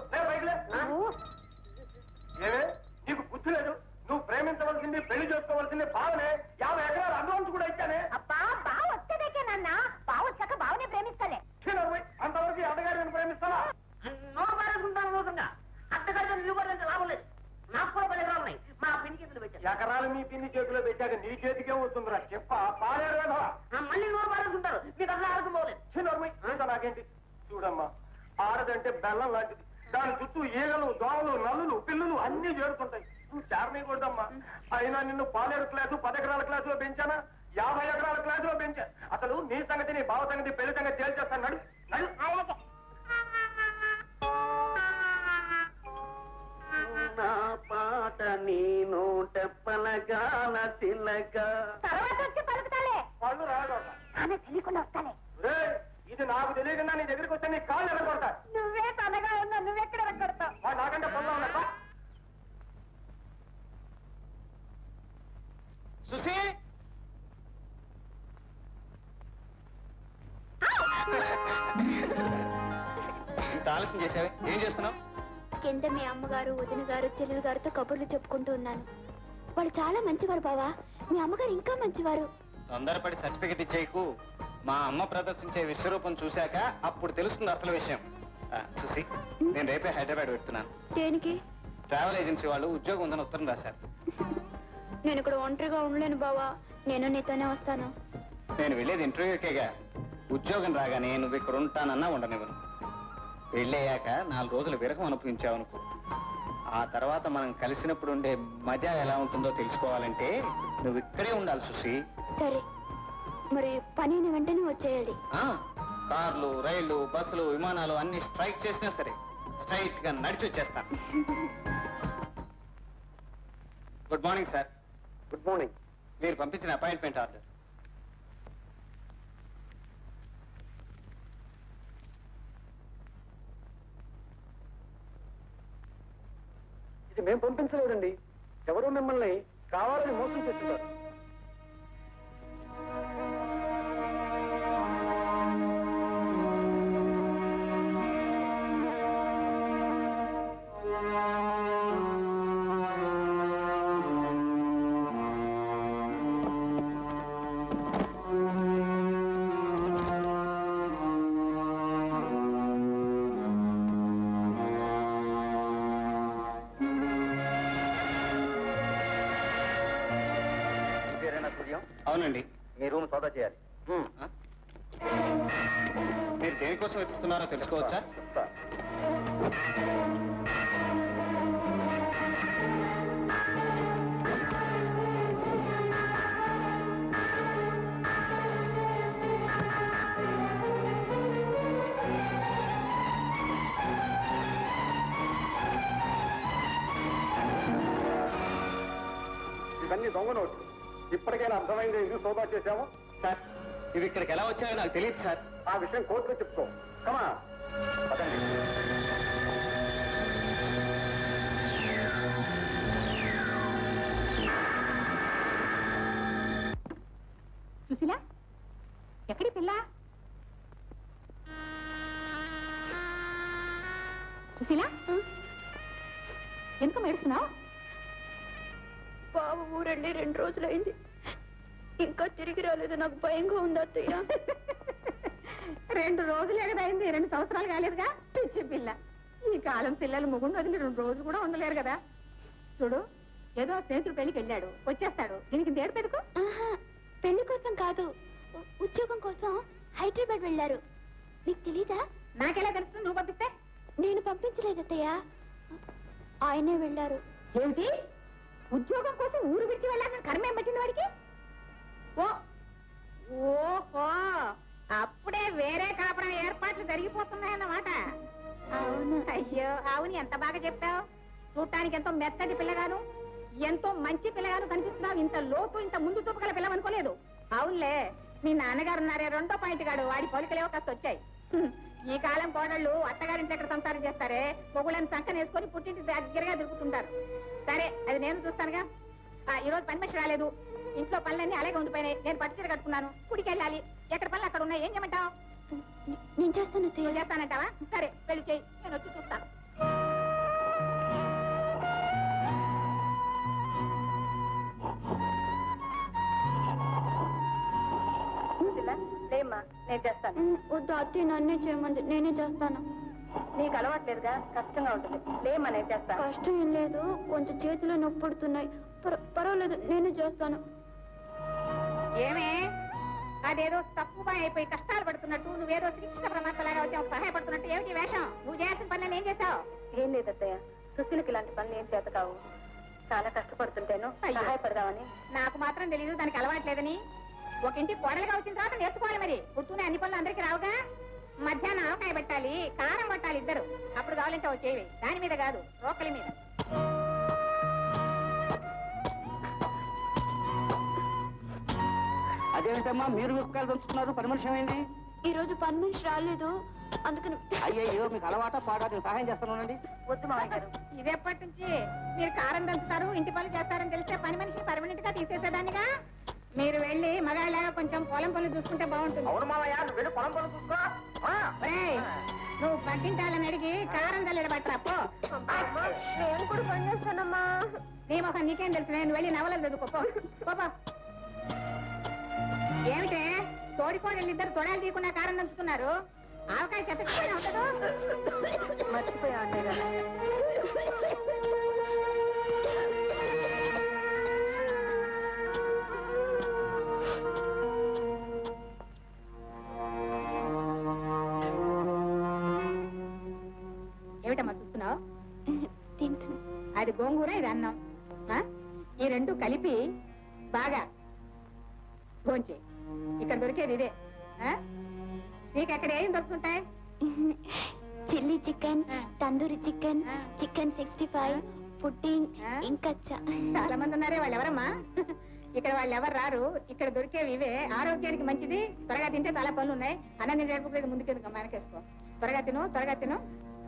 ఏమే నీకు బుద్ధి లేదు? నువ్వు ప్రేమించవలసింది, పెళ్లి చేసుకోవాల్సింది బావనే. 50 ఎకరాలు అడ్వాన్స్ కూడా ఇచ్చానే. అబ్బా బావ వచ్చేదాకే నాన్న, బావ వచ్చాక బావనే ప్రేమిస్తాలే. అంతవరకు అత్తగారిని ప్రేమిస్తావా? అత్తగారు నిలబడంత లాభం లేదు. నాకు కూడా పది ఎకరాలు ఉన్నాయి. మా పిన్ని చేతులు పెట్టారు. ఎకరాలు మీ పిన్ని చేతిలో పెట్టాక నీ చేతికే వస్తుందిరా. చెప్ప పాలేరు కదా. మళ్ళీ నూరు పారేసుకుంటారు. మీకు అసలు ఆడుకోలేదు. నాకేంటి? చూడమ్మా, ఆడదంటే బెల్లం లాంటిది. దాని చుట్టూ ఈగలు, దోమలు, నల్లులు, పిల్లులు అన్ని చేరుతుంటాయి. నువ్వు చేరనీయకూడదమ్మా. అయినా నిన్ను పాలేరు క్లాసు 10 ఎకరాల క్లాసులో పెంచానా, 50 ఎకరాల క్లాసులో పెంచా. అసలు నీ సంగతి, నీ బావ సంగతి, పెళ్లి సంగతి తేల్చేస్తాను. నడు నడు. నా పాట నీ నోట పలగాల తిలక. తర్వాత వచ్చి పలుకుతాలే. వాళ్ళు రాదు. ఆమె తెలియకుండా వస్తాలే. ఇది నాకు తెలియకుండా నీ దగ్గరికి వస్తే నీ కాళ్ళు ఎరగొడతా. నువ్వే తనగా ఉన్నా, నువ్వెక్కడ ఎరగొడతావు? వాడు నాకంటే పొందా ఉన్నా. సుశీ, ఇంత ఆలస్యం చేసావే, ఏం చేస్తున్నావు? కింద మీ అమ్మగారు, వదిన గారు, చెల్లెలు గారితో కబుర్లు చెప్పుకుంటూ ఉన్నాను. వాళ్ళు చాలా మంచివారు బావా. మీ అమ్మగారు ఇంకా మంచివారు. తొందరపడి సర్టిఫికెట్ ఇచ్చేయకు. మా అమ్మ ప్రదర్శించే విశ్వరూపం చూశాక అప్పుడు తెలుస్తుంది అసలు విషయం. సుశీ, నేను రేపే హైదరాబాద్ పెడుతున్నాను. దేనికి? ట్రావెల్ ఏజెన్సీ వాళ్ళు ఉద్యోగం ఉందని ఉత్తరం రాశారు. నేను ఇక్కడ ఒంటరిగా ఉండలేను బావా. నేను నీతోనే వస్తాను. నేను వెళ్ళేది ఇంటర్వ్యూకేగా. ఉద్యోగం రాగానే నువ్వు ఇక్కడ ఉంటానన్నా ఉండనివ్వను. వెళ్ళయ్యాక 4 రోజులు విరహం అనుభవించావనుకో. ఆ తర్వాత మనం కలిసినప్పుడు ఉండే మజా ఎలా ఉంటుందో తెలుసుకోవాలంటే నువ్వు ఇక్కడే ఉండాలి సుశీ. సరే, మరి పని వెంటనే వచ్చేయాలి. కార్లు, రైళ్లు, బస్సులు, విమానాలు అన్ని స్ట్రైక్ చేసినా సరే స్ట్రైట్ గా నడిచి వచ్చేస్తాను. Good morning sir. Good morning. మీరు పంపించిన అపాయింట్మెంట్ ఆర్డర్. ఇది మేము పంపించలేదండి. ఎవరో మిమ్మల్ని కావాలని మోసం చేస్తున్నారు. అవునండి. మీ రూమ్ సోదా చేయాలి. మీరు దేనికోసం వెతుకుతున్నారో తెలుసుకోవచ్చా? ఇవన్నీ దొంగ నోట్లు. ఇప్పటికైనా అర్థమైంది ఎందుకు సోదా చేశాము? సార్, ఇవి ఇక్కడికి ఎలా వచ్చాయో నాకు తెలియదు సార్. ఆ విషయం కోర్టులో చెప్పుకో. కమా పదండి. సుశీల, ఎక్కడి పిల్ల? సుశీల, ఎందుకు మెడుస్తున్నావు? బావ ఊరండి 2 రోజులైంది. ఇంకా తిరిగి రాలేదు. నాకు భయంగా ఉంది అత్తయ్య. 2 రోజులే కదా అయింది, 2 సంవత్సరాలు కాలేదుగా. పిచ్చి పిల్ల. ఈ కాలం పిల్లలు ముగుండు వదిలి 2 రోజులు కూడా ఉండలేరు కదా. చూడు, ఏదో స్నేహితుడు పెళ్లికి వెళ్ళాడు, వచ్చేస్తాడు. దీనికి దేడిపెదుకు? పెళ్లి కోసం కాదు, ఉద్యోగం కోసం హైదరాబాద్ వెళ్ళారు. నీకు తెలీదా? నాకెలా తెలుస్తుంది? నువ్వు పంపిస్తే? నేను పంపించలేదు అత్తయ్య, ఆయనే వెళ్ళారు. ఏమిటి? ఉద్యోగం కోసం ఊరు విడిచి వెళ్ళాలని కర్మేం పట్టింది వాడికి? ఓహో, అప్పుడే వేరే కాపురం ఏర్పాట్లు జరిగిపోతున్నాయన్నమాట. అవును. అయ్యో అవును, ఎంత బాగా చెప్తావు. చూడటానికి ఎంతో మెత్తటి పిల్లగాను, ఎంతో మంచి పిల్లగాను కనిపిస్తున్నావు. ఇంత లోతు, ఇంత ముందు చూపు గల పిల్లవనుకోలేదు. అవునులే, మీ నాన్నగారు ఉన్నారే రెండో పాయింట్ గాడు, వాడి పోలికలేవో కాస్త వచ్చాయి. ఈ కాలం కోడళ్ళు అత్తగారింటి ఎక్కడ సంసారం చేస్తారే, పొగుళ్ళని సంకన వేసుకొని పుట్టింటి దగ్గరగా తిరుగుతుంటారు. సరే, అది నేను చూస్తానుగా. ఈ రోజు పని మనిషి రాలేదు, ఇంట్లో పనులన్నీ అలాగే ఉండిపోయినాయి. నేను పట్టుచీర కట్టుకున్నాను, గుడికి వెళ్ళాలి. ఎక్కడ పనులు అక్కడ ఉన్నాయి. ఏం చేయమంటావు? నేను చేస్తాను. చేస్తానంటావా? సరే, వెళ్ళి చెయ్యి, నేను వచ్చి చూస్తాను. లేమ్మా, నేను చేస్తాను. వద్దు, అత్తే నన్నే చేయమంది, నేనే చేస్తాను. నీకు అలవాట్లేదుగా, కష్టంగా ఉంటుంది. లేమ్మా, నేను చేస్తాను. కష్టం ఏం లేదు, కొంచెం చేతిలో నొప్పి పుడుతున్నాయి. పర్వాలేదు, నేనే చేస్తాను. ఏమే, అదేదో తప్పుగా అయిపోయి కష్టాలు పడుతున్నట్టు, నువ్వేదో శ్రీకృష్ణ పరమాత్మలాగా వచ్చి సహాయపడుతున్నట్టు ఏమిటి వేషం? నువ్వు చేయాల్సిన పనులు ఏం చేశావు? ఏం లేదత్తయ్య, సుశీలకి ఇలాంటి పనులు ఏం చేత కావు. చాలా కష్టపడుతుంటేను సహాయపడదామని. నాకు మాత్రం తెలీదు దానికి అలవాట్లేదని. ఒక ఇంటికి కోడలుగా వచ్చిన తర్వాత నేర్చుకోవాలి. మరి పుడుతూనే అన్ని పనులు అందరికీ రావుగా. మధ్యాహ్నం ఆవకాయ పెట్టాలి, కారం పట్టాలి ఇద్దరు. అప్పుడు కావాలంటే వచ్చేవి, దాని మీద కాదు, రోకలి మీద. అదేమిటమ్మా మీరు ముక్కలు దంచుతున్నారు? పని మనిషి ఏమైంది? ఈ రోజు పని మనిషి రాలేదు, అందుకని. అయ్యో, మీకు అలవాట పాడా? నేను సహాయం చేస్తానండి. వద్దు మామయ్య గారు. ఇదెప్పటి నుంచి మీరు కారం దంచుతారు, ఇంటి పనులు చేస్తారని తెలిస్తే పని మనిషి పర్మనెంట్ గా తీసేసేదానిగా. మీరు వెళ్ళి మగాళ్ళగా కొంచెం పొలం పనులు చూసుకుంటే బాగుంటుంది. అవును మామయ్య, నువ్వు వెళ్ళి పొలం పనులు చూసుకో. నువ్వు పక్కింటాలని అడిగి కారం తల్లిడ పట్టరా పో. నేను కూడా పని చేస్తానమ్మా. నీ మొహం నీకేం తెలుసు? నేను వెళ్ళి నవలలు చదువుకో పో. ఏమిటే తోడికోడళ్ళు ఇద్దరు తొడాలు తీయకుండా కారం దంచుతున్నారు? ఆవకాయ చెత్తకపోయినా ఉండదు. మర్చిపోయా అన్నయ్య గారు. ఏమిటమ్మా చూస్తున్నావు? తింటున్నా. అది గోంగూర, ఇది అన్నం. ఈ రెండు కలిపి బాగా భోంచే. ఇక్కడ దొరికేది ఇదే. నీకు అక్కడ ఏం దొరుకుతుంటాయి? Chilli chicken, tandoori chicken, chicken 65, pudding, ఇంకా చాలా మంది ఉన్నారే. వాళ్ళు ఎవరమ్మా? ఇక్కడ వాళ్ళు ఎవరు రారు. ఇక్కడ దొరికేవి ఇవే. ఆరోగ్యానికి మంచిది. త్వరగా తింటే చాలా పనులు ఉన్నాయి. అన్నం నేను నేర్పలేదు, ముందుకెందుకు మనకేసుకో. త్వరగా తిను, త్వరగా తిను.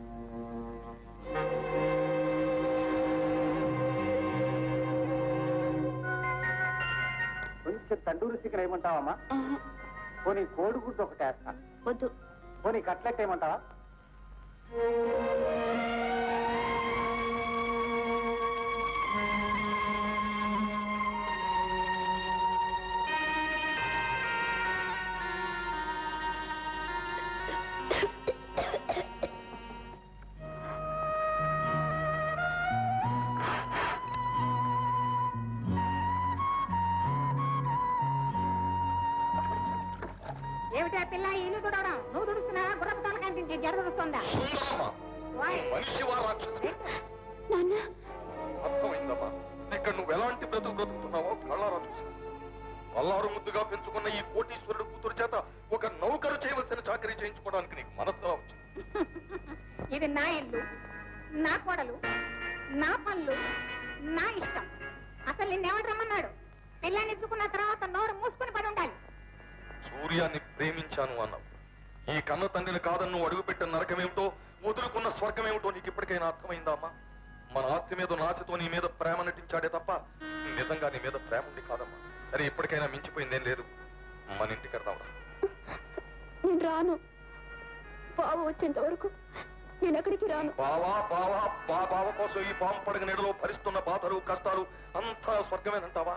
కొంచెం తండూరి చికెన్ ఏమంటావమ్మా? పోనీ కోడిగుడ్డు ఒకటి వేస్తా. వద్దు. పోనీ కట్లెట్ ఏమంటావా? ఏమిటా పిల్ల ఇల్లు తుడవడం? నువ్వు తుడుస్తున్నావా? గుర్రపు తోల కనిపించి జడ తుడుస్తుందా? అర్థమైందమ్మా, ఇక్కడ నువ్వు ఎలాంటి బ్రతుకుతున్నావో కళ్ళారా చూసావు. అల్లారు ముద్దుగా పెంచుకున్న ఈ కోటీశ్వరుడు కూతురు చేత ఒక నౌకరు చేయవలసిన చాకరీ చేయించుకోవడానికి నీకు మనస్సులా వచ్చింది. ఇది నా ఇల్లు, నా కోడలు, నా పనులు, నా ఇష్టం. అసలు నిన్నెవడు రమ్మన్నాడు? పిల్లాన్ని ఇచ్చుకున్న తర్వాత నోరు మూసుకుని పడి ఉండాలి. సూర్యాన్ని ప్రేమించాను అన్నావు. ఈ కన్న తండ్రిని కాదని నువ్వు అడుగుపెట్టిన నరకమేమిటో, వదులుకున్న స్వర్గమేమిటో నీకు ఇప్పటికైనా అర్థమైందా అమ్మా? మన ఆస్తి మీద నాశతో నీ మీద ప్రేమ నటించాడే తప్ప నిజంగా నీ మీద ప్రేమ ఉంది కాదమ్మా. సరే, ఇప్పటికైనా మించిపోయిందేం లేదు. మన ఇంటికి వెళ్దాం. నేను రాను. బావ వచ్చేంత వరకు నేను ఎక్కడికి రాను. బావా బావా బావ కోసం ఈ పాము పడగ నీడలో భరిస్తున్న బాధలు కష్టాలు అంతా స్వర్గమేనంటావా?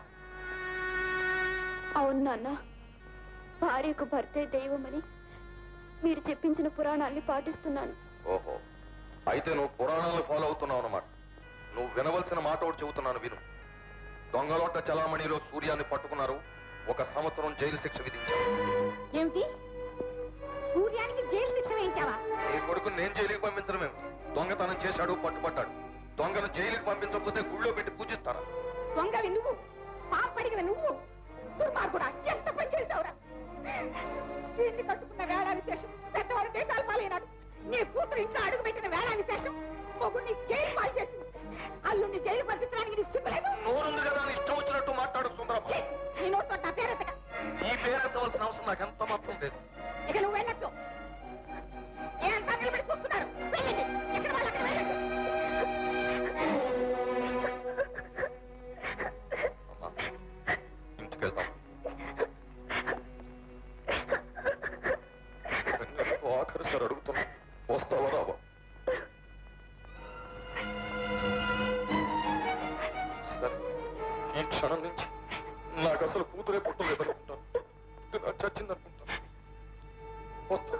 అవును నాన్న, భార్యకు భర్తే దైవమని మీరు చెప్పించిన పురాణాల్ని పాటిస్తున్నాను. ఓహో, అయితే నువ్వు పురాణాలను ఫాలో అవుతున్నావు అన్నమాట. నువ్వు వినవలసిన మాట ఒకటి చెబుతున్నాను, విను. దొంగలోట చలామణిలో సూర్యాన్ని పట్టుకున్నారు. 1 సంవత్సరం జైలు శిక్ష విధించారు. ఏమిటి? సూర్యానికి జైలు శిక్ష వేయించావా? నీ కొడుకు నేను జైలుకి పంపించడమేమి? దొంగతనం చేశాడు, పట్టుబడ్డాడు. దొంగను జైలుకి పంపించకపోతే గుళ్ళో పెట్టి పూజిస్తారా? దొంగవి నువ్వు, పాపడిగిన నువ్వు, దుర్మార్గుడా ఎంత పని చేశావురా? దీన్ని కట్టుకున్న వేళ విశేషం పెద్దవాడు దేశాలు పాలైనాడు. నీ కూతురు ఇంట్లో అడుగు పెట్టిన వేళ విశేషం మొగుడిని జైలు పాలు చేసింది. అల్లుడిని జైలు పంపించడానికి నీకు సిగ్గులేదు? నోరుంది కదా అని ఇష్టం వచ్చినట్టు మాట్లాడుతుండ్రమ్మా. నీ నోటితో నా పేరెత్తగా. ఈ పేరెత్తవలసిన అవసరం నాకు ఎంత మాత్రం లేదు. ఇక నువ్వు వెళ్ళొచ్చు. ఏంతా నిలబడి చూస్తున్నారు? వెళ్ళండి, ఎక్కడ వాళ్ళు అక్కడ వెళ్ళండి. ఇంటికి వెళ్తాం. ఆఖరి సార్ అడుగుతున్నా, వస్తావా రావా? ఈ క్షణం నుంచి నాకు అసలు కూతురే పుట్టలేదనుకుంటాను. ఇది నాకు చచ్చిందనుకుంటాను. వస్తా.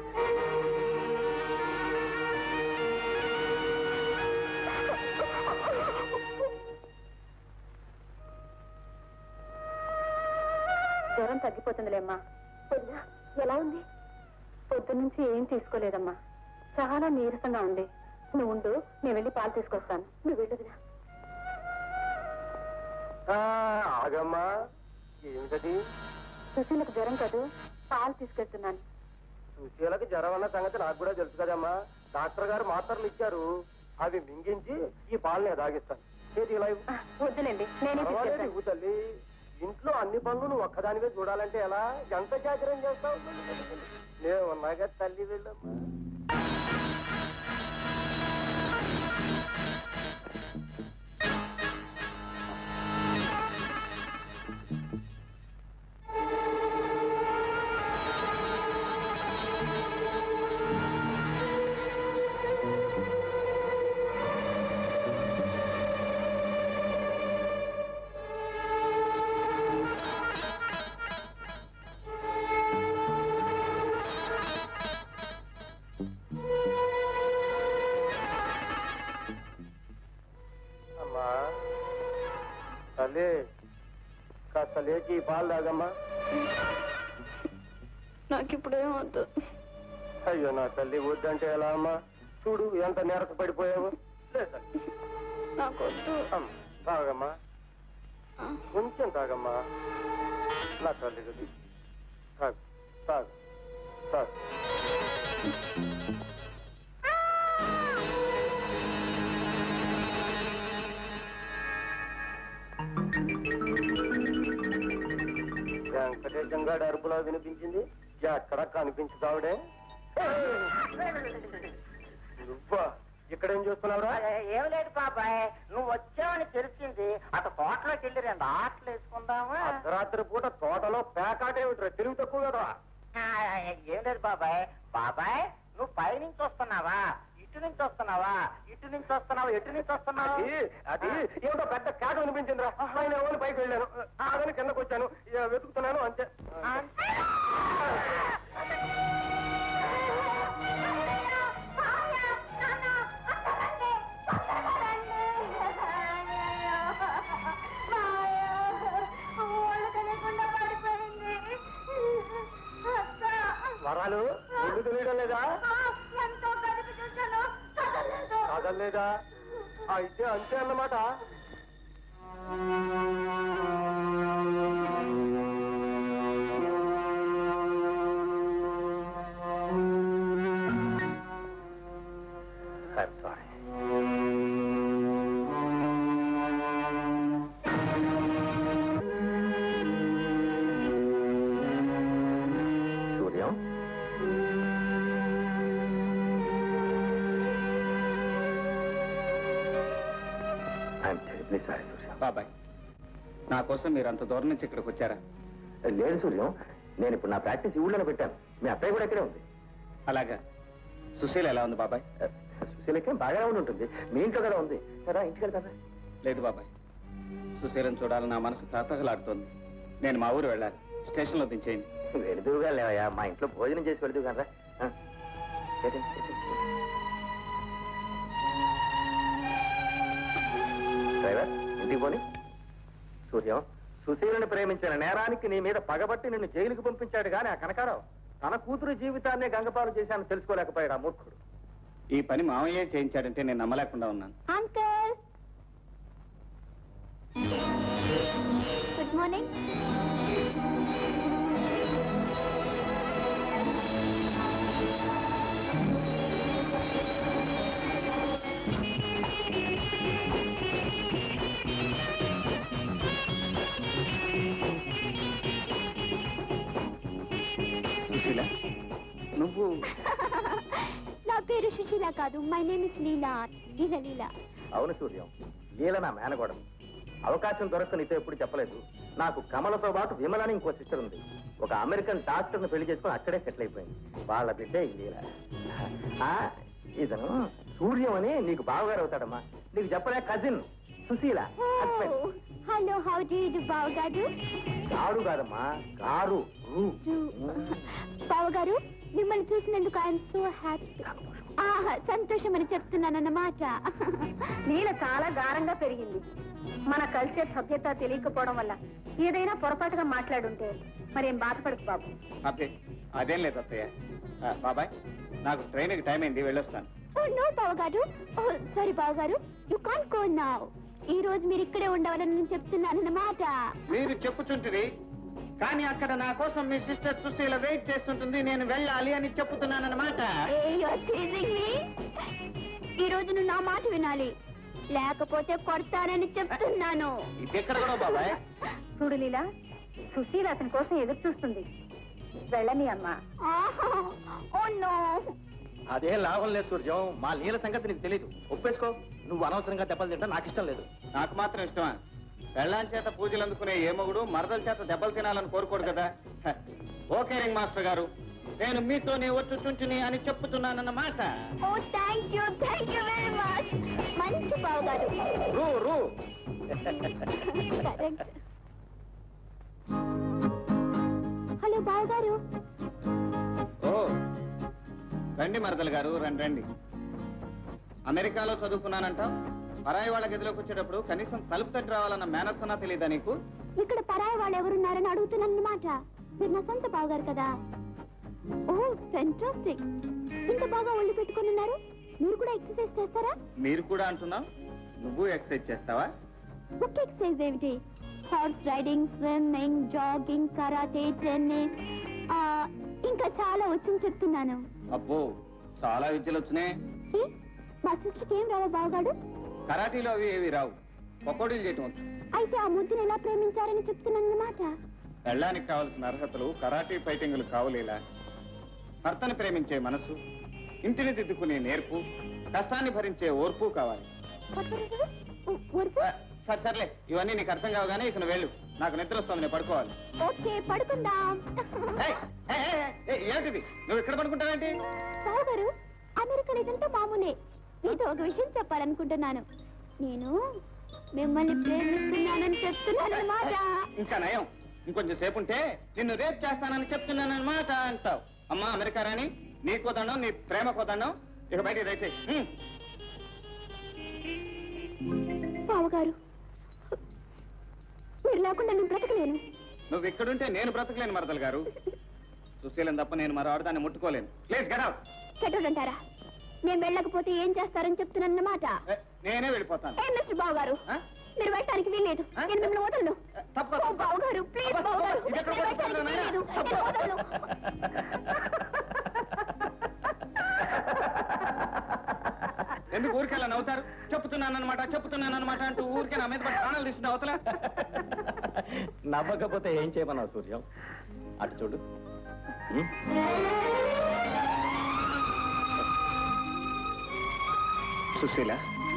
జ్వరం తగ్గిపోతుందిలేమ్మా. పొద్దున ఎలా ఉంది? పొద్దు నుంచి ఏం తీసుకోలేదమ్మా, చాలా నీరసంగా ఉంది. నువ్వు ఉండు, నేను వెళ్ళి పాలు తీసుకొస్తాను. నువ్వు వెళ్ళదురా. ఆగమ్మా, ఏమిటది? సుశీలకు జ్వరం కాదు, పాలు తీసుకెళ్తున్నాను. సుశీలకు జ్వరం అన్న సంగతి నాకు కూడా తెలుసు కదమ్మా. డాక్టర్ గారు మాత్రలు ఇచ్చారు, అవి మింగించి ఈ పాలు నేను తాగిస్తాను. వద్దులేండి, నేనే తీసుకెళ్తాను. నువ్వు తల్లి, ఇంట్లో అన్ని పనులు నువ్వు ఒక్కదానివే చూడాలంటే ఎలా? ఎంత జాగ్రత్త చేస్తావు? నేను ఉన్నాగా తల్లి, వెళ్ళమ్మా. తల్లి, కాస్త లేచి పాలు తాగమ్మా. నాకిప్పుడేం వద్దు. అయ్యో నా తల్లి, వద్దంటే ఎలా అమ్మా? చూడు ఎంత నీరస పడిపోయావు. నాకు వద్దు. తాగమ్మా, కొంచెం తాగమ్మా. నా తల్లి గది, తాగు తాగు తాగు. వెంకటేశం గారి అరుపులా వినిపించింది. ఎక్కడ కనిపించుతావుడే? నువ్వా ఇక్కడేం చూస్తున్నావురా? ఏం లేదు బాబాయ్, నువ్వు వచ్చావని తెలిసింది. అటు తోటలోకి వెళ్ళి 2 ఆటలు వేసుకుందామా? అర్ధరాత్రి పూట తోటలో పేకాటేమిట్రా? తెలివి తక్కువ కదా. ఏం లేదు బాబాయ్. బాబాయ్, నువ్వు పైనుంచి వస్తున్నావా, ఇటు నుంచి వస్తున్నావా, ఇటు నుంచి వస్తున్నావా, ఎటు నుంచి వస్తున్నావా? అది ఏమిటో పెద్ద కేక వినిపించిందిరా. ఆయన ఎవరు పైకి వెళ్ళాను, ఆగని కిందకు వచ్చాను, వెతుకుతున్నాను అంతే. వరాలు ముందు తెలియడం లేదా? కదలేదా? అయితే అంతే అన్నమాట. సారీ. సూర్యం, బాబాయ్, నా కోసం మీరు అంత దూరం నుంచి ఇక్కడికి వచ్చారా? లేదు సూర్యం, నేను ఇప్పుడు నా ప్రాక్టీస్ ఊళ్ళోనే పెట్టాను. మీ అత్తయ్య కూడా ఇక్కడే ఉంది. అలాగా. సుశీల ఎలా ఉంది బాబాయ్? సుశీలకేం బాగానే ఉంటుంది. మీ ఇంట్లో కదా ఉంది కదా, ఇంటికి వెళ్తారా? లేదు బాబాయ్, సుశీలను చూడాలని నా మనసు తాతగలాడుతోంది. నేను మా ఊరు వెళ్ళాలి. స్టేషన్లో దించేయండి. వెళుదుగా లేవయ్యా, మా ఇంట్లో భోజనం చేసి వెళుదు కదా. డ్రైవర్, ఇంటికి పోని. సూర్యం, సుశీలను ప్రేమించిన నేరానికి నీ మీద పగబట్టి నిన్ను జైలుకు పంపించాడు గాని ఆ కనకారావు తన కూతురు జీవితాన్నే గంగపాలు చేశాను తెలుసుకోలేకపోయాడు ఆ మూర్ఖుడు. ఈ పని మామయ్య చేయించాడంటే నేను నమ్మలేకుండా ఉన్నాను. Uncle good morning. సుశీల, నువ్వు నా పేరు సుశీల కాదు, my name is Leela. Leela Leela. అవును సూర్యం, లీల నా మేనగోడలు. అవకాశం దొరక్క నీతో ఎప్పుడు చెప్పలేదు. నాకు కమలతో పాటు విమలని ఇంకో సిస్టర్ ఉంది. ఒక అమెరికన్ డాక్టర్ని పెళ్లి చేసుకుని అక్కడే సెటిల్ అయిపోయింది. వాళ్ళ బిడ్డే ఈ లీల. ఇతను సూర్యం అని నీకు బావగారు అవుతాడమ్మా. నీకు చెప్పలే, cousin Sushila. Hello, how do you do బావగారు? గాడు కాదమ్మా, గారు. బావగారు, మిమ్మల్ని చూసినందుకు ఐఎమ్ సో హ్యాపీ. సంతోషం అని చెప్తున్నానన్నమాట. లీల చాలా గారంగా పెరిగింది. మన కల్చర్ సభ్యత తెలియకపోవడం వల్ల ఏదైనా పొరపాటుగా మాట్లాడుంటే మరేం బాధపడకు బాబు. అదేం లేదు అత్తయ్య. బాబాయ్, నాకు ట్రైన్కి టైం అయింది, వెళ్ళొస్తాను. నో బావగారు, సారీ బావగారు, యు కాంట్ గో నౌ. ఈ రోజు మీరు ఇక్కడే ఉండవాలని నేను చెప్తున్నానన్నమాట. మీరు చెప్పుచుంటుంది, కానీ అక్కడ నా కోసం మీ సిస్టర్ సుశీల వెయిట్ చేస్తుంటుంది. నేను వెళ్ళాలి అని చెప్తున్నానన్నమాట. ఈ రోజు నువ్వు నా మాట వినాలి, లేకపోతే కొడతానని చెప్తున్నాను. ఇది ఎక్కడ కూడా బాబాయ్? చూడు లీలా, సుశీల అతని కోసం ఎదురు చూస్తుంది. వెళ్ళని అమ్మా. అదేం లాభం లేదు సూర్యం. మా లీల సంగతి నీకు తెలియదు. ఒప్పేసుకో. నువ్వు అనవసరంగా దెబ్బలు తింటా నాకు ఇష్టం లేదు. నాకు మాత్రం ఇష్టమా? పెళ్ళాం చేత పూజలు అందుకునే ఏ మొగుడు మరదల చేత దెబ్బలు తినాలని కోరుకోడు కదా. ఓకే రింగ్ మాస్టర్ గారు, నేను మీతోనే వచ్చి చుంచుని అని చెప్తున్నానన్నమాట. Thank you very much. మంచి బావగారు. హలో బావగారు. ఓ రండి మరదలు గారు, రండి రండి. అమెరికాలో చదువుకున్నానంట. పరాయి వాళ్ళ గదిలోకి వచ్చేటప్పుడు కనీసం తలుపు తట్టి రావాలన్న మేనర్స్ అన్నా తెలియదా నీకు? ఇక్కడ పరాయి వాళ్ళు ఎవరున్నారని అడుగుతున్నానన్నమాట. మీరు నా సొంత బావగారు కదా. Oh fantastic. ఇంత బాగా ఒళ్ళు పెట్టుకుని ఉన్నారు. మీరు కూడా ఎక్సర్సైజ్ చేస్తారా? మీరు కూడా అంటున్నావు, నువ్వు ఎక్సర్సైజ్ చేస్తావా? ఒక్క ఎక్సర్సైజ్ ఏమిటి? Horse riding, swimming, jogging, karate, tennis, ఇంకా చాలా వచ్చి చెప్తున్నాను. అబ్బో, చాలా విద్యలు వచ్చినాయి. మా సిస్టర్కి ఏం రావా బావగాడు? కరాటీలో అవి ఏవి రావు, పకోడీలు చేయటం వచ్చు. అయితే ఆ ముద్దుని ఎలా ప్రేమించారని చెప్తున్నానన్నమాట. పెళ్ళానికి కావలసిన అర్హతలు కరాటీ ఫైటింగులు కావులేలా. భర్తని ప్రేమించే మనసు, ఇంటిని దిద్దుకునే నేర్పు, కష్టాన్ని భరించే ఓర్పు కావాలి. సరే సర్లే, ఇవన్నీ నీకు అర్థం కావగానే ఇక వెళ్ళు. నాకు నిద్ర వస్తుంది, నేను పడుకోవాలి. ఓకే, పడుకుందాం. ఏంటిది, నువ్వు ఇక్కడ పడుకుంటావేంటి? బావగారు, అమెరికా ఇదంతా మామూలే. మీతో ఒక విషయం చెప్పాలనుకుంటున్నాను. నేను మిమ్మల్ని ప్రేమిస్తున్నానని చెప్తున్నానన్నమాట. ఇంకా నయం, ఇంకొంచెం సేపు ఉంటే నిన్ను రేప్ చేస్తానని చెప్తున్నానన్నమాట అంటావు. అమ్మా అమెరికా రాణి, నీకో దండం, నీ ప్రేమకో దండం. ఇక బయటికి దయచేయి. బావగారు, మీరు లేకుండా నేను బ్రతకలేను. నువ్వు ఇక్కడుంటే నేను బ్రతకలేను మరదలు గారు. సుశీలం తప్ప నేను మరో ఆడదాన్ని ముట్టుకోలేను. Please get out. కెట్టడంటారా? నేను వెళ్ళకపోతే ఏం చేస్తారని చెప్తున్నానన్నమాట. నేనే వెళ్ళిపోతాను. మిస్టర్ బావగారు, మీరు వెళ్ళటానికి వీల్లేదు. నేను మిమ్మల్ని వదలను. బావగారు, ప్లీజ్ బావగారు, మీరు వెళ్ళటానికి వీల్లేదు. నేను వదలను. ఎందుకు ఊరికెళ్ళా నవ్వుతారు? చెప్తున్నానన్నమాట అంటూ ఊరికే నా మీద పడి ప్రాణాలు తీసుకుని అవతల. నవ్వకపోతే ఏం చేయమన్నావు సూర్యం? అటు చూడు. సుశీల,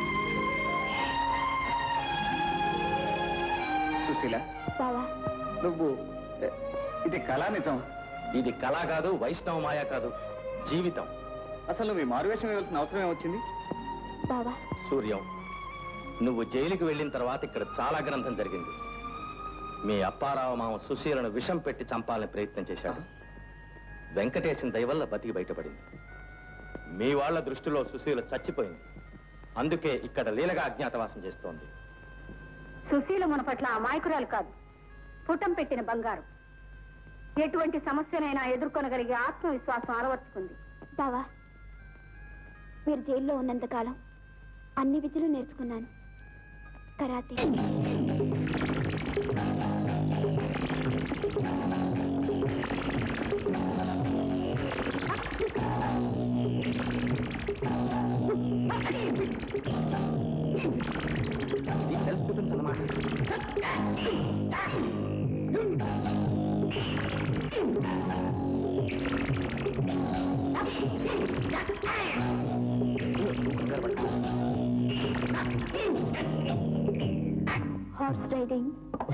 సుశీల, నువ్వు ఇది కళా నిజం? ఇది కళ కాదు, వైష్ణవ మాయ కాదు, జీవితం. అసలు నువ్వు ఈ మారువేషం వేయాల్సిన అవసరం ఏమొచ్చింది? సూర్యం, నువ్వు జైలుకి వెళ్ళిన తర్వాత ఇక్కడ చాలా గ్రంథం జరిగింది. మీ అప్పారావు మామ సుశీలను విషం పెట్టి చంపాలని ప్రయత్నం చేశాడు. వెంకటేశం దయ వల్ల బతికి బయటపడింది. మీ వాళ్ళ దృష్టిలో సుశీల చచ్చిపోయింది. అందుకే ఇక్కడ లీలగా అజ్ఞాతవాసం చేస్తోంది. సుశీల మన పట్ల అమాయకురాలు కాదు, పుటం పెట్టిన బంగారం. ఎటువంటి సమస్యనైనా ఎదుర్కొనగలిగే ఆత్మవిశ్వాసం అలవర్చుకుంది. బావా, మీరు జైల్లో ఉన్నంతకాలం అన్ని విద్యలు నేర్చుకున్నాను. కరాటే. Horse riding.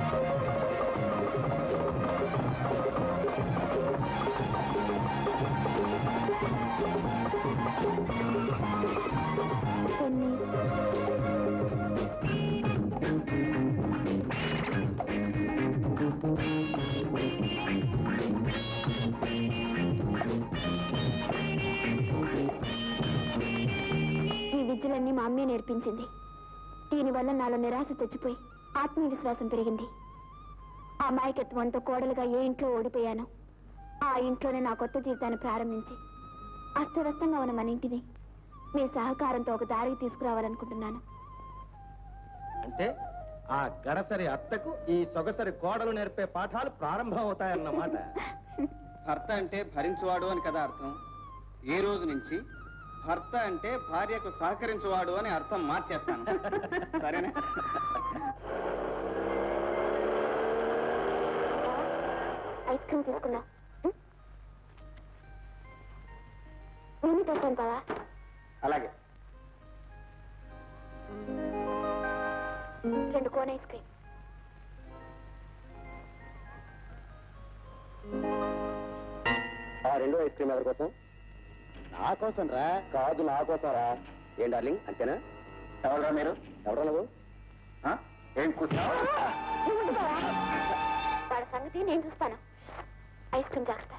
ఈ విద్యలన్నీ మా అమ్మే నేర్పించింది. దీనివల్ల నాలో నిరాశ చచ్చిపోయి ఆత్మవిశ్వాసం పెరిగింది. ఆ అమాయకత్వంతో కోడలుగా ఏ ఇంట్లో ఓడిపోయాను, ఆ ఇంట్లోనే నా కొత్త జీవితాన్ని ప్రారంభించి అస్తవ్యస్తంగా ఉన్న మన ఇంటిని మీ సహకారంతో ఒక దారికి తీసుకురావాలనుకుంటున్నాను. అంటే ఆ గడసరి అత్తకు ఈ సొగసరి కోడలు నేర్పే పాఠాలు ప్రారంభం అవుతాయన్నమాట. భర్త అంటే భరించువాడు అని కదా అర్థం. ఏ రోజు నుంచి భర్త అంటే భార్యకు సహకరించువాడు అని అర్థం మార్చేస్తాను. సరేనా? ఐస్ క్రీమ్ తీసుకున్నా. నేను తెస్తాను కదా. అలాగే. 2 కోన్ ఐస్ క్రీమ్. ఆ 2 ఐస్ క్రీమ్ ఎవరి కోసం? నా కోసం రా. కాదు, నా కోసం రా. ఏం డార్లింగ్, అంతేనా? ఎవరా మీరు? ఎవరా నువ్వు? ఏం కూర్చున్నావు? వాడి సంగతి నేను చూస్తాను. ఐస్ క్రీమ్ జాగ్రత్త.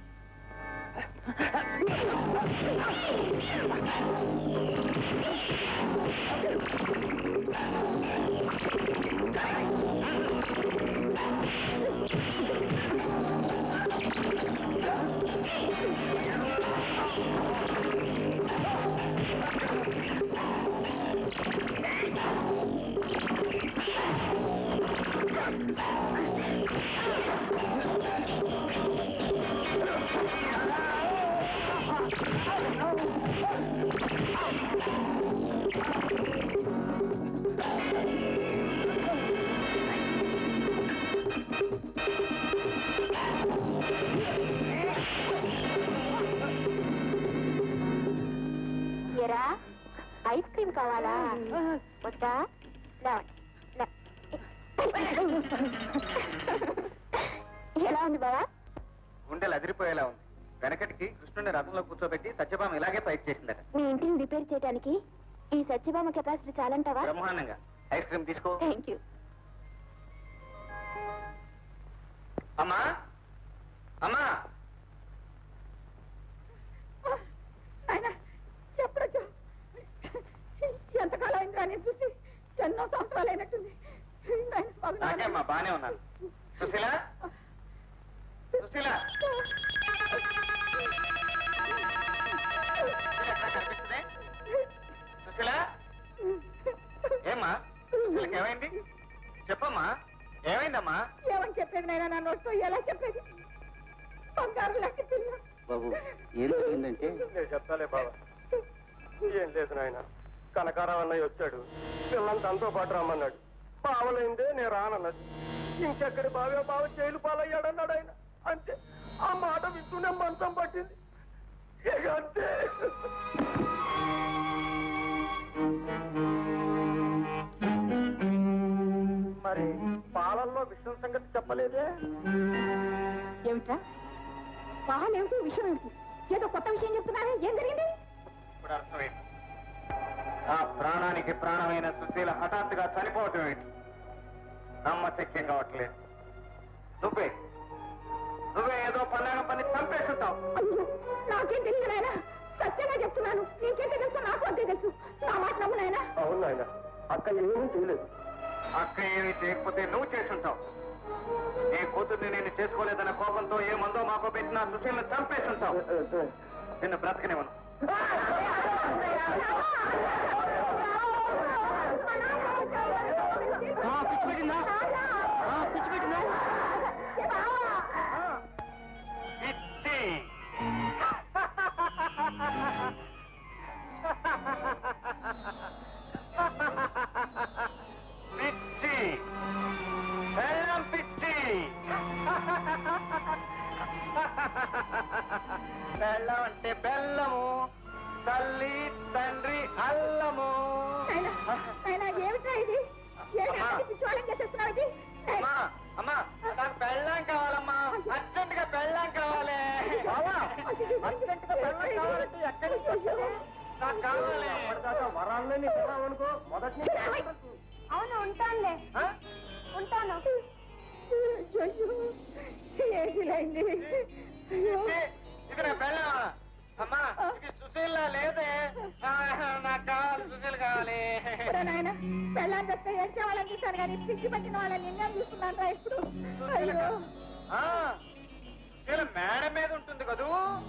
ఎరా ఐస్ క్రీమ్ కావాలా? వద్దా? ఎలా ఉంది బావా? గుండెలు అదిరిపోయేలా ఉంది. వెనకటికి కృష్ణుని రథంలో కూర్చోబెట్టి సత్యభామ ఇలాగే ఫైట్ చేసిందట. మీ ఇంటిని రిపేర్ చేయడానికి ఈ సత్యభామ కెపాసిటీ చాలంటావా? బ్రహ్మాండంగా. ఐస్ క్రీమ్ తీసుకో. Thank you. అమ్మా, అమ్మా, ఎప్పుడొచ్చా? ఎంతకాలం అయిందిరా నేను చూసి? ఎన్నో సంవత్సరాలు అయినట్టుంది. నాకే అమ్మా, బానే ఉన్నాను. సుశీల, సుశీల, కనిపిస్తుంది? సుశీల, ఏమ్మా? సుశీలకి ఏమైంది? చెప్పమ్మా, ఏమైందమ్మా? ఏమని చెప్పేది నాయనా? నా నోటితో ఎలా చెప్పేది? బంగారు లాంటి పిల్ల. బాబు, ఏం జరిగిందంటే నేను చెప్తాలే బావ. ఏం లేదు నాయన, కనకారావు అన్నయ్య వచ్చాడు. పిల్లని తనతో పాటు రమ్మన్నాడు. బావలైందే నేను రానన్నది. ఇంకెక్కడి బావే బావ జైలు పాలయ్యాడన్నాడు ఆయన. అంతే. ఆ మాట వింటూనే మంచం పట్టింది. ఇక అంతే. మరి పాలల్లో విషయం సంగతి చెప్పలేదే? ఏమిట్రా? పాలు ఏమిటి, విషయం ఏమిటి? ఏదో కొత్త విషయం చెప్తున్నారే. ఏం జరిగింది? ఇప్పుడు అర్థమైంది. ఆ ప్రాణానికి ప్రాణమైన సుశీల హఠాత్తుగా చనిపోవటం ఏంటి? నమ్మశక్యం కావట్లేదు. నువ్వే ఏదో పన్నాగ పని చంపేస్తుంటావు. అయ్యో, నాకేం తెలియదు నాయన. సత్యంగా చెప్తున్నాను. నీకేంటి తెలుసు? నాకు అంతే తెలుసు. నా మాట నమ్ము నాయన. అవును నాయన, అక్క ఏమీ చేయలేదు. అక్క ఏమీ చేయకపోతే నువ్వు చేసుంటావు. నీ కూతుర్ని నేను చేసుకోలేదన్న కోపంతో ఏ మందో మాకో పెట్టినా సుశీలను చంపేస్తుంటావు. నిన్ను బ్రతకనివ్వను. ఆయన ఏమిట్రా ఇది పిచ్చోళం చేసేస్తున్నావు ఇది అమ్మా నాకు పెళ్ళాం కావాలమ్మా అర్జెంట్ గా పెళ్ళాం కావాలి అర్జెంట్ గా పెళ్ళాం కావాలంటే ఎక్కడి నుంచి వచ్చావు? నాకు కావాలి వరాల్లో నీ అనుకో మొదటి అవును ఉంటానులే ఉంటాను ఏజిలైంది ఇది నా పెళ్ళా అమ్మా ఇది సుశీల్లా లేదే నాకు కావాలి సుశీల్ కావాలి నాయన పెళ్ళాన్ని వస్తే ఏడ్చే వాళ్ళని చూశాను కానీ పిచ్చి పట్టిన వాళ్ళని నిన్నే చూస్తున్నాను రా ఇప్పుడు అయ్యో సుశీల మేడ మీద ఉంటుంది కదూ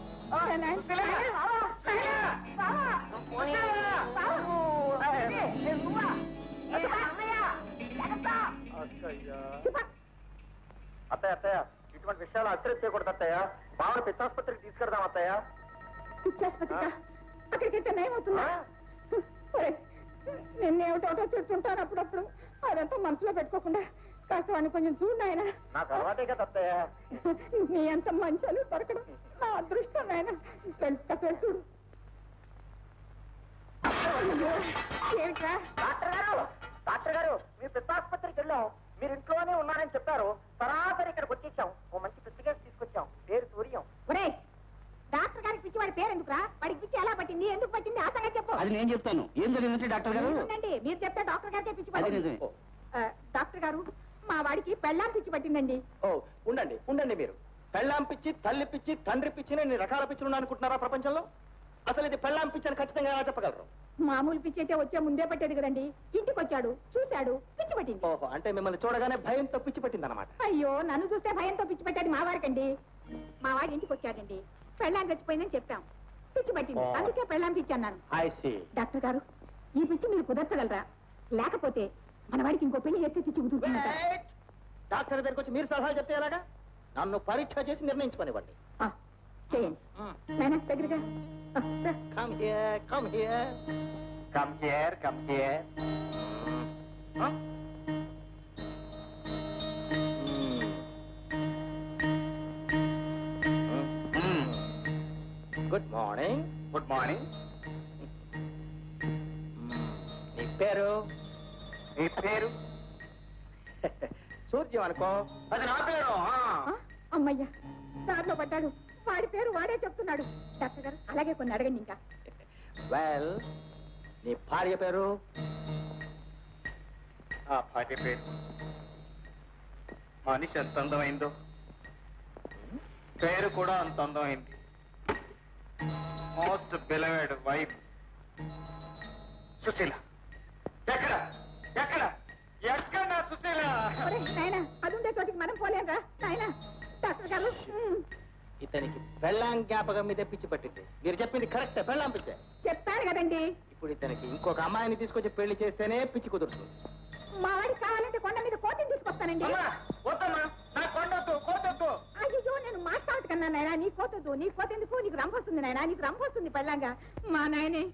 అత్తయ్య అత్తయ్య ఇటువంటి విషయాలు అశ్రద్ధ చేయకూడదు అత్తయ్య బావని పిచ్చాసుపత్రికి తీసుకెడదాం అత్తయ్య పిచ్చాసుపత్రిక అక్కడికైతే నయమవుతుందా నిన్నేమిటోటో తిడుతుంటాను అప్పుడప్పుడు అదంతా మనసులో పెట్టుకోకుండా కాస్త వాడిని కొంచెం చూడు నాయన నాకు అలవాటే కదా అత్తయ్య నీ అంత మంచాలు దొరకడం నా అదృష్టం నాయన కాస్త వెళ్ళి చూడు ఏమిట్రా డాక్టర్ గారు మీ పిచ్చాసుపత్రికి వెళ్ళాం మీరు ఇంట్లోనే ఉన్నారని చెప్పారు సరాసరి ఇక్కడికి వచ్చేసాం ఓ మంచి పిచ్చికేసి తీసుకొచ్చాం పేరు సూర్యం ఒరే డాక్టర్ గారికి పిచ్చి వాడి పేరు ఎందుకురా వాడికి పిచ్చి ఎలా పట్టింది ఎందుకు పట్టింది ఆ సంగతి చెప్పు అది నేను చెప్తాను ఏం జరిగిందంటే డాక్టర్ గారు ఉండండి మీరు చెప్తే డాక్టర్ గారికే పిచ్చి అది పట్టింది నిజమే. డాక్టర్ గారు మా వాడికి పెళ్ళాం పిచ్చి పట్టిందండి ఓ ఉండండి ఉండండి మీరు పెళ్ళాం పిచ్చి తల్లి పిచ్చి తండ్రి పిచ్చి ఎన్ని రకాల పిచ్చులు ఉన్నాయి అనుకుంటున్నారా ప్రపంచంలో అసలు ఇది పెళ్ళాం పిచ్చి అని ఖచ్చితంగా ఎలా చెప్పగలరు మామూలు పిచ్చి అయితే వచ్చే ముందే పట్టేది కదండి ఇంటికి వచ్చాడు చూశాడు పిచ్చి పట్టింది ఓహో అంటే మిమ్మల్ని చూడగానే భయంతో పిచ్చి పట్టింది అనమాట అయ్యో నన్ను చూస్తే భయంతో పిచ్చి పట్టేది మా వారికండి మా వాడి ఇంటికి వచ్చాడండి పెళ్ళాం చచ్చిపోయిందని చెప్పాం పిచ్చి పట్టింది అందుకే పెళ్ళాం పిచ్చి అన్నాను ఐ సీ డాక్టర్ గారు ఈ పిచ్చి మీరు కుదర్చగలరా లేకపోతే మన వాడికి ఇంకో పెళ్లి చేస్తే పిచ్చి కుదురుతుందట డాక్టర్ దగ్గరికి వచ్చి మీరు సలహాలు చెప్తే ఎలాగా నన్ను పరీక్ష చేసి నిర్ణయించుకోనివ్వండి చేయండి నాయనా దగ్గరగా come here come here come here come here good morning good morning నీ పేరు మీ పేరు సూర్యం అనుకో అది నా పేరు అమ్మయ్యా దారిలో పడ్డాడు వాడి పేరు వాడే చెప్తున్నాడు డాక్టర్ గారు అలాగే కొన్ని అడగండి ఇంకా వెల్ నీ భార్య పేరు ఆ భార్య పేరు మనిషి ఎంత అందమైందో పేరు కూడా అంత అందమైంది మోస్ట్ బిలవెడ్ వైఫ్ సుశీల ఎక్కడ ఎక్కడ ఎక్కడ నా సుశీల నాయన అది ఉండే చోటికి మనం పోలేంరా నాయన డాక్టర్ గారు ఇతనికి పెళ్ళాం జ్ఞాపకం మీద పిచ్చి పట్టింది మీరు చెప్పింది కరెక్ట్ పెళ్ళాం పిచ్చే చెప్పాను కదండి ఇప్పుడు ఇతనికి ఇంకొక అమ్మాయిని తీసుకొచ్చి పెళ్లి చేస్తేనే పిచ్చి కుదురుతుంది మా వాడికి కావాలంటే కొండ మీద కోతిని తీసుకొస్తానండి వద్దమ్మా నా కొండొద్దు కోతొద్దు అయ్యో నేను మాట్లాడదు కన్నా నాయన నీ కోతొద్దు నీ కోత ఎందుకు నీకు రంపు వస్తుంది నాయన నీకు రంపు వస్తుంది పెళ్ళంగా మా నాయనే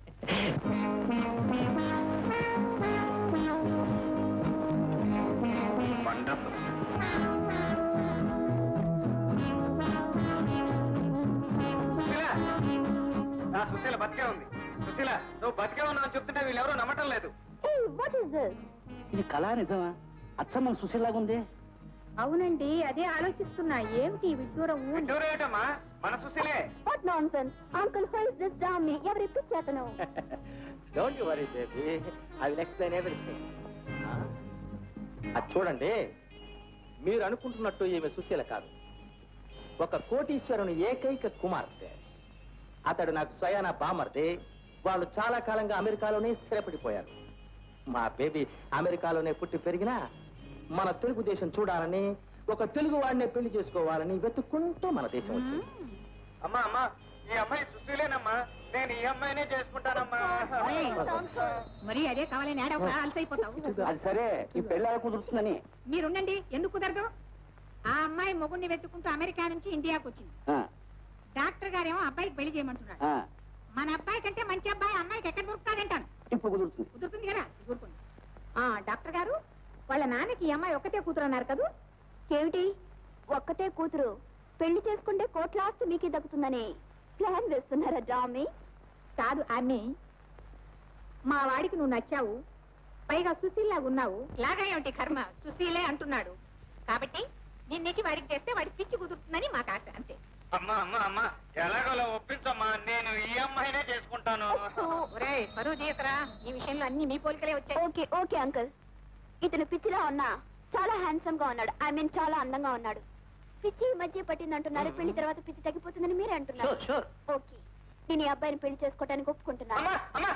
నా సుశీల బతికే ఉంది సుశీల నువ్వు బతికే ఉన్నావు అని చెప్తుంటే వీళ్ళు ఎవరూ నమ్మటం లేదు వాట్ ఇస్ దిస్ ఇది కళా నిజమా అచ్చమ్మ సుశీలాగా ఉంది అవునండి అదే ఆలోచిస్తున్నా ఏమిటి విడ్డూరం ఏంటమ్మా మన సుశీలే what nonsense uncle who is this dummy ఎవరి పిచ్చేతను don't you worry baby I will explain everything అది చూడండి మీరు అనుకుంటున్నట్టు ఈమె సుశీల కాదు ఒక కోటీశ్వరుని ఏకైక కుమార్తె అతడు నాకు స్వయాన బామర్ది వాళ్ళు చాలా కాలంగా అమెరికాలోనే స్థిరపడిపోయారు మా బేబీ అమెరికాలోనే పుట్టి పెరిగినా మన తెలుగు దేశం చూడాలని ఒక తెలుగు వాడినే పెళ్లి చేసుకోవాలని వెతుక్కుంటూ మన దేశం వచ్చింది అమ్మా అమ్మా ఈ అమ్మాయి సుశీలేనమ్మా నేను ఈ అమ్మాయినే చేసుకుంటానమ్మా మరి అదే కావాలని ఏడవరా అలసైపోతావు అది సరే ఈ పెళ్ళి ఎలా కుదురుతుందని మీరుండండి ఎందుకు కుదరదు ఆ అమ్మాయి మొగుడిని వెతుక్కుంటూ అమెరికా నుంచి ఇండియాకు వచ్చింది డాక్టర్ గారేమో అబ్బాయికి పెళ్లి చేయమంటున్నాడు మన అబ్బాయి కంటే మంచి అబ్బాయి అమ్మాయికి ఎక్కడ దొరుకుతాడంటాను ఇప్పుడు కుదురుతుంది కుదురుతుంది కదా కూరుకోండి డాక్టర్ గారు వాళ్ళ నాన్నకి ఈ అమ్మాయి ఒక్కతే కూతురు అన్నారు కదా ఏమిటి ఒక్కతే కూతురు పెళ్లి చేసుకుంటే కోట్ల ఆస్తి మీకే దక్కుతుందని ప్లాన్ వేస్తున్నారా డామీ కాదు ఆమె మా వాడికి నువ్వు నచ్చావు, పైగా సుశీల్లాగా ఉన్నావు. లాగా ఏమిటి కర్మ, సుశీలే అంటున్నాడు కాబట్టి నిన్నెక్కి వాడికి చేస్తే వాడి పిచ్చి కుదురుతుందని మాకు ఆశ, అంతే. అమ్మా అమ్మా అమ్మా ఎలాగోలా ఒప్పించమ్మా, నేను ఈ అమ్మాయినే చేసుకుంటాను. పరువు తీయకరా, ఈ విషయంలో అన్ని మీ పోలికలే వచ్చాయి. ఓకే ఓకే అంకుల్, ఇతను పిచ్చిలా ఉన్నా చాలా హ్యాండ్సమ్ గా ఉన్నాడు. ఐ మీన్ చాలా అందంగా ఉన్నాడు. పిచ్చి ఈ మధ్య పట్టింది అంటున్నారు, పెళ్లి తర్వాత పిచ్చి తగ్గిపోతుందని మీరే అంటున్నారు. ఓకే, నేను ఈ అబ్బాయిని పెళ్లి చేసుకోవడానికి ఒప్పుకుంటున్నాను.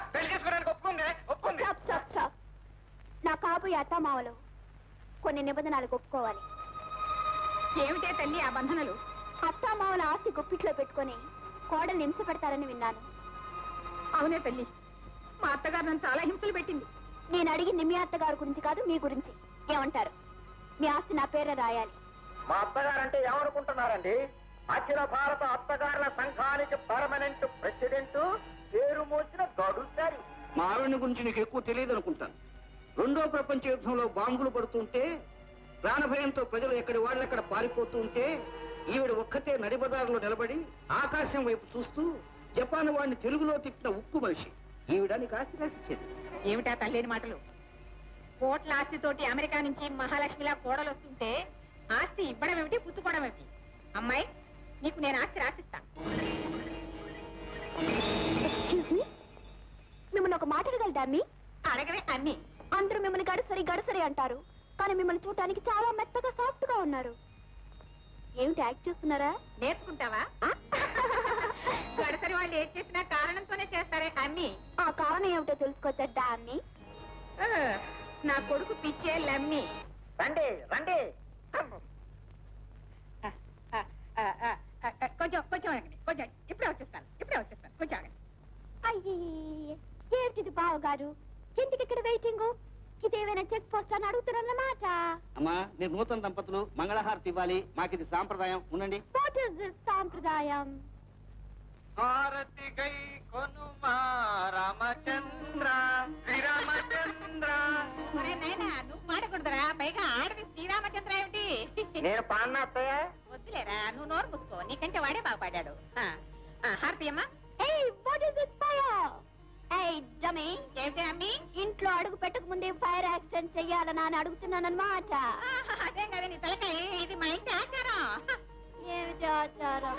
Stop stop stop. నా కాబోయే అత్తామావలు కొన్ని నిబంధనలకు ఒప్పుకోవాలి. ఏమిటే తల్లి ఆ బంధనలు? అత్తామావల ఆస్తి గుప్పిట్లో పెట్టుకుని కోడల్ని హింస పెడతారని విన్నాను. అవునే తల్లి, మా అత్తగారు నన్ను చాలా హింసలు పెట్టింది. నేను అడిగింది మీ అత్తగారి గురించి కాదు, మీ గురించి. ఏమంటారు? మీ ఆస్తి నా పేరే రాయాలి. మా అత్తగారంటే ఏమనుకుంటున్నారండి? అఖిల భారత అత్తగారుల సంఘానికి పర్మనెంట్ ప్రెసిడెంట్, పేరు మోసిన గడుసారి. మా ఆవిడ గురించి నీకు ఎక్కువ తెలియదు అనుకుంటాను. రెండో ప్రపంచ యుద్ధంలో బాంబులు పడుతుంటే ప్రాణభయంతో ప్రజలు ఎక్కడి వాళ్ళెక్కడ పారిపోతూ ఉంటే ఈవిడ ఒక్కతే నడిబజారులో నిలబడి ఆకాశం వైపు చూస్తూ జపాన్ వాడిని తెలుగులో తిట్టిన ఉక్కు మనిషి. ఈవిడ నీకు ఆస్తి రాసిచ్చేది. ఏమిటా తల్లేని మాటలు? కోట్ల ఆస్తితోటి అమెరికా నుంచి మహాలక్ష్మిలా కోడలు వస్తుంటే ఆస్తి ఇవ్వడం ఏమిటి, పుచ్చుకోవడం ఏమిటి? అమ్మాయి, నీకు నేను ఆస్తి రాసిస్తాను. మిమ్మల్ని ఒక మాట అడగలదా అమ్మి? అడగవే అమ్మి. అందరూ మిమ్మల్ని గడసరి గడసరి అంటారు, కానీ మిమ్మల్ని చూడటానికి చాలా మెత్తగా సాఫ్ట్ గా ఉన్నారు. ఏమిటి యాక్ట్ చేస్తున్నారా? నేర్చుకుంటావా? గడసరి వాళ్ళు ఏం చేసినా కారణంతోనే చేస్తారే అమ్మి. ఆ కారణం ఏమిటో తెలుసుకోవచ్చా అమ్మి? నా కొడుకు పిచ్చే లమ్మి. రండి రండి. కొంచెం కొంచెం కొంచెం ఇప్పుడే వచ్చేస్తాను కొంచెం ఆగండి. అయ్యి ఏమిటిది బావగారు, ఎందుకు ఇక్కడ వెయిటింగ్? ఇదేమైనా చెక్ పోస్ట్ అని అడుగుతున్నారన్నమాట. అమ్మా, మీరు నూతన దంపతులు మంగళహారతి ఇవ్వాలి. మాకిది సాంప్రదాయం. ఉండండి. వాట్ ఇస్ దిస్ సాంప్రదాయం? హారతి గై కొనుమా రామచంద్ర శ్రీరామచంద్ర. నువ్వు పాడకూడదురా, పైగా ఆడది శ్రీరామచంద్ర ఏమిటి? నేను పాడినా అత్తయ్య? వద్దులేరా, నువ్వు నోరు మూసుకో, నీకంటే వాడే బాగా పాడాడు. హారతి అమ్మా. What is this fire? Dummy, ఏమిటి అమ్మి? ఇంట్లో అడుగు పెట్టక ముందే ఫైర్ యాక్సిడెంట్ చెయ్యాలని అని అడుగుతున్నానన్నమాట. అదేం కదా నీ తలకాయ, ఇది మా ఇంటి ఆచారం. ఏమిటి ఆచారం?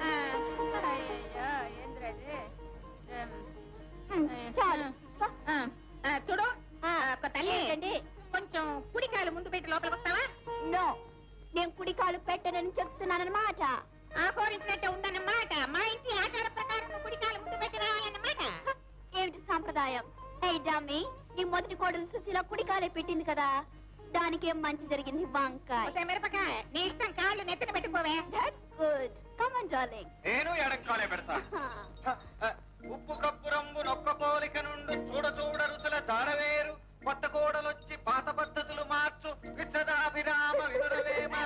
చాలు. చూడు తల్లి, కొంచెం కుడికాయలు ముందు పెట్టి లోపలికి వస్తావా? నో, నేను కుడికాలు పెట్టనని చెప్తున్నానన్నమాట. ఆహోరించినట్టే ఉందన్నమాట. మా ఇంటి ఆచార ప్రకారం కుడికాయలు ముందు పెట్టి రావాలన్నమాట. ఏమిటి సాంప్రదాయం? డమ్మీ, నీ మొదటి కోడలు సుశీల కుడికాలే పెట్టింది కదా, దానికేం మంచి జరిగింది? వంకాయ మిరపకాయ. నీ ఇష్టం, కాళ్ళు నెత్తిన పెట్టుకోవే. That's good. Come on darling. నేను ఎడంకాలే పెడతా. ఉప్పు కప్పు రంగు నొక్క పోలిక నుండి చూడ చూడ రుచుల దాడవేరు, కొత్త కోడలొచ్చి పాత పద్ధతులు మార్చు విశ్వదాభిరామ వినురవేమా.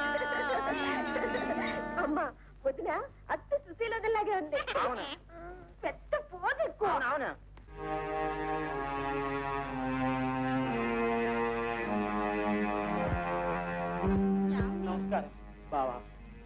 అమ్మా వదిన అత్త సుశీల వదిలాగే ఉంది. పెద్ద పోదు ఎక్కువ. అవునా? నమస్కారం బావా.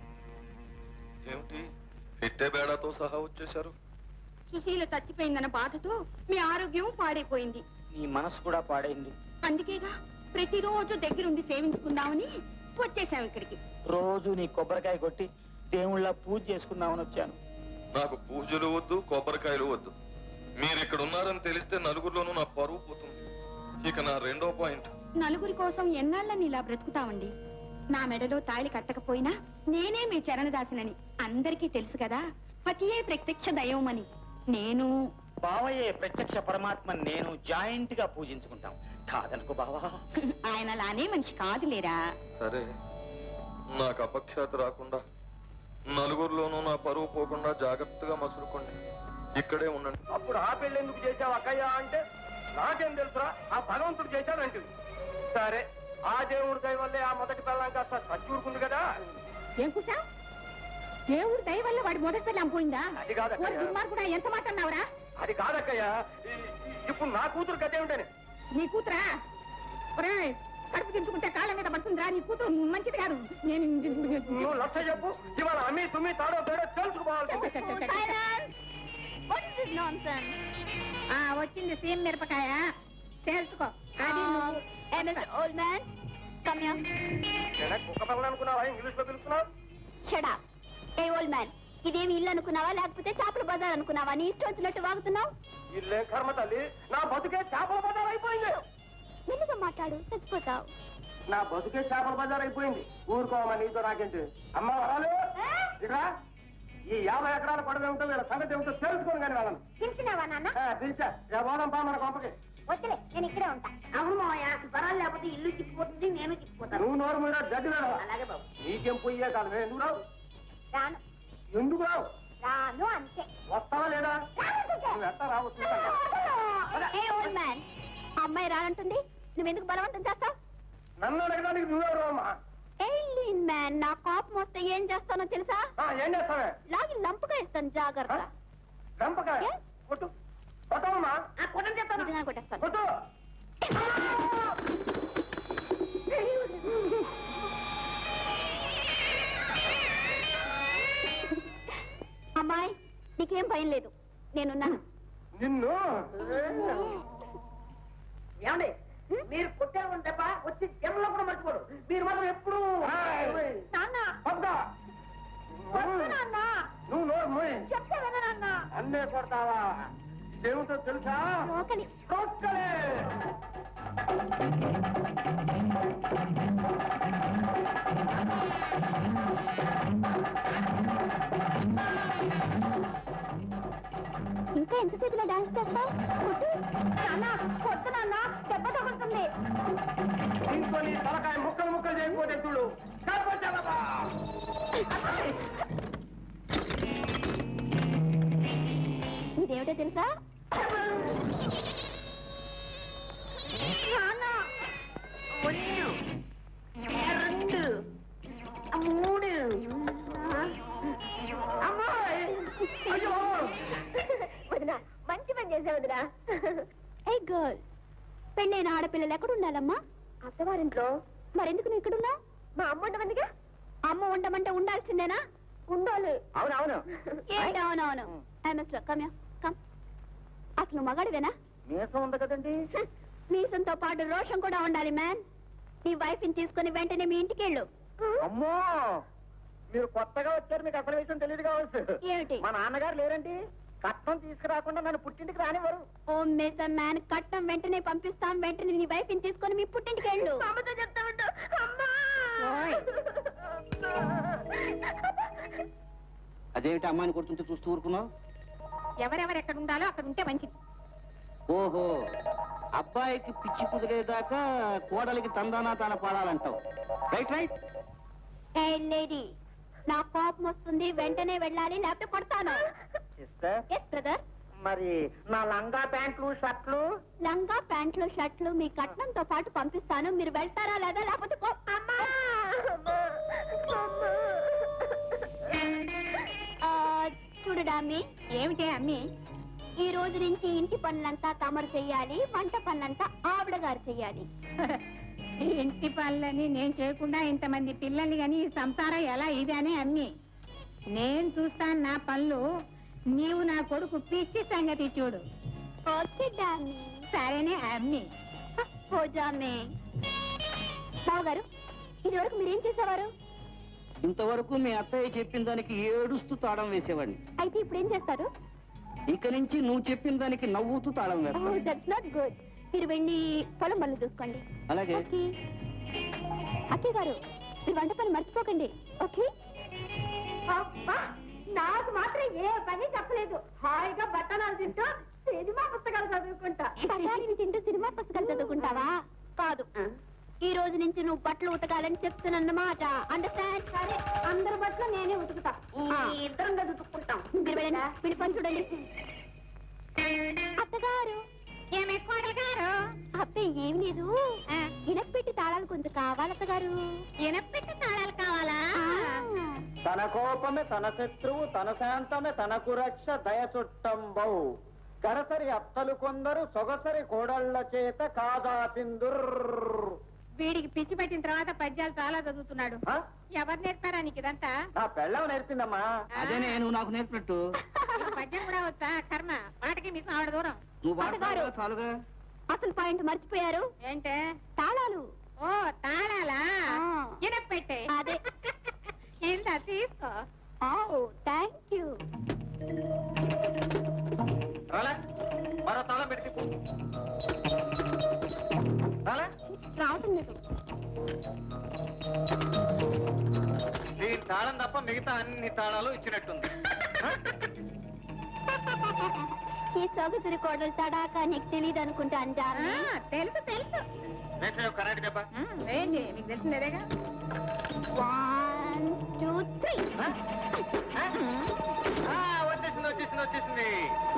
ఏమిటి పెట్టే బేడాతో సహా వచ్చేశారు? సుశీల చచ్చిపోయిందన్న బాధతో మీ ఆరోగ్యం పాడైపోయింది. నీ మనసు కూడా పాడైంది. అందుకేగా ప్రతిరోజు దగ్గరుండి సేవించుకుందామని వచ్చేసాం ఇక్కడికి. రోజు నీ కొబ్బరికాయ కొట్టి దేవుళ్ళ పూజ చేసుకుందామని వచ్చాను. నాకు పూజలు వద్దు, కొబ్బరికాయలు వద్దు. మీరు ఇక్కడ ఉన్నారని తెలిస్తే నలుగురిలోనూ నా పరువు పోతుంది. ఇక నా రెండో పాయింట్, నలుగురి కోసం ఎన్నాళ్ళని ఇలా బ్రతుకుతామండి. నా మెడలో తాళి కట్టకపోయినా నేనే మీ చరణదాసినని అందరికీ తెలుసు కదా. పతియే ప్రత్యక్ష దైవమని. నేను బావయ్యే ప్రత్యక్ష పరమాత్మ నేను జాయింట్ గా పూజించుకుంటాం. కాదనుకో బావా. ఆయన లానే మనిషి కాదులేరా. సరే, నాకు అపఖ్యాతి రాకుండా నలుగురిలోనూ నా పరువు పోకుండా జాగ్రత్తగా మసులుకోండి. ఇక్కడే ఉండండి. అప్పుడు ఆ పెళ్లి ఎందుకు చేశావు అక్కయ్య అంటే, నాకేం తెలుసురా, ఆ భగవంతుడు చేశాడంటే. సరే, ఆ దేవుడి దయ వల్లే ఆ మొదటి పిల్లం కాస్త చచ్చూరుకుంది కదా. ఏం కూసా? దేవుడు దయ వల్ల వాడి మొదటి పిల్లం పోయిందా? అది కాదక్కయ్య. దుర్మార్గుడా, ఎంత మాట అన్నావురా? అది కాదక్కయ్య, ఇప్పుడు నా కూతురు గదే ఉంటాను. నీ కూతురా? ఒరేయ్, కడుపు దించుకుంటే కాళ్ళ మీద పడుతుందిరా. నీ కూతురు మంచిది కాదు. నేను నువ్వు లక్ష చెప్పు, ఇవాళ అమ్మి తుమ్మి తాడో తేడో తెలుసుకోవాలి. వచ్చింది సీమ్ మిరపకాయ. చేర్చుకో ఓల్డ్ మ్యాన్ కమ్ హియర్ కుక్క పిల్లలు అనుకున్నావా ఇంగ్లీష్ లో పిలుస్తున్నావు shut up a old man ఇదేమి ఇల్లు అనుకున్నావా లేకపోతే చేపల బజార్ అనుకున్నావా నీ ఇష్టం వచ్చినట్టు వాగుతున్నావు ఇల్లే కర్మ తల్లి నా బతుకే చేపల బజార్ అయిపోయింది మెల్లిగా మాట్లాడు చచ్చిపోతావు నా బతుకే చేపల బజార్ అయిపోయింది ఊరుకోమా నీతో నాకేంటి అమ్మ వరాలు ఇక ఈ 50 ఎకరాల పడవ ఏమిటో వీళ్ళ సంగతి ఏమిటో తెలుసుకొని కానీ వాళ్ళని తెలిసినావా నాన్న పిలిచా పోదాం పా మన కొంపకి వద్దులే నేను ఇక్కడే ఉంటా అవును మావయ్య బరాలు లేకపోతే ఇల్లు చిక్కిపోతుంది నేను చిక్కిపోతాను నువ్వు నోరు మీద జడ్డు లేడు అలాగే బాబు నీకేం పొయ్యే కాదు ఎందుకు రావు రాను ఎందుకు రావు రాను అంతే వస్తావా లేదా నువ్వు ఎట్టా రావు ఏ ఓల్డ్ మ్యాన్ అమ్మాయి రానంటుంది నువ్వెందుకు బలవంతం చేస్తావు నన్ను అడగడానికి నువ్వెవరు అమ్మా ఎయిలీన్ మ్యాన్ నా కోపం వస్తే ఏం చేస్తానో తెలుసా ఏం చేస్తావే లాగి లంపగా ఇస్తాను జాగ్రత్త రంపకాయ కొట్టు కొట్టవమ్మా కొట్టని చెప్తాను కొట్టేస్తాను కొట్టు అమ్మాయి నీకేం భయం లేదు నేనున్నాను నిన్ను ఏమండి మీరు కొట్టారు తప్ప వచ్చి జన్మలో కూడా మర్చిపోడు మీరు మాత్రం ఎప్పుడు నువ్వు నోరు మూయి. చెప్తే విననన్నా అన్నే కొడతావా ఇదేమిటో తెలుసా రోకలి రోకలే. ఇంకా ఎంతసేపులో డాన్స్ చేస్తావు కొట్టు నాన్న దెబ్బ తగులుతుంది ఇంకో నీ తలకాయ ముక్కలు ముక్కలు చేయకపోతే చూడు ఇదేమిటో తెలుసా వదినా మంచి పని చేసే వదినా ఏ గర్ల్ పెళ్ళైన ఆడపిల్లలు ఎక్కడ ఉండాలమ్మా అత్తవారింట్లో మరెందుకు నువ్వు ఇక్కడున్నా మా అమ్మ ఉండమందిగా అమ్మ ఉండమంటే ఉండాల్సిందేనా ఉండాలి అవునవును అవునవును మిస్టర్ కమ్ కమ్ అసలు మగాడివేనా మీసం ఉంది కదండి మీసంతో పాటు రోషం కూడా ఉండాలి మ్యాన్ నీ వైఫ్ ని తీసుకుని వెంటనే మీ ఇంటికి వెళ్ళు అమ్మో మీరు కొత్తగా వచ్చారు మీకు అసలు విషయం తెలియదు కావచ్చు ఏమిటి మా నాన్నగారు లేరండి కట్నం తీసుకురాకుండా నన్ను పుట్టింటికి రానివ్వరు ఓ మిస్టర్ మ్యాన్ కట్నం వెంటనే పంపిస్తాం వెంటనే నీ వైఫ్ ని తీసుకొని మీ పుట్టింటికి వెళ్ళు అదేమిటి అమ్మాయిని కొడుతుంటే చూస్తూ ఊరుకున్నావు ఎవరెవరు ఎక్కడ ఉండాలో అక్కడ ఉంటే మంచిది ఓహో అబ్బాయికి పిచ్చి కుదిరేదాకా కోడలికి తందానా తాన పాడాలంటావు రైట్ రైట్ ఏ లేడీ నా కోపం వస్తుంది వెంటనే వెళ్ళాలి లేకపోతే కొడతాను సిస్టర్ ఎస్ బ్రదర్ మరి నా లంగా ప్యాంట్లు షర్ట్లు లంగా ప్యాంట్లు షర్ట్లు మీ కట్నంతో పాటు పంపిస్తాను మీరు వెళ్తారా లేదా లేకపోతే చూడడా అమ్మి ఏమిటే అమ్మి ఈ రోజు నుంచి ఇంటి పనులంతా తమరు చెయ్యాలి వంట పనులంతా ఆవిడ గారు చెయ్యాలి ఈ ఇంటి పనులని నేను చేయకుండా ఇంతమంది పిల్లల్ని గాని ఈ సంసారం ఎలా ఇది అని అమ్మి నేను చూస్తాను నా పనులు నీవు నా కొడుకు పిచ్చి సంగతి చూడు ఓకే డామీ సరేనే అమ్మి పోజామే బావగారు ఇదివరకు మీరేం చేసేవారు ఇంతవరకు మీ అత్తయ్య చెప్పిన దానికి ఏడుస్తూ తాళం వేసేవాడిని అయితే ఇప్పుడు ఏం చేస్తారు ఇక నుంచి నువ్వు చెప్పిన దానికి నవ్వుతూ తాళం వేస్తాను దట్స్ నాట్ గుడ్ మీరు వెళ్ళి పొలం పనులు చూసుకోండి అలాగే ఓకే అక్కయ్య గారు మీరు వంట పని మర్చిపోకండి ఓకే నాకు మాత్రం ఏ పని చెప్పలేదు హాయిగా బట్టనాలు తింటూ సినిమా పుస్తకాలు చదువుకుంటా బఠానీలు తింటూ సినిమా పుస్తకాలు చదువుకుంటావా కాదు ఈ రోజు నుంచి నువ్వు బట్టలు ఉతకాలని చెప్తున్నమాట అండర్స్టాండ్ సరే అందరి బట్టలు నేనే ఉతుకుతా ఇద్దరం ఉతుక్కుంటాం మీరు వెళ్ళండి వీడి పని చూడండి అత్తగారు ఏమెక్కోడగారు అబ్బాయి ఏం లేదు ఇనపెట్టి తాళాలు కొంత కావాలి అత్తగారు ఎనపెట్టి తాళాలు కావాలా తన కోపమే తన శత్రువు తన శాంతమే తనకు రక్ష దయ చుట్టంబౌ గరసరి అత్తలు కొందరు సొగసరి కోడళ్ల చేత కాదా తిందుర్ వీడికి పిచ్చి పెట్టిన తర్వాత పద్యాలు చాలా చదువుతున్నాడు ఎవరు నేర్పారా నీకు ఇదంతా నా పెళ్ళం నేర్పిందమ్మా అదేనే నువ్వు నాకు నేర్పినట్టు నీకు పద్యం కూడా వచ్చా కర్మ వాటికి మీకు ఆవిడ దూరం నువ్వు వాడతావుగా చాలుగా అసలు పాయింట్ మర్చిపోయారు. ఏంటే? తాళాలు. ఓ తాళాలా? పెట్టే అదే. ఇంత తీసుకో. Thank you. మరో తాళం పెట్టి రావటం లేదు. దీని తాళం తప్ప మిగతా అన్ని తాళాలు ఇచ్చినట్టుంది. ఈ సొగసురి కోడలు తడాకా నీకు తెలియదు అనుకుంటా అంజా. తెలుసు తెలుసు. కరాటి దెబ్బ ఏంటి మీకు తెలిసిందేగా. 1 2 3. వచ్చేసింది వచ్చేసింది వచ్చేసింది.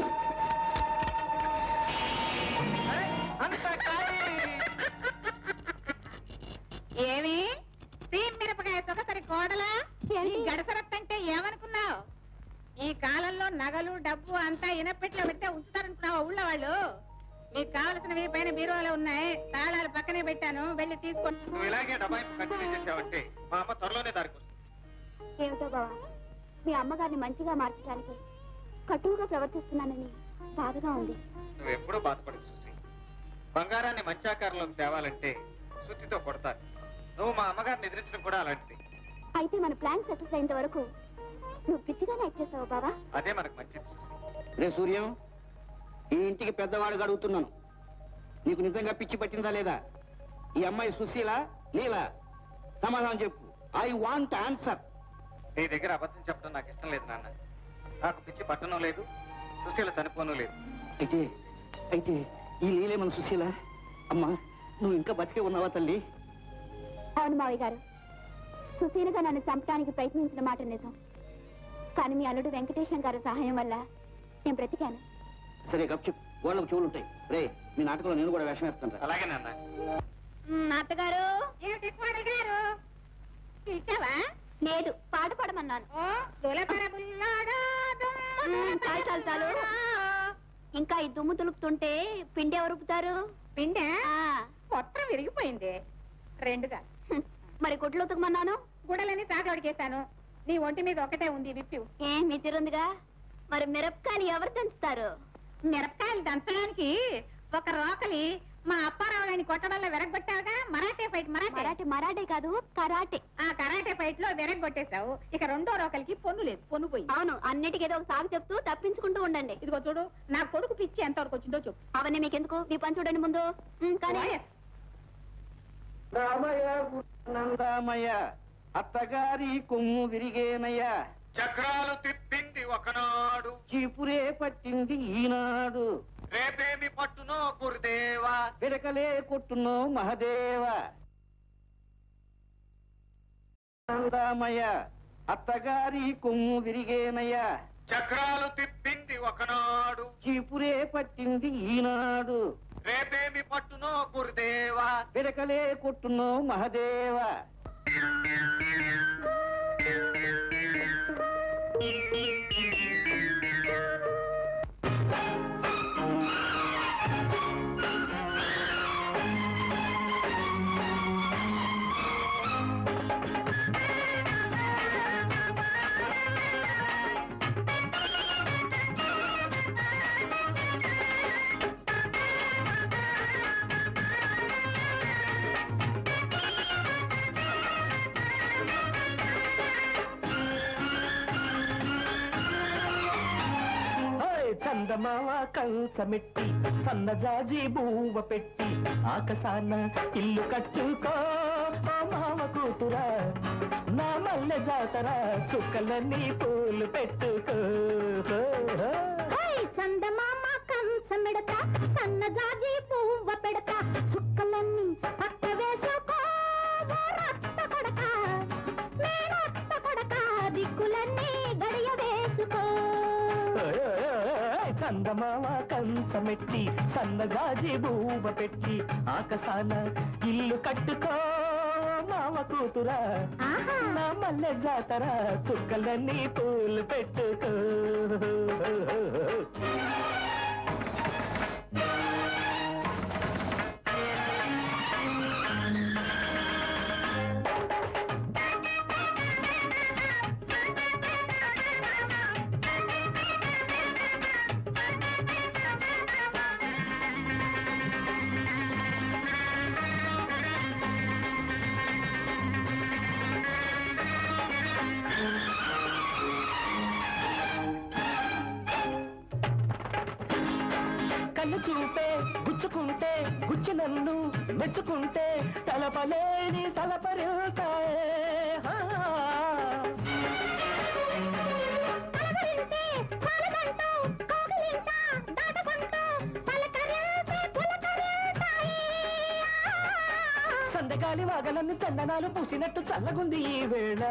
ఏమి సీమ్ మిరపకాయ సొగసరి కోడలా? గడసరత్తంటే ఏమనుకున్నావు? ఈ కాలంలో నగలు డబ్బు అంతా ఇనపెట్లో పెడితే ఉంచుతారనుకున్నావా ఊళ్ళో వాళ్ళు? మీకు కావలసినవి పైన బీరువాలో ఉన్నాయి, తాళాలు పక్కనే పెట్టాను, వెళ్ళి తీసుకోండి. నువ్వు ఇలాగే డబ్బాయి కంటిన్యూ చేసావంటే మా అమ్మ త్వరలోనే దారికి ఏమిటో బావా, మీ అమ్మగారిని మంచిగా మార్చడానికి కటువుగా ప్రవర్తిస్తున్నానని బాధగా ఉంది. నువ్వు ఎప్పుడూ బాధపడదు సుసి. బంగారాన్ని మంచి ఆకారంలోకి తేవాలంటే సుత్తితో కొడతారు. నువ్వు మా అమ్మగారిని ఎదిరించడం కూడా అలాంటిది. అయితే మన ప్లాన్ సక్సెస్ అయినంత వరకు నువ్వు పిచ్చిగానే యాక్ట్ చేస్తావు బావా. అదే మనకు మంచిది సుసి. రే సూర్యం, ఈ ఇంటికి పెద్దవాడుగా అడుగుతున్నాను, నీకు నిజంగా పిచ్చి పట్టిందా లేదా? ఈ అమ్మాయి సుశీల లీలా? సమాధానం చెప్పు. I want answer. నీ దగ్గర అబద్ధం చెప్పడం నాకు ఇష్టం లేదు నాన్న. నాకు పిచ్చి పట్టణం లేదు, సుశీల చనిపోను లేదు. అయితే అయితే ఈ లీలే మన సుశీల? అమ్మా, నువ్వు ఇంకా బతికే ఉన్నావా తల్లి? అవును మావయ్య గారు, సుశీలగా నన్ను చంపడానికి ప్రయత్నించిన మాట నిజం. కానీ మీ అల్లుడు వెంకటేశం గారి సహాయం వల్ల నేను బ్రతికాను. సరే గప్చు, గోళ్ళకు చెవులుంటాయి. రే, మీ నాటకంలో నేను కూడా వేషం వేస్తాను. అలాగే నాన్న. అత్తగారు. ఏమిటి గారు ఇచ్చావా? లేదు, పాట పాడమన్నాను. చాలు చాలు చాలు. ఇంకా ఈ దుమ్ము తులుపుతుంటే పిండి ఎవరు రుపుతారు? పిండే మొత్తం విరిగిపోయింది. రెండుగా. మరి గుడ్లు ఉతకమన్నాను. గుడలని తాగడికేశాను. నీ ఒంటి మీద ఒకటే ఉంది, విప్పి. మీ తిరుందిగా. మరి మిరపకాయలు ఎవరు దంచుతారు? మిరపకాయలు దంచడానికి ఒక రోకలి మా అప్పారావు గారిని కొట్టడంలో విరగొట్టావుగా. మరాఠే ఫైట్. మరాఠే కాదు, కరాటే. ఆ కరాటే ఫైట్ లో విరగొట్టేశావు. ఇక రెండో రోకలికి పొన్ను లేదు, పొన్ను పోయి. అవును, అన్నిటికీ ఏదో ఒక సాగు చెప్తూ తప్పించుకుంటూ ఉండండి. ఇదిగో చూడు, నా కొడుకు పిచ్చి ఎంతవరకు వచ్చిందో చెప్పు. అవన్నీ మీకెందుకు? మీ పని చూడండి ముందు. కానీ నందామయ్య, అత్తగారి కొమ్ము విరిగేనయ్యా. చక్రాలు తిప్పింది ఒకనాడు, చీపురే పట్టింది ఈనాడు. రేపేమి పట్టునో గురుదేవా, పిడకలే కొట్టునో మహదేవ. నందామయ్య, అత్తగారి కొమ్ము విరిగేనయ్యా. చక్రాలు తిప్పింది ఒకనాడు, చీపురే పట్టింది ఈనాడు. రేపేమి పట్టునో గురుదేవా, పిడకలే కొట్టునో మహదేవ. చందమావ కంచమెట్టి సన్నజాజి బూవ పెట్టి ఆకాశాన ఇల్లు కట్టుకో మావ కూతురా, నా మల్లె జాతర చుక్కలన్నీ పూలు పెట్టుకో. చందమామ కంచమెడత సన్నజాజి పువ్వ పెడత చుక్కలన్నీ పక్క వేసుకో. రక్త కొడక మేరత్త కొడక దిక్కులన్నీ గడియ వేసుకో. చందమావ కంచమెట్టి సన్నజాజి బూవ పెట్టి ఆకాశాన ఇల్లు కట్టుకో మావ కూతురా, నా మల్లె జాతర చుక్కలన్నీ పూలు పెట్టుకో. మెచ్చుకుంటే తలపలేని తలపరుతాయే సందగాలి వాగలన్నీ చందనాలు పూసినట్టు చల్లగుంది ఈ వేళ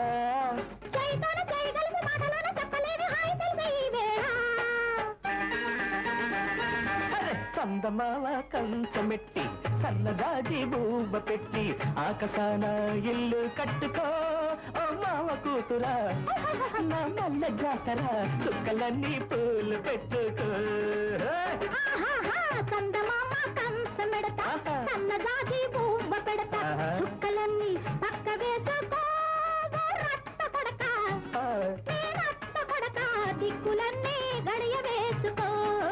చందమావ కంచమెట్టి సన్నదాజి బూబ పెట్టి ఆకాశాన ఇల్లు కట్టుకో ఓ మావ కూతురా నా మల్ల జాతర చుక్కలన్నీ పూలు పెట్టుకో చందమామ కంచమెడతా సన్నదాజి బూబ పెడతా చుక్కలన్నీ పక్క వేసుకో రట్ట కొడక రట్ట కొడక దిక్కులన్నీ గడియ వేసుకో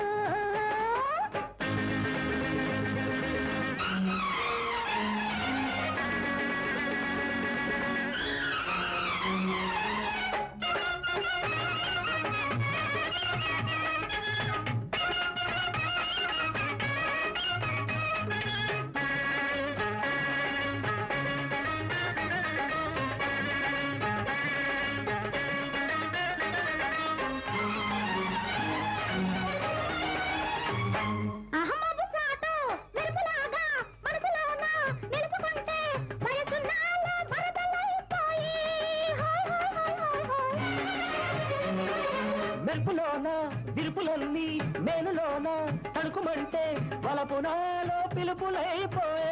మెరుపులోన విరుపులన్నీ మేలులోన తడుకుమంటే వలపునాలో పిలుపులైపోయే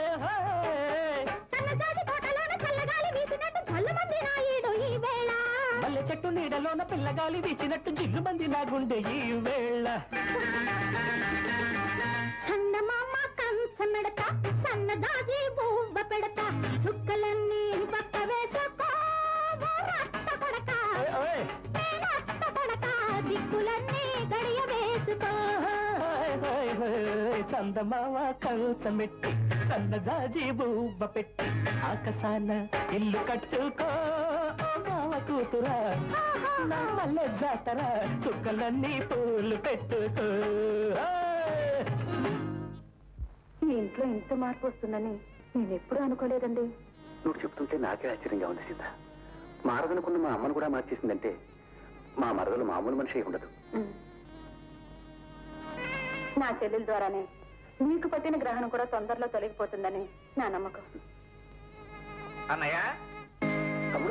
మల్లె చెట్టు నీడలోన పిల్లగాలి వీచినట్టు జిగ్గుమంది నా గుండె ఈ వేళ చందమామ కంచమెడత సన్నదాజి బూబ పెడత చుక్కలన్నీ పక్క వేసుకో రట్ట కొడక రట్ట కొడక దిక్కులన్నీ గడియ వేసుకో చందమావ కంచమెట్టి సన్నదాజి బూబ పెట్టి ఆకాశాన ఇల్లు కట్టుకో మావ కూతురా నా మల్ల జాతర చుక్కలన్నీ పూలు పెట్టుకో ఈ ఇంట్లో ఇంత మార్పు వస్తుందని నేను ఎప్పుడూ అనుకోలేదండి. నువ్వు చెప్తుంటే నాకే ఆశ్చర్యంగా ఉంది సీత. మారదనుకున్న మా అమ్మను కూడా మార్చేసిందంటే మా మరదలు మామూలు మనిషి ఉండదు. నా చెల్లెల ద్వారానే నీకు పట్టిన గ్రహణం కూడా తొందరలో తొలగిపోతుందని నా నమ్మకం. అన్నయ్య తమ్ముడు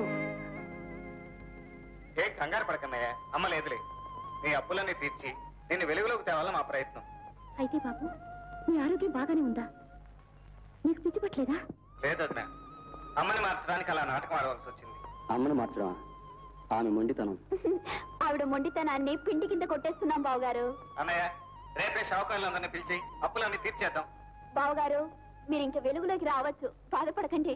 ఏ కంగారు పడకన్నయ్య, అమ్మ లేదులే. నీ అప్పులన్నీ తీర్చి నిన్ను వెలుగులోకి తేవాలని మా ప్రయత్నం. అయితే బాబు నీ ఆరోగ్యం బాగానే ఉందా? నీకు పిచ్చి పట్టలేదా? లేదన్నా, అమ్మని మార్చడానికి అలా నాటకం ఆడవలసి వచ్చింది. అమ్మని మార్చడం ఆమె మొండితనం. ఆవిడ మొండితనాన్ని పిండి కింద కొట్టేస్తున్నాం బావగారు. అన్నయ్య రేపే షావుకారులందరినీ పిలిచి అప్పులన్నీ తీర్చేద్దాం. బావగారు మీరు ఇంక వెలుగులోకి రావచ్చు, బాధపడకండి.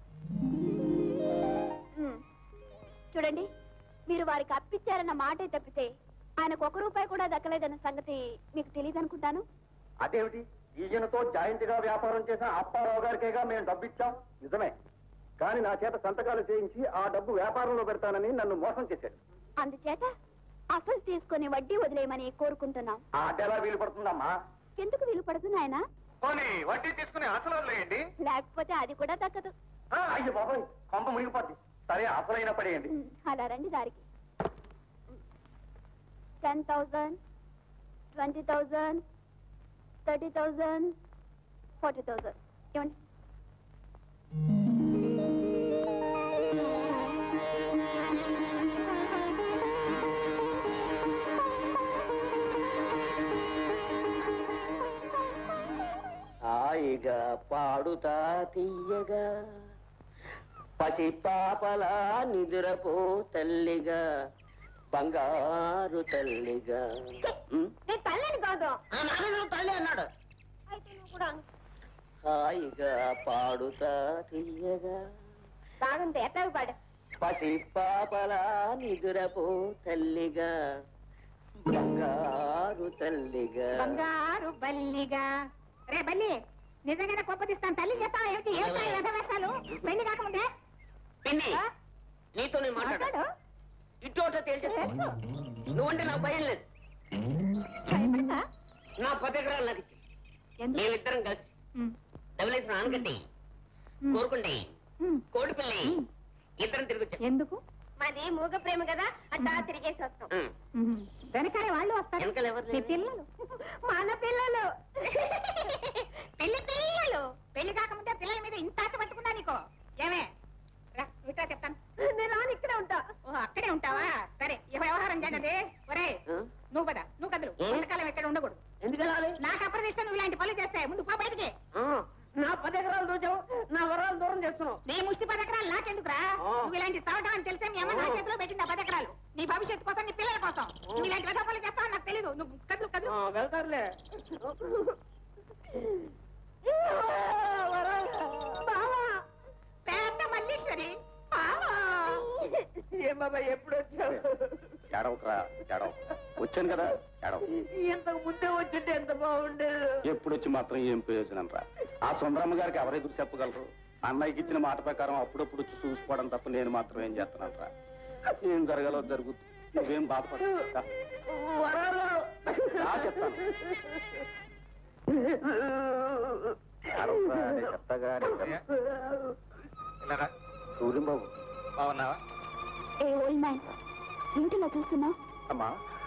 చూడండి, మీరు వారికి అప్పిచ్చారన్న మాటే తప్పితే ఆయనకు 1 రూపాయి కూడా దక్కలేదన్న సంగతి మీకు తెలియదు అనుకుంటాను. అదేమిటి, ఈయనతో జాయింట్ గా వ్యాపారం చేసిన అప్పారావు గారికేగా మేము డబ్బు ఇచ్చాం. నిజమే, కానీ నా చేత సంతకాలు చేయించి ఆ డబ్బు వ్యాపారంలో పెడతానని నన్ను మోసం చేశాడు. అందుచేత అసలు తీసుకుని వడ్డీ వదిలేయమని కోరుకుంటున్నాం. అదెలా వీలు పడుతుందమ్మా? ఎందుకు వీలు పడుతుంది ఆయన? పోనీ వడ్డీ తీసుకుని అసలు వదిలేయండి. లేకపోతే అది కూడా దక్కదు. అయ్యో బాబాయ్, కొంప మునిగిపోద్ది. సరే, అసలైన పడేయండి. అలా రండి దారికి. 10,000, 20,000, 30,000, 40,000 ఇవ్వండి. హాయిగా పాడుతా తీయగా పసి పాపలా నిదురపో తల్లిగా బంగారు తల్లిగా. తల్లిని కాదు తల్లి అన్నాడు. హాయిగా పాడుతా తీయగా బాగుంది, ఎట్లా పాడు. పసి పాపలా నిదురపో తల్లిగా బంగారు తల్లిగా. బంగారు బల్లిగా. రే బల్లి, నిజంగానే కొప్పదిస్తాను. తల్లి చెప్తావా? ఏమిటి ఏమిటాయి వేషాలు? పెళ్లి కాకముందే పిన్ని, నీతో నేను మాట్లాడు. ఇటు తేల్చేస్తా. నువ్వంటే నాకు భయం లేదు. నా 10 ఎకరాలు నాకు ఇచ్చి మేమిద్దరం కలిసి ధవళేశ్వరం ఆనకట్టి కోరుకుండి కోడిపల్లి ఇద్దరం తిరిగి వచ్చాం. ఎందుకు? మాది మూగ ప్రేమ కదా అట్లా తిరిగేసి వస్తాం. వెనకాలే వాళ్ళు వస్తారు. వెనకాల ఎవరు నీ పిల్లలు, మన పిల్లలు పిల్లలు పెళ్లి కాకముందే పిల్లల మీద ఇంత ఆశ పట్టుకుందా నీకో? ఏమే రా, ఇట్లా చెప్తాను. నేను రాను, ఇక్కడే ఉంటా. ఓ అక్కడే ఉంటావా? సరే ఈ వ్యవహారం చేయండి. ఒరే నువ్వు పద, నువ్వు కదరు. ఎంతకాలం ఎక్కడ ఉండకూడదు. ఎందుకు వెళ్ళాలి? నాకు అప్రదిష్ట, నువ్వు ఇలాంటి పనులు చేస్తే ముందు పో బయటికి. నా 10 ఎకరాలు దూచావు, నా వరాలు దూరం చేస్తున్నావు. నీ ముష్టి 10 ఎకరాలు నాకెందుకురా? నువ్వు ఇలాంటి చవటం అని తెలిసే మీ అమ్మ నా చేతిలో పెట్టింది 10 ఎకరాలు. నీ భవిష్యత్తు కోసం, నీ పిల్లల కోసం. నువ్వు ఇలాంటి వెధవ పనులు చేస్తావని నాకు తెలీదు. నువ్వు కదులు కదులు. వెళ్తారులే. పెద్ద మల్లీశ్వరి ఏం బాబాయ్ ఎప్పుడు వచ్చావు? ఏడవకరా, ఏడవ. వచ్చాను కదా, ఏడవ. ఇంతకు ముందే వచ్చింటే ఎంత బాగుండేది. ఎప్పుడు వచ్చి మాత్రం ఏం ప్రయోజనం రా? ఆ సుందరమ్మ గారికి ఎవరెదురు చెప్పగలరు? అన్నయ్యకి ఇచ్చిన మాట ప్రకారం అప్పుడప్పుడు వచ్చి చూసుకోవడం తప్ప నేను మాత్రం ఏం చేస్తున్నాను రా? ఏం జరగాలో జరుగుతుంది. నువ్వేం బాధపడు. చెప్తాను. సూర్యం బాబు బాగున్నావా? ఏ ఓల్డ్ మ్యాన్, ఏమిటిలా చూస్తున్నావు? అమ్మా,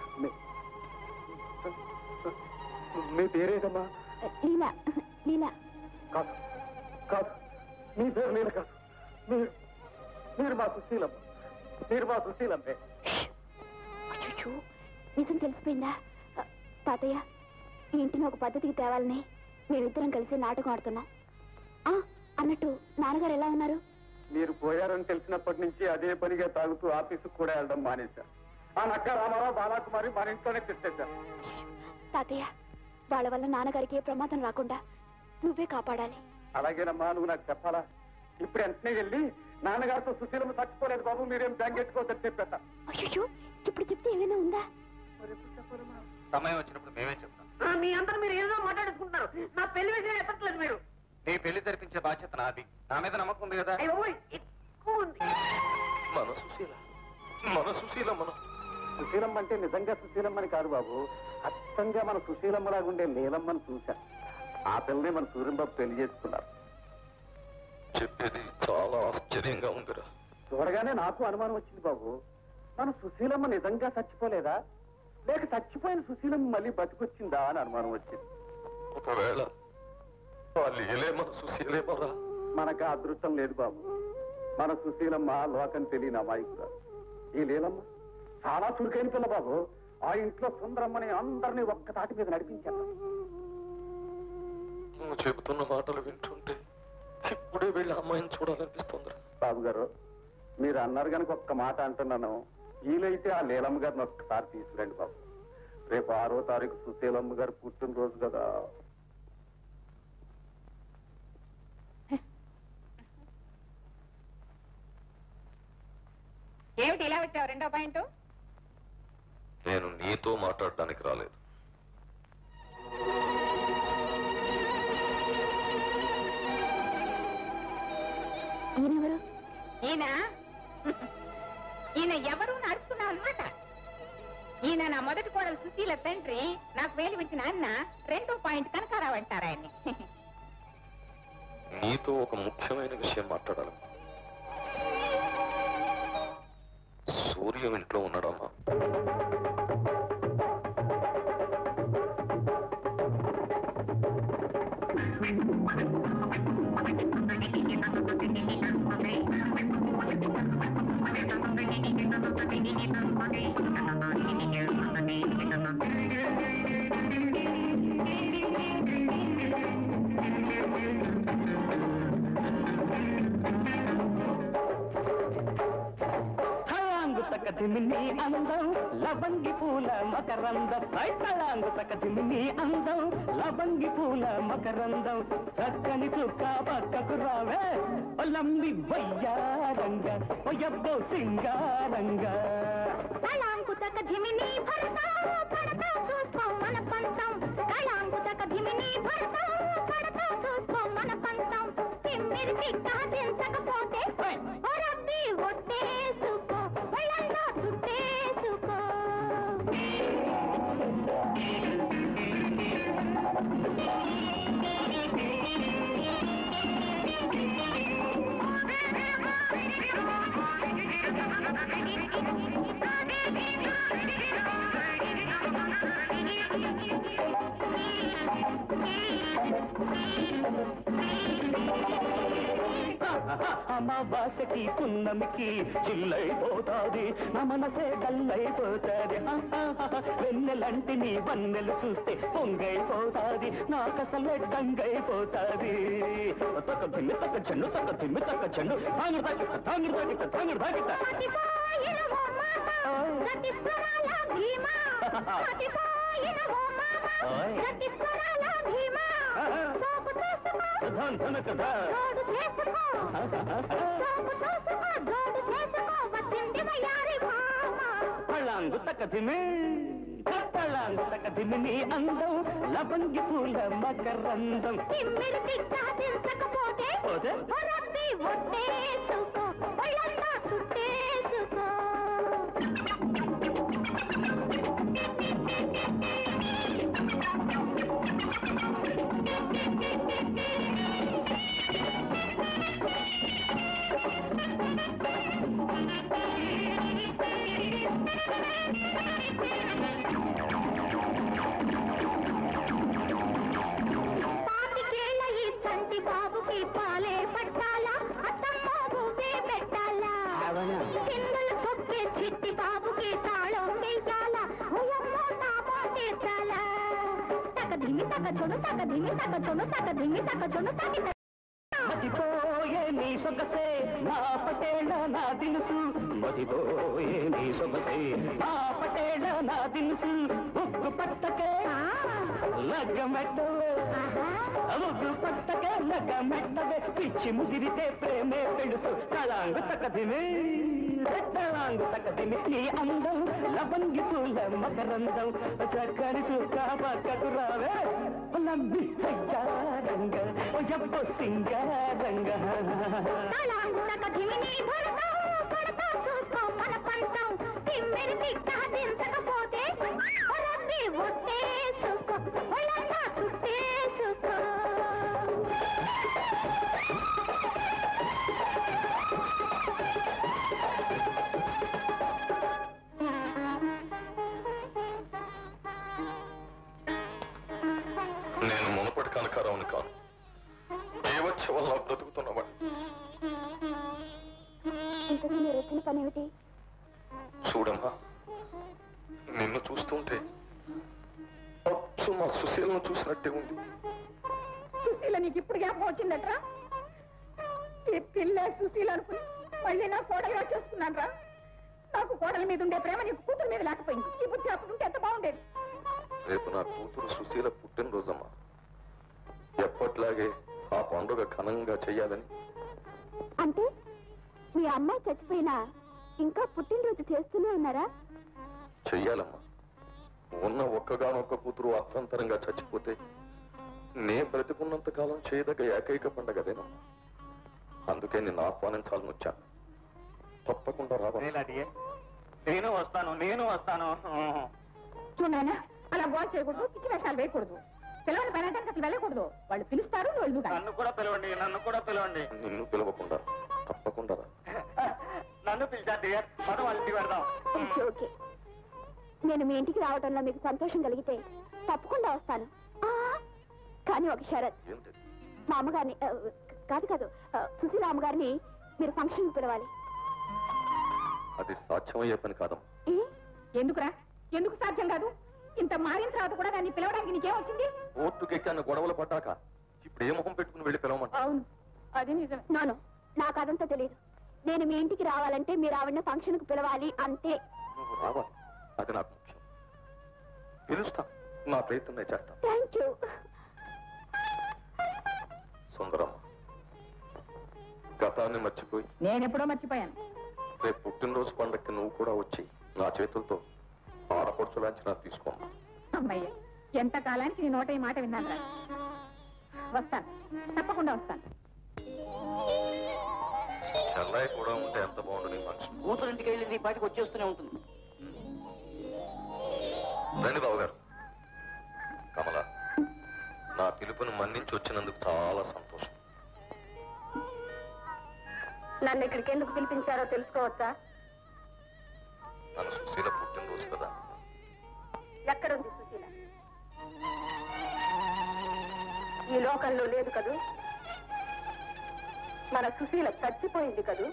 మీ పేరేదమ్మా? లీలా. లీలా కాదు కాదు, మీ పేరు లీల కాదు. మీరు మా సుశీలమ్మ. మీరు మా సుశీలమ్మే. అయ్యో, నిజం తెలిసిపోయిందా? తాతయ్య, ఈ ఇంటిని ఒక పద్ధతికి తేవాలని మేమిద్దరం కలిసి నాటకం ఆడుతున్నాం. అన్నట్టు నాన్నగారు ఎలా ఉన్నారు? మీరు పోయారని తెలిసినప్పటి నుంచి అదే పనిగా తాగుతూ ఆఫీసుకు కూడా వెళ్ళడం మానేశారు. ఆ నక్క రామారావు, బాలాకుమారి మన ఇంట్లోనే తిట్టేశారు. తాతయ్య, వాళ్ళ వల్ల నాన్నగారికి ఏ ప్రమాదం రాకుండా నువ్వే కాపాడాలి. అలాగేనమ్మా, నువ్వు నాకు చెప్పాలా? ఇప్పుడు వెంటనే వెళ్ళి నాన్నగారితో సుశీలమ్మ చచ్చిపోలేదు బాబు, మీరేం బెంగెట్టుకోవద్దని చెప్పేట. అయ్యో, ఇప్పుడు చెప్తే ఏమైనా ఉందా? సమయం వచ్చినప్పుడు మేమే చెప్తాం. మీ అందరూ మీరు ఏదో మాట్లాడుకుంటున్నారు. నా పెళ్లి విషయం ఎత్తట్లేదు మీరు. నీ పెళ్లి జరిపించే బాధ్యత నాది. నా మీద నమ్మకం ఉంది కదా? ఎక్కువ ఉంది. మన సుశీల, మన సుశీలమ్మ. సుశీలమ్మ అంటే నిజంగా సుశీలమ్మని కాదు బాబు, అచ్చంగా మన సుశీలమ్మలాగుండే నీలమ్మని చూశా. ఆ పిల్లనే మన సూర్యంబాబు పెళ్లి చేసుకున్నారు. చెప్పేది చాలా ఆశ్చర్యంగా ఉందిరా. చూడగానే నాకు అనుమానం వచ్చింది బాబు, మన సుశీలమ్మ నిజంగా చచ్చిపోలేదా, లేక చచ్చిపోయిన సుశీలమ్మ మళ్ళీ బతికొచ్చిందా అని అనుమానం వచ్చింది. ఒకవేళ వాళ్ళు ఏలేమో సుశీలేమోరా. మనకు ఆ అదృష్టం లేదు బాబు. మన సుశీలమ్మ లోకం తెలియని అమాయకురా. ఈ లీలమ్మ చాలా చురుకైన పిల్ల బాబు. ఆ ఇంట్లో సుందరమ్మని అందరినీ ఒక్క తాటి మీద నడిపించారు. నువ్వు చెబుతున్న మాటలు వింటుంటే ఇప్పుడే వెళ్ళి అమ్మాయిని చూడాలనిపిస్తుందిరా. బాబు గారు, మీరు అన్నారు కనుక ఒక్క మాట అంటున్నాను. వీలైతే ఆ లీలమ్మ గారిని ఒక్కసారి తీసుకురండి బాబు. రేపు 6వ తారీఖు సుశీలమ్మ గారు పుట్టినరోజు కదా. ఏమిటి ఇలా వచ్చావు? రెండో పాయింట్. నేను నీతో మాట్లాడడానికి రాలేదు. ఈయనెవరు? ఈయన ఎవరు నడుస్తున్నావు అనమాట. ఈయన నా మొదటి కోడలు సుశీల తండ్రి, నాకు వేలు విడిచిన అన్న. రెండో పాయింట్ కనకారావు అంటారు ఆయన్ని. నీతో ఒక ముఖ్యమైన విషయం మాట్లాడాలి. సూర్యం ఇంట్లో ఉన్నాడమ్మా? కదిమిని అందం లవంగి పూల మకరందం, కళాంగు కదిమిని అందం లవంగి పూల మకరందం, చక్కని చుక్క పక్కకు రావే లంబి వయ్యారంగ ఒయ్యబ్బో సింగారంగా. కళాంకు కదిమిని భరతా పడతా చూసుకో మన పంతం, కళాంకు కదిమిని భరతా పడతా చూసుకో మన పంతం, తిమ్మిరికి కాదించకపోతే ఒరబ్బి ఒట్టేసుకో ఒళ్ళంతా చుట్టేసుకో. అమావాస్యకి పున్నమికి చిల్లైపోతాది నా మనసే కల్లైపోతాది వెన్నెలంటి నీ వన్నెలు చూస్తే పొంగైపోతాది నాకసలే గంగైపోతాది తక్క తిమ్మి తక్క చెన్ను తక్క తిమ్మి తక్క చెన్ను తాంగుడు తాకిట తాంగుడు తాకిట తాంగుడు తాకిట పళ్ళాంగు తక్కదిమి కట్టళాంగు తక్కదిమి నీ అందం లబంగి పూల మకరందం పోతే బాబుకి పాలే పట్టాలా అత్తమ్మ బువ్వే పెట్టాలా చిందులు తొక్కే చిట్టి బాబుకి తాళం వేయాలా ఉయమ్మో తాపం తీర్చాలా తక దిమ్మి తక చొడు తక దిమ్మి తక చొడు తక దిమ్మి తక చొడు తకి మతిపోయే నీ సొగసే నా పటేళ నా దినుసు మతిపోయే నీ సొగసే నా పటేళ నా దినుసు ఉగ్గు పట్టకే లగ్గమెట్టవే ఉగ్గు పట్టకే లగ్గమెట్టవే పిచ్చి ముదిరితే ప్రేమే పెడుసు తలాంగు తక్కదిమి రెట్టలాంగు తక్కదిమి నీ అందం లవంగి పూల మకరందం చక్కని చుక్క పక్కకు రావే నమ్మి రంగ ఒయ్యప్ప సింగారంగ తలాంగు తక్కదిమి నీ భరతం కొడతా చూసుకో మన పంతం తిమ్మిరి తిక్క దించకపోతే రబ్బి ఒట్టేసుకో ఒళ్ళంతా చుట్టేసుకో నేను మునపటి కనకారావుని కాను జీవచ్చ వల్ల బ్రతుకుతున్నవాడు. ఇంతకీ మీరు వచ్చిన పని ఏమిటి? చూడమ్మా, నిన్ను చూస్తుంటే అచ్చు మా సుశీలను చూసినట్టే ఉంది. సుశీల నీకు ఇప్పుడు జ్ఞాపకం వచ్చిందట్రా? ఈ పిల్ల సుశీల అనుకుని మళ్ళీ నా కోడలుగా చేసుకున్నాను రా. నాకు కోడల మీద ఉండే ప్రేమ నీకు కూతురు మీద లేకపోయింది. ఈ బుద్ధి అప్పుడు ఉంటే ఎంత బాగుండేది. రేపు నా కూతురు సుశీల పుట్టినరోజమ్మా. ఎప్పట్లాగే ఆ పండుగ ఘనంగా చెయ్యాలని. అంటే మీ అమ్మాయి చచ్చిపోయినా ఇంకా పుట్టినరోజు చేస్తూనే ఉన్నారా? చెయ్యాలమ్మా. ఉన్న ఒక్కగానొక్క కూతురు అర్థంతరంగా చచ్చిపోతే నే బ్రతికున్నంత కాలం చేయదగ్గ ఏకైక పండగదేనా. అందుకే నిన్ను ఆహ్వానించాలని వచ్చాను. తప్పకుండా రావాలి. నేను వస్తాను. చూడనా, అలా గోల్ చేయకూడదు, పిచ్చి వేషాలు వేయకూడదు. పిల్లల్ని పర్యటనకి అసలు వెళ్ళకూడదు. వాళ్ళు పిలుస్తారు, నువ్వు వెళ్దుగా. నన్ను కూడా పిలవండి. నిన్ను పిలవకుండా తప్పకుండా రా. నన్ను పిలిచారు మనం వాళ్ళ ఇంటికి వెళ్దాం. ఓకే ఓకే, నేను మీ ఇంటికి రావడంలో మీకు సంతోషం కలిగితే తప్పకుండా వస్తాను. కానీ ఒక షరత్. మా అమ్మగారిని కాదు సుశీల అమ్మగారిని మీరు ఫంక్షన్ పిలవాలి. అది సాధ్యమయ్యే పని కాదమ్మా. ఎందుకురా? ఎందుకు సాధ్యం కాదు? ఇంత మారిన తర్వాత కూడా దాన్ని పిలవడానికి నీకేమొచ్చింది? ఓట్టుకెక్కాను గొడవలు పడ్డాక ఇప్పుడు ఏ మొహం పెట్టుకుని వెళ్ళి పిలవమంటా? అవును, అది నిజమే. నాను, నాకు అదంతా తెలియదు. నేను మీ ఇంటికి రావాలంటే మీరు ఆవిడ ఫంక్షన్ కు పిలవాలి అంతే. నువ్వు రావాలి, అది నాకు ముఖ్యం. పిలుస్తా, నా ప్రయత్నం నేను చేస్తాను. Thank you. సుందరమ్మ, గతాన్ని మర్చిపోయి నేనెప్పుడో మర్చిపోయాను. రేపు పుట్టినరోజు పండక్కి నువ్వు కూడా వచ్చి నా చేతులతో ఆడపడుచు లాంఛనా తీసుకోమ్మా. అమ్మయ్య, ఎంత కాలానికి నీ నోట ఈ మాట విన్నాను రా. వస్తాను, తప్పకుండా వస్తాను. చెల్లాయి కూడా ఉంటే ఎంత బాగుండు నీ మనిషి. కూతురింటికి వెళ్ళింది ఈ పాటికి వచ్చేస్తూనే ఉంటుంది. రండి బాబు గారు. కమల, నా పిలుపుని మన్నించి వచ్చినందుకు చాలా సంతోషం. నన్ను ఇక్కడికి ఎందుకు పిలిపించారో తెలుసుకోవచ్చా? నన్ను సుశీల పుట్టినరోజు కదా. ఎక్కడుంది సుశీల? ఈ లోకంలో లేదు కదూ. మన సుశీల చచ్చిపోయింది కదూ?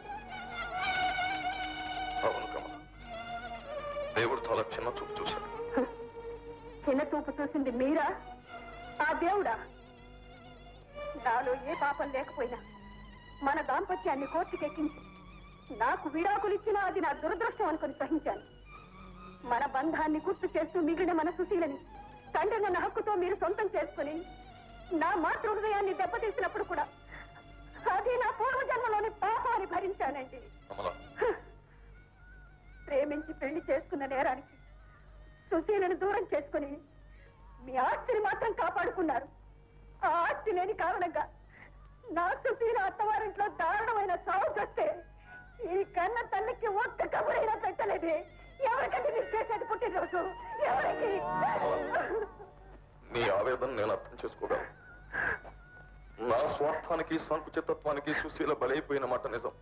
అవును కమల, దేవుడు చాలా చిన్న చూపు చూశాడు. చిన్న చూపు చూసింది మీరా? ఆ దేవుడా? నాలో ఏ పాపం లేకపోయినా మన దాంపత్యాన్ని కోర్టుకెక్కించి నాకు విడాకులిచ్చినా అది నా దురదృష్టం అనుకుని సహించాను. మన బంధాన్ని గుర్తు చేస్తూ మిగిలిన మన సుశీలని తండ్రి నన్న హక్కుతో మీరు సొంతం చేసుకుని నా మాతృ హృదయాన్ని దెబ్బతీసినప్పుడు కూడా అది నా పూర్వజన్మలోని పాపాన్ని భరించానండి. ప్రేమించి పెళ్లి చేసుకున్న నేరానికి సుశీలను దూరం చేసుకుని మీ ఆస్తిని మాత్రం కాపాడుకున్నారు. ఆ ఆస్తి లేని కారణంగా నా సుశీల అత్తవారింట్లో దారుణమైన సాగు చస్తే ఈ కన్న తల్లికి ఒక్క కబురైనా పెట్టలేదే. ఎవరికంటే మీరు చేసేది పుట్టినరోజు? ఎవరికి? నీ ఆవేదన నేను అర్థం చేసుకోగలను. నా స్వార్థానికి సంకుచితత్వానికి సుశీల బలైపోయిన మాట నిజం.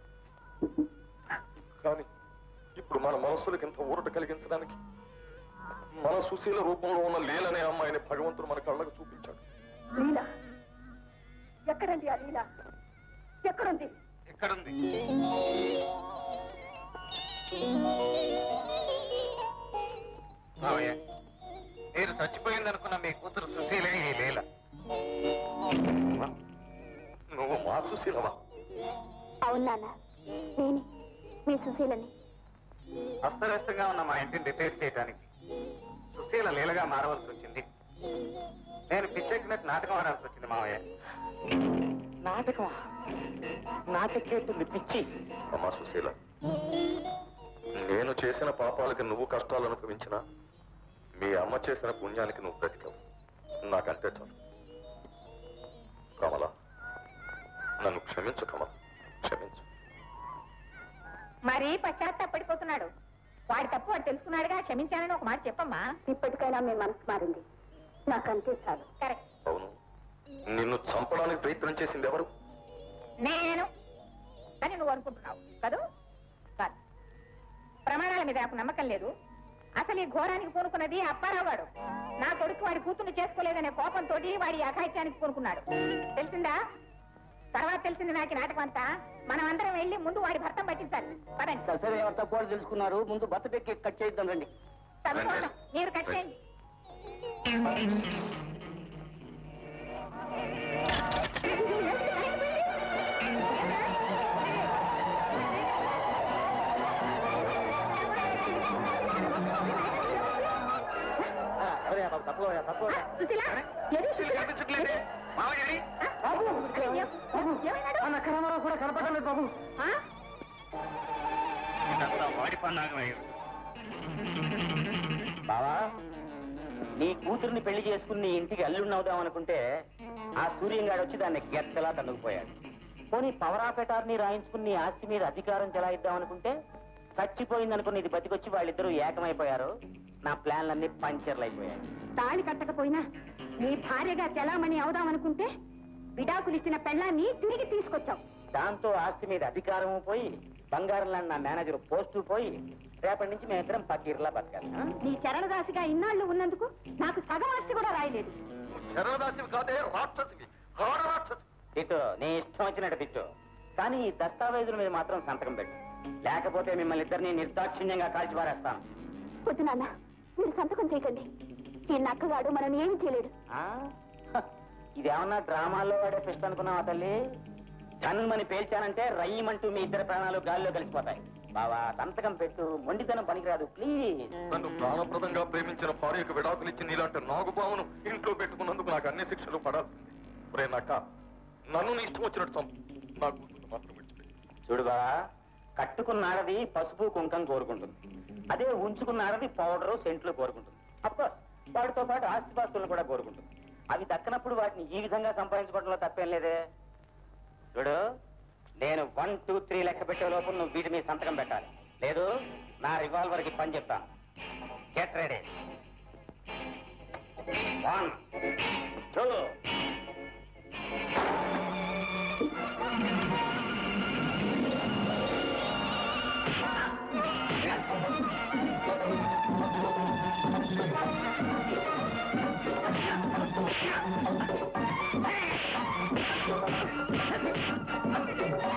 కానీ ఇప్పుడు మన మనస్సులకు ఇంత ఊరట కలిగించడానికి మన సుశీల రూపంలో ఉన్న లీలనే అమ్మాయిని భగవంతుడు మన కళ్ళకు చూపించాడు. లీల ఎక్కడండి? ఆ లీల ఎక్కడుంది? ఎక్కడుంది? మీరు చచ్చిపోయిందనుకున్న మీ కూతురు సుశీలే ఈ లీల. నువ్వు మా సుశీలవా? అవును నాన్న, నేనే మీ సుశీలని. అస్తవ్యస్తంగా ఉన్న మా ఇంటిని రిపేర్ చేయడానికి సుశీల లీలగా మారవలసి వచ్చింది. నేను పిచ్చెక్కినట్టు నాటకం ఆడాల్సి వచ్చింది మావయ్య. నాటకమా? నాటకేటుంది పిచ్చి. అమ్మా సుశీల, నేను చేసిన పాపాలకి నువ్వు కష్టాలు అనుభవించినా మీ అమ్మ చేసిన పుణ్యానికి నువ్వు బ్రతికావు. నాకంతే చాలు. కమల, నన్ను క్షమించు కమల, క్షమించు. మరి పశ్చాత్తాపడిపోతున్నాడు. వాడి తప్పు వాడు తెలుసుకున్నాడుగా, క్షమించానని ఒక మాట చెప్పమ్మా. ఇప్పటికైనా మీ మనసు మారింది. నాకంతే చాలు. కరెక్ట్. అవును, నిన్ను చంపడానికి ప్రయత్నం చేసింది ఎవరు? నేను అని నువ్వు అనుకుంటున్నావు కదూ? కాదు, ప్రమాణాల మీద నాకు నమ్మకం లేదు. అసలు ఈ ఘోరానికి పూనుకున్నది అప్పారావు వాడు. నా కొడుకు వాడి కూతుర్ని చేసుకోలేదనే కోపంతో వాడి అఘాయిత్యానికి పూనుకున్నాడు. తెలిసిందా? తర్వాత తెలిసింది నాకు నాటకం అంతా. మనం అందరం వెళ్ళి ముందు వాడి భర్తం పట్టించాలి. పడండి. సరే, ఎవరు తప్పు తెలుసుకున్నారు. ముందు బర్త్డే కేక్ కట్ చేద్దాం రండి. సంతోషం, మీరు కట్ చేయండి. కూడా కనపడలేదు బాబు. వాడి పన్నాగం. బావా, నీ కూతుర్ని పెళ్లి చేసుకుని నీ ఇంటికి అల్లున్నవుదాం అనుకుంటే ఆ సూర్యంగాడు వచ్చి దాన్ని గెత్తలా తన్నుకుపోయాడు. పోనీ పవర్ ఆఫ్ అటార్నీ రాయించుకుని నీ ఆస్తి మీద అధికారం చెలాయిద్దాం అనుకుంటే చచ్చిపోయిందనుకుని ఇది బతికొచ్చి వాళ్ళిద్దరూ ఏకమైపోయారు. నా ప్లాన్లన్నీ పంచర్లు అయిపోయాయి. తాళి కట్టకపోయినా నీ భార్యగా చెలామణి అవుదామనుకుంటే విడాకులిచ్చిన పెళ్ళాన్ని తిరిగి తీసుకొచ్చావు. దాంతో ఆస్తి మీద అధికారము పోయి బంగారం లాంటి నా మేనేజర్ పోస్టు పోయి రేపటి నుంచి మేమిద్దరం పకీర్లా బతకాలి. నీ చరణదాసిగా ఇన్నాళ్ళు ఉన్నందుకు నాకు సగం ఆస్తి కూడా రాయలేదు. చరణదాసివి కాదే, రాక్షసివి, ఘోర రాక్షసి. తిట్టు, నీ ఇష్టం వచ్చినట్టు తిట్టు, కానీ ఈ దస్తావేజుల మీద మాత్రం సంతకం పెట్టు. లేకపోతే మిమ్మల్ని ఇద్దరిని నిర్దాక్షిణ్యంగా కాల్చి పారేస్తాను. వద్దు నాన్న, మీరు సంతకం చేయకండి. ఈ నక్కగాడు మనల్ని ఏమి చేయలేడు. ఇదేమన్నా డ్రామాల్లో వాడే ఫిస్ట్ అనుకున్నావా తల్లి? కన్నుమని పేల్చానంటే రయ్యమంటూ మీ ఇద్దరు ప్రాణాలు గాల్లో కలిసిపోతాయి. బావా, సంతకం పెట్టు, మొండితనం పనికిరాదు ప్లీజ్. నన్ను ప్రాణప్రదంగా ప్రేమించిన భార్యకు విడాకులిచ్చి నీలాంటి నాగుబావును ఇంట్లో పెట్టుకున్నందుకు నాకు అన్ని శిక్షలు పడాల్సింది. ఒరే నక్క, నన్ను నీ ఇష్టం వచ్చినట్టు చంపు, నా కూతురు మాత్రం విడిచిపెట్టు. చూడు బావా, కట్టుకున్నాడది పసుపు కుంకం కోరుకుంటుంది. అదే ఉంచుకున్నాడది పౌడరు సెంట్లు కోరుకుంటుంది. అఫ్కోర్స్ వాటితో పాటు ఆస్తిపాస్తులను కూడా కోరుకుంటుంది. అవి దక్కనప్పుడు వాటిని ఈ విధంగా సంపాదించుకోవడంలో తప్పేం లేదే. చూడు, నేను 1, 2, 3 లెక్క పెట్టే లోపు నువ్వు వీటి మీద సంతకం పెట్టాలి. లేదు నా రివాల్వర్ కి పని చెప్తాను. Get ready. 1, 2.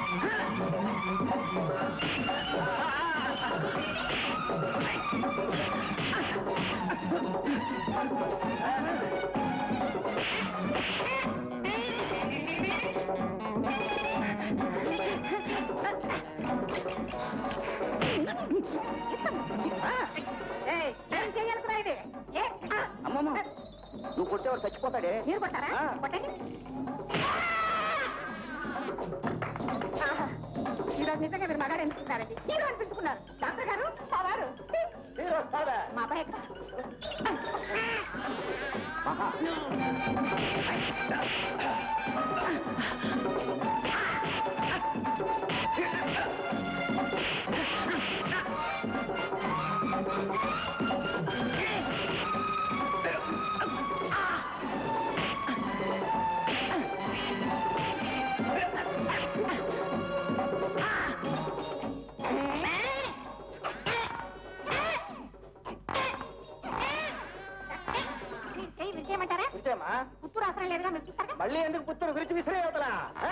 అమ్మమ్మ నువ్వు కొట్టేవాడు చచ్చిపోతాడే. మీరు కొట్టారా? కొట్టండి. ఈరోజు నిజంగా మీరు మగాడు అనిపిస్తున్నారండి. హీరో అనిపించుకున్నారు. డాక్టర్ గారు మా వారు మా అబ్బాయి ఎక్కడ? విజయమంటారా? పుత్తూరు అవసరం లేదుగా, మీరు చూస్తారా? మళ్ళీ ఎందుకు పుత్తూరు విరిచి విసిరే అవుతలా?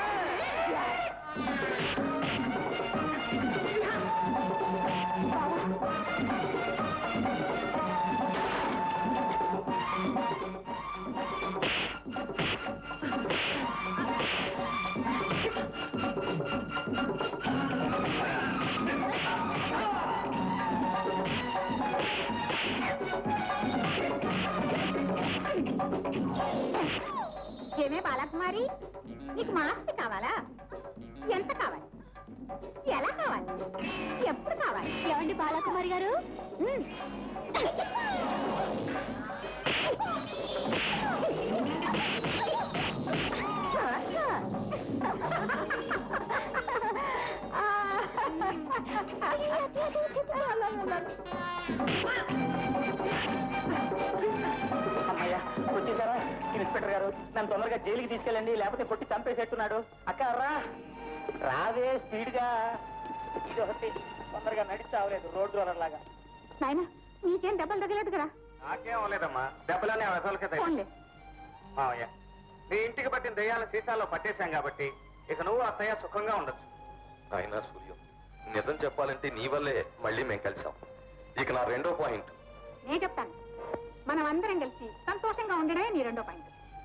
ఏమే బాలకుమారి, నీకు మాస్తి కావాలా? ఎంత కావాలి? ఎలా కావాలి? ఎప్పుడు కావాలి? ఏమండి బాలకుమారి గారు? అమ్మయ్యా వచ్చేసారా? ఇన్స్పెక్టర్ గారు నన్ను తొందరగా జైలుకి తీసుకెళ్ళండి, లేకపోతే కొట్టి చంపేసేట్టున్నాడు. అక్క రా రావే స్పీడ్ గా. ఇది ఒకటి తొందరగా నడిచి అవలేదు రోడ్డు రోలర్ లాగా. నాయన నీకేం దెబ్బలు తగిలేదు కదా? నాకేం అవ్వలేదమ్మా, దెబ్బలనే అవసరాలకే ఫోన్లే. నీ ఇంటికి పట్టిన దెయ్యాల సీసాల్లో పట్టేశాం కాబట్టి ఇక నువ్వు అత్తయ్య సుఖంగా ఉండొచ్చు. అయినా సూర్యం, నిజం చెప్పాలంటే నీ వల్లే మళ్ళీ మేము కలిసాం. ఇక నా రెండో పాయింట్ నేను చెప్తాను. మనం అందరం కలిసి సంతోషంగా ఉండడమే నీ రెండో పాయింట్.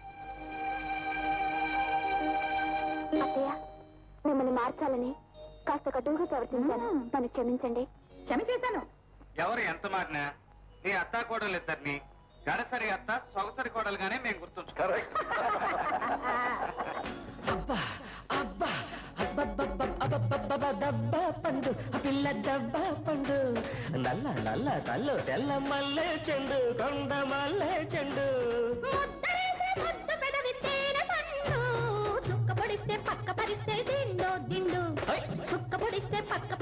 అత్తయ్య, మిమ్మల్ని మార్చాలని కాస్త కటువుగా ప్రవర్తించాను. నన్ను క్షమించండి. క్షమించేశాను. ఎవరు ఎంత మారినా నీ అత్తా కోడలు ఇద్దరిని గడసరి అత్త సొగసరి కోడలుగానే మేము గుర్తుంచుకోవాలి. దబ్బా పండు పిల్ల దబ్బా పండు నల్ల నల్ల కళ్ళు తెల్ల మల్లె చెండు కొండ మల్లె చెండు చుక్క పొడిస్తే పక్క పరిస్తే దిండు దిండు చుక్క పొడిస్తే పక్క